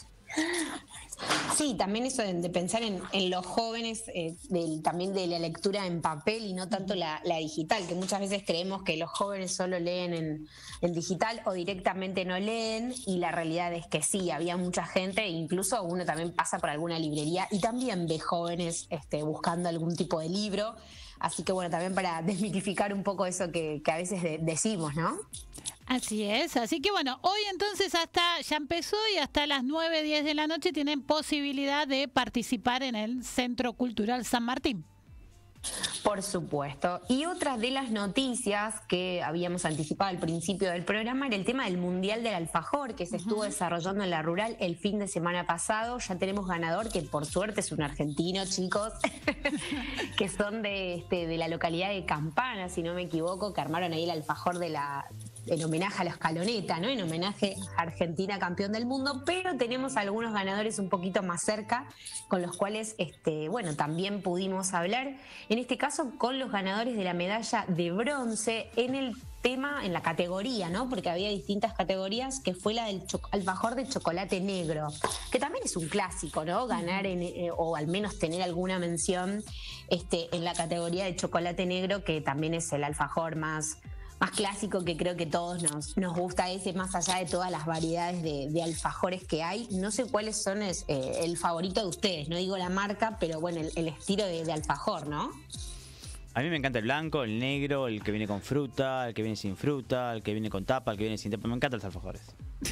Sí, también eso de, de pensar en, en los jóvenes, eh, del, también de la lectura en papel y no tanto la, la digital, que muchas veces creemos que los jóvenes solo leen en, en digital o directamente no leen, y la realidad es que sí, había mucha gente, incluso uno también pasa por alguna librería y también ve jóvenes este, buscando algún tipo de libro. Así que bueno, también para desmitificar un poco eso que, que a veces de- decimos, ¿no? Así es, así que bueno, hoy entonces hasta, ya empezó y hasta las nueve, diez de la noche tienen posibilidad de participar en el Centro Cultural San Martín. Por supuesto. Y otra de las noticias que habíamos anticipado al principio del programa era el tema del Mundial del Alfajor, que se estuvo desarrollando en la rural el fin de semana pasado. Ya tenemos ganador, que por suerte es un argentino, chicos, que son de, este, de la localidad de Campana, si no me equivoco, que armaron ahí el alfajor de la... en homenaje a la escaloneta, ¿no? En homenaje a Argentina campeón del mundo, pero tenemos algunos ganadores un poquito más cerca, con los cuales, este, bueno, también pudimos hablar, en este caso con los ganadores de la medalla de bronce en el tema, en la categoría, ¿no? Porque había distintas categorías, que fue la del cho- alfajor de chocolate negro, que también es un clásico, ¿no? Ganar en, eh, o al menos tener alguna mención este, en la categoría de chocolate negro, que también es el alfajor más más clásico, que creo que todos nos, nos gusta ese, más allá de todas las variedades de, de alfajores que hay. No sé cuáles son es, eh, el favorito de ustedes, no digo la marca, pero bueno, el, el estilo de, de alfajor, ¿no? A mí me encanta el blanco, el negro, el que viene con fruta, el que viene sin fruta, el que viene con tapa, el que viene sin tapa. Me encantan los alfajores.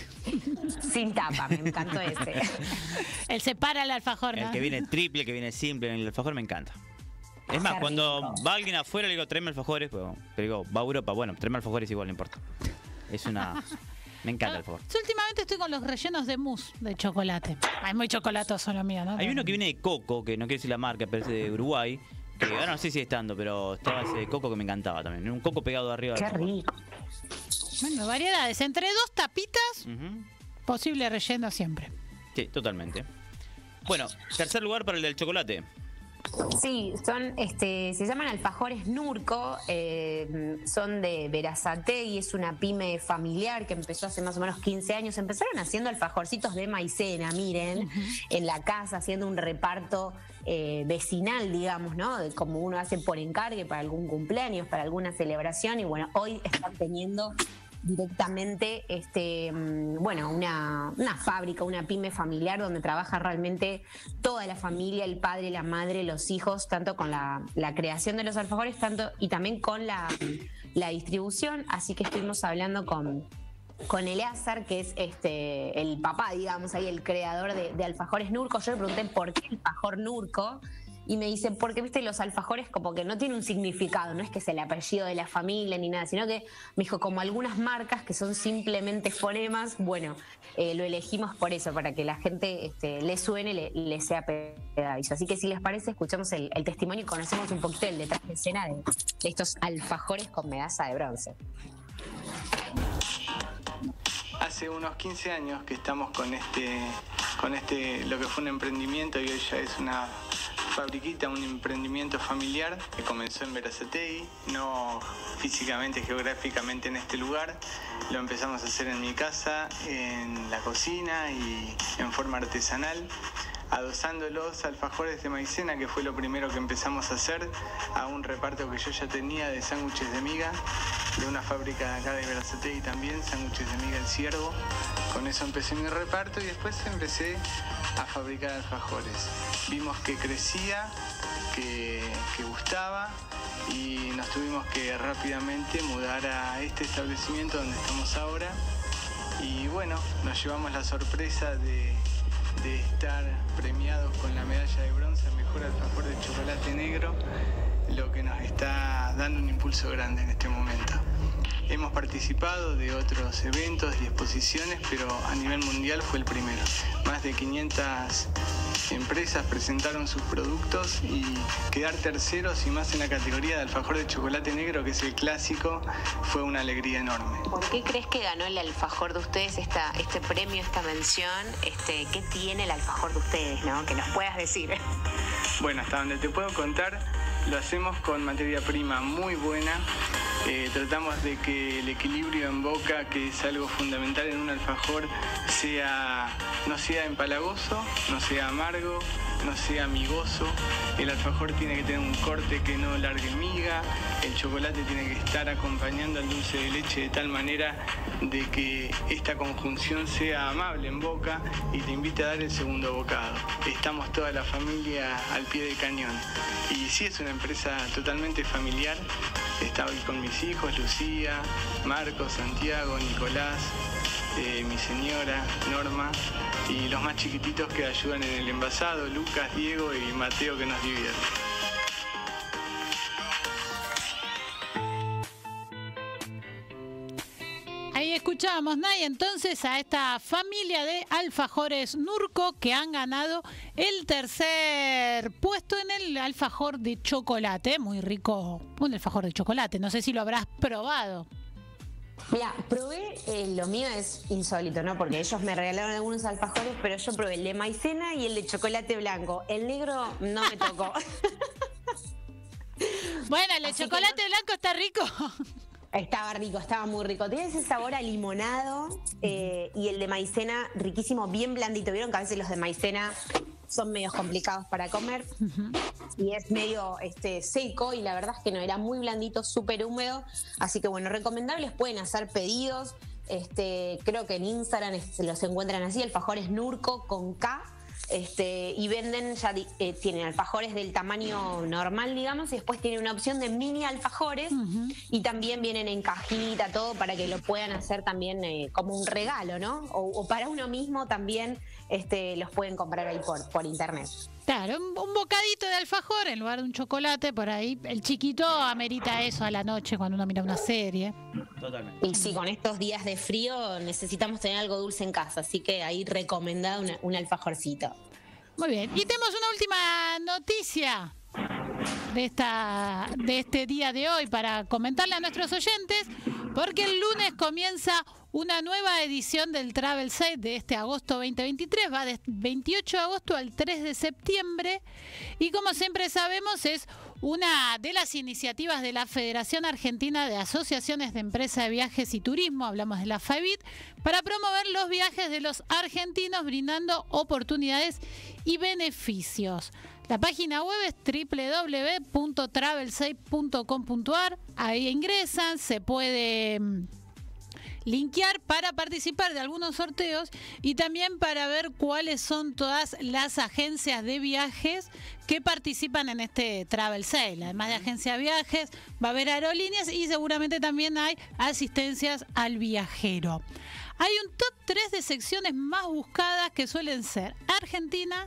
Sin tapa, me encantó ese. Él separa el alfajor, ¿no? El que viene triple, el que viene simple, el alfajor me encanta. Es más, Qué cuando rico. va alguien afuera le digo, tráeme alfajores, pero, pero digo, va a Europa, bueno, tráeme alfajores igual, no importa. Es una... Me encanta el alfajor. Yo últimamente estoy con los rellenos de mousse de chocolate. Ay, muy chocolatoso lo mío, ¿no? Hay uno que viene de coco, que no quiero decir la marca, pero es de Uruguay, que ahora no sé si está estando, pero estaba ese de coco que me encantaba también. Un coco pegado arriba. Qué rico. Bueno, variedades. Entre dos tapitas, posible relleno siempre. Sí, totalmente. Bueno, tercer lugar para el del chocolate. Sí, son, este, se llaman alfajores Nurco, eh, son de Berazategui, es una pyme familiar que empezó hace más o menos quince años. Empezaron haciendo alfajorcitos de maicena, miren, en la casa, haciendo un reparto eh, vecinal, digamos, ¿no? De como uno hace por encargue para algún cumpleaños, para alguna celebración, y bueno, hoy están teniendo directamente este mm, bueno una, una fábrica, una pyme familiar donde trabaja realmente toda la familia, el padre, la madre, los hijos, tanto con la, la creación de los alfajores tanto y también con la, la distribución. Así que estuvimos hablando con con Eleazar, que es este el papá, digamos, ahí el creador de, de alfajores Nurco. Yo le pregunté por qué el alfajor Nurco y me dice, porque viste, los alfajores como que no tienen un significado, no es que es el apellido de la familia ni nada, sino que me dijo, como algunas marcas que son simplemente fonemas, bueno, eh, lo elegimos por eso, para que la gente este, le suene, le, le sea pegadizo. Así que si les parece, escuchamos el, el testimonio y conocemos un poquito el detrás de escena de, de estos alfajores con medalla de bronce. Hace unos quince años que estamos con este, con este, lo que fue un emprendimiento y hoy ya es una fabriquita, un emprendimiento familiar que comenzó en Berazategui, no físicamente, geográficamente en este lugar. Lo empezamos a hacer en mi casa, en la cocina y en forma artesanal, adosando los alfajores de maicena, que fue lo primero que empezamos a hacer, a un reparto que yo ya tenía de sándwiches de miga, de una fábrica de acá de Berazategui también, sándwiches de miga El Ciervo. Con eso empecé mi reparto y después empecé a fabricar alfajores. Vimos que crecía, que, que gustaba y nos tuvimos que rápidamente mudar a este establecimiento donde estamos ahora. Y bueno, nos llevamos la sorpresa de, de estar premiados con la medalla de bronce al mejor alfajor de chocolate negro, lo que nos está dando un impulso grande en este momento. Hemos participado de otros eventos y exposiciones, pero a nivel mundial fue el primero. Más de quinientas empresas presentaron sus productos y quedar terceros y más en la categoría de alfajor de chocolate negro, que es el clásico, fue una alegría enorme. ¿Por qué crees que ganó el alfajor de ustedes esta, este premio, esta mención? Este, ¿Qué tiene el alfajor de ustedes, no? Que nos puedas decir. Bueno, hasta donde te puedo contar, lo hacemos con materia prima muy buena. Eh, tratamos de que el equilibrio en boca, que es algo fundamental en un alfajor, sea no sea empalagoso, no sea amargo, no sea amigoso. El alfajor tiene que tener un corte que no largue miga. El chocolate tiene que estar acompañando al dulce de leche de tal manera de que esta conjunción sea amable en boca y te invite a dar el segundo bocado. Estamos toda la familia al pie del cañón. Y sí, es una empresa totalmente familiar. Estaba con mis hijos, Lucía, Marcos, Santiago, Nicolás, eh, mi señora, Norma, y los más chiquititos que ayudan en el envasado, Lucas, Diego y Mateo, que nos divierten. Ahí escuchábamos, Nay, entonces a esta familia de alfajores Nurco que han ganado el tercer puesto en el alfajor de chocolate. Muy rico, un alfajor de chocolate. No sé si lo habrás probado. Mira, probé, eh, lo mío es insólito, ¿no? Porque ellos me regalaron algunos alfajores, pero yo probé el de maicena y el de chocolate blanco. El negro no me tocó. Bueno, el de Así chocolate que no- blanco está rico. Estaba rico, estaba muy rico. Tiene ese sabor a limonado eh, y el de maicena riquísimo, bien blandito. Vieron que a veces los de maicena son medio complicados para comer y es medio este, seco y la verdad es que no, era muy blandito, súper húmedo. Así que bueno, recomendables, pueden hacer pedidos. Este, creo que en Instagram es- se los encuentran así, alfajores Nurco con K. Este, y venden, ya di- eh, tienen alfajores del tamaño normal, digamos, y después tienen una opción de mini alfajores y también vienen en cajita, todo para que lo puedan hacer también eh, como un regalo, ¿no? O, o para uno mismo también este, los pueden comprar ahí por, por internet. Claro, un, un bocadito de alfajor en lugar de un chocolate por ahí. El chiquito amerita eso a la noche cuando uno mira una serie. Totalmente. Y sí, con estos días de frío necesitamos tener algo dulce en casa, así que ahí recomendado una- un alfajorcito. Muy bien. Y tenemos una última noticia de esta de este día de hoy para comentarle a nuestros oyentes, porque el lunes comienza una nueva edición del Travel Sale de este agosto veinte veintitrés, va de veintiocho de agosto al tres de septiembre y como siempre sabemos es una de las iniciativas de la Federación Argentina de Asociaciones de Empresas de Viajes y Turismo, hablamos de la FABIT, para promover los viajes de los argentinos brindando oportunidades y beneficios. La página web es doble u doble u doble u punto travel save punto com punto a r. Ahí ingresan, se puede mm, linkear para participar de algunos sorteos y también para ver cuáles son todas las agencias de viajes que participan en este Travel Sale. Además de agencia de viajes, va a haber aerolíneas y seguramente también hay asistencias al viajero. Hay un top tres de secciones más buscadas que suelen ser Argentina,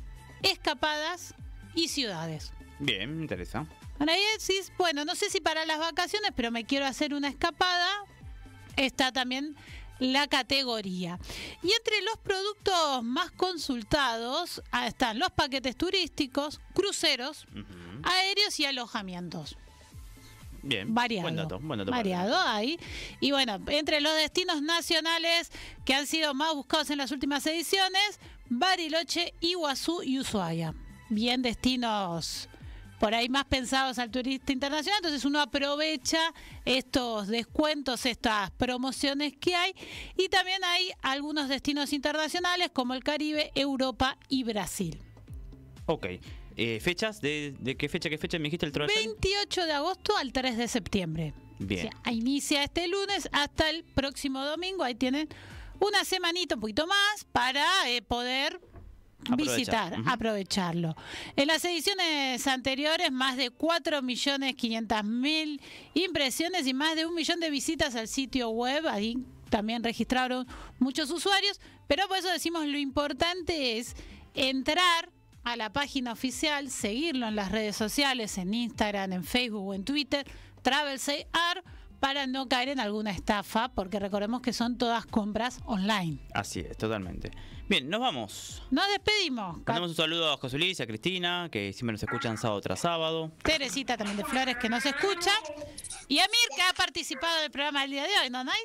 escapadas y ciudades. Bien, me interesa. Ahora ahí decís, bueno, no sé si para las vacaciones, pero me quiero hacer una escapada. Está también la categoría. Y entre los productos más consultados ah, están los paquetes turísticos, cruceros, aéreos y alojamientos. Bien. Variado. Buen dato. Buen dato para Variado ahí. Y bueno, entre los destinos nacionales que han sido más buscados en las últimas ediciones, Bariloche, Iguazú y Ushuaia. Bien destinos por ahí más pensados al turista internacional, entonces uno aprovecha estos descuentos, estas promociones que hay, y también hay algunos destinos internacionales como el Caribe, Europa y Brasil. Ok. Eh, ¿Fechas? ¿De, ¿De qué fecha? ¿Qué fecha me dijiste el Travel Sale? veintiocho de agosto al tres de septiembre. Bien. O sea, inicia este lunes hasta el próximo domingo. Ahí tienen una semanita, un poquito más, para eh, poder Aprovechar. visitar, Ujú. aprovecharlo. En las ediciones anteriores, más de cuatro millones quinientas mil impresiones y más de un millón de visitas al sitio web. Ahí también registraron muchos usuarios, pero por eso decimos lo importante es entrar a la página oficial, seguirlo en las redes sociales, en Instagram, en Facebook o en Twitter, Travel Sale A R, para no caer en alguna estafa, porque recordemos que son todas compras online. Así es, totalmente. Bien, nos vamos. Nos despedimos. Mandamos un saludo a José Luis y a Cristina, que siempre nos escuchan sábado tras sábado. Teresita también de Flores, que nos escucha. Y Amir, que ha participado del programa del día de hoy, ¿no, Nay?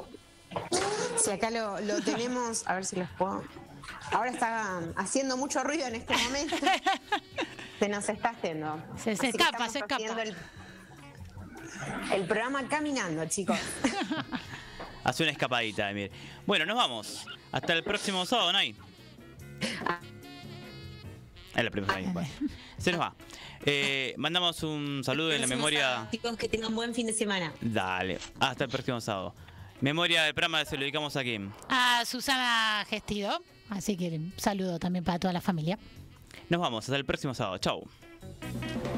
Si acá lo, lo tenemos, a ver si los puedo. Ahora está haciendo mucho ruido en este momento. Se nos está haciendo. Se, se Así que escapa, estamos se escapa. haciendo El, el programa caminando, chicos. Hace una escapadita, Emir. Bueno, nos vamos. Hasta el próximo sábado, Nay. Es la primera vez. Bueno. Se nos va. Eh, mandamos un saludo en la memoria. Chicos, que tengan buen fin de semana. Dale. Hasta el próximo sábado. Memoria del programa se lo dedicamos a quién. A Susana Gestido. Así que saludo también para toda la familia. Nos vamos. Hasta el próximo sábado. Chau.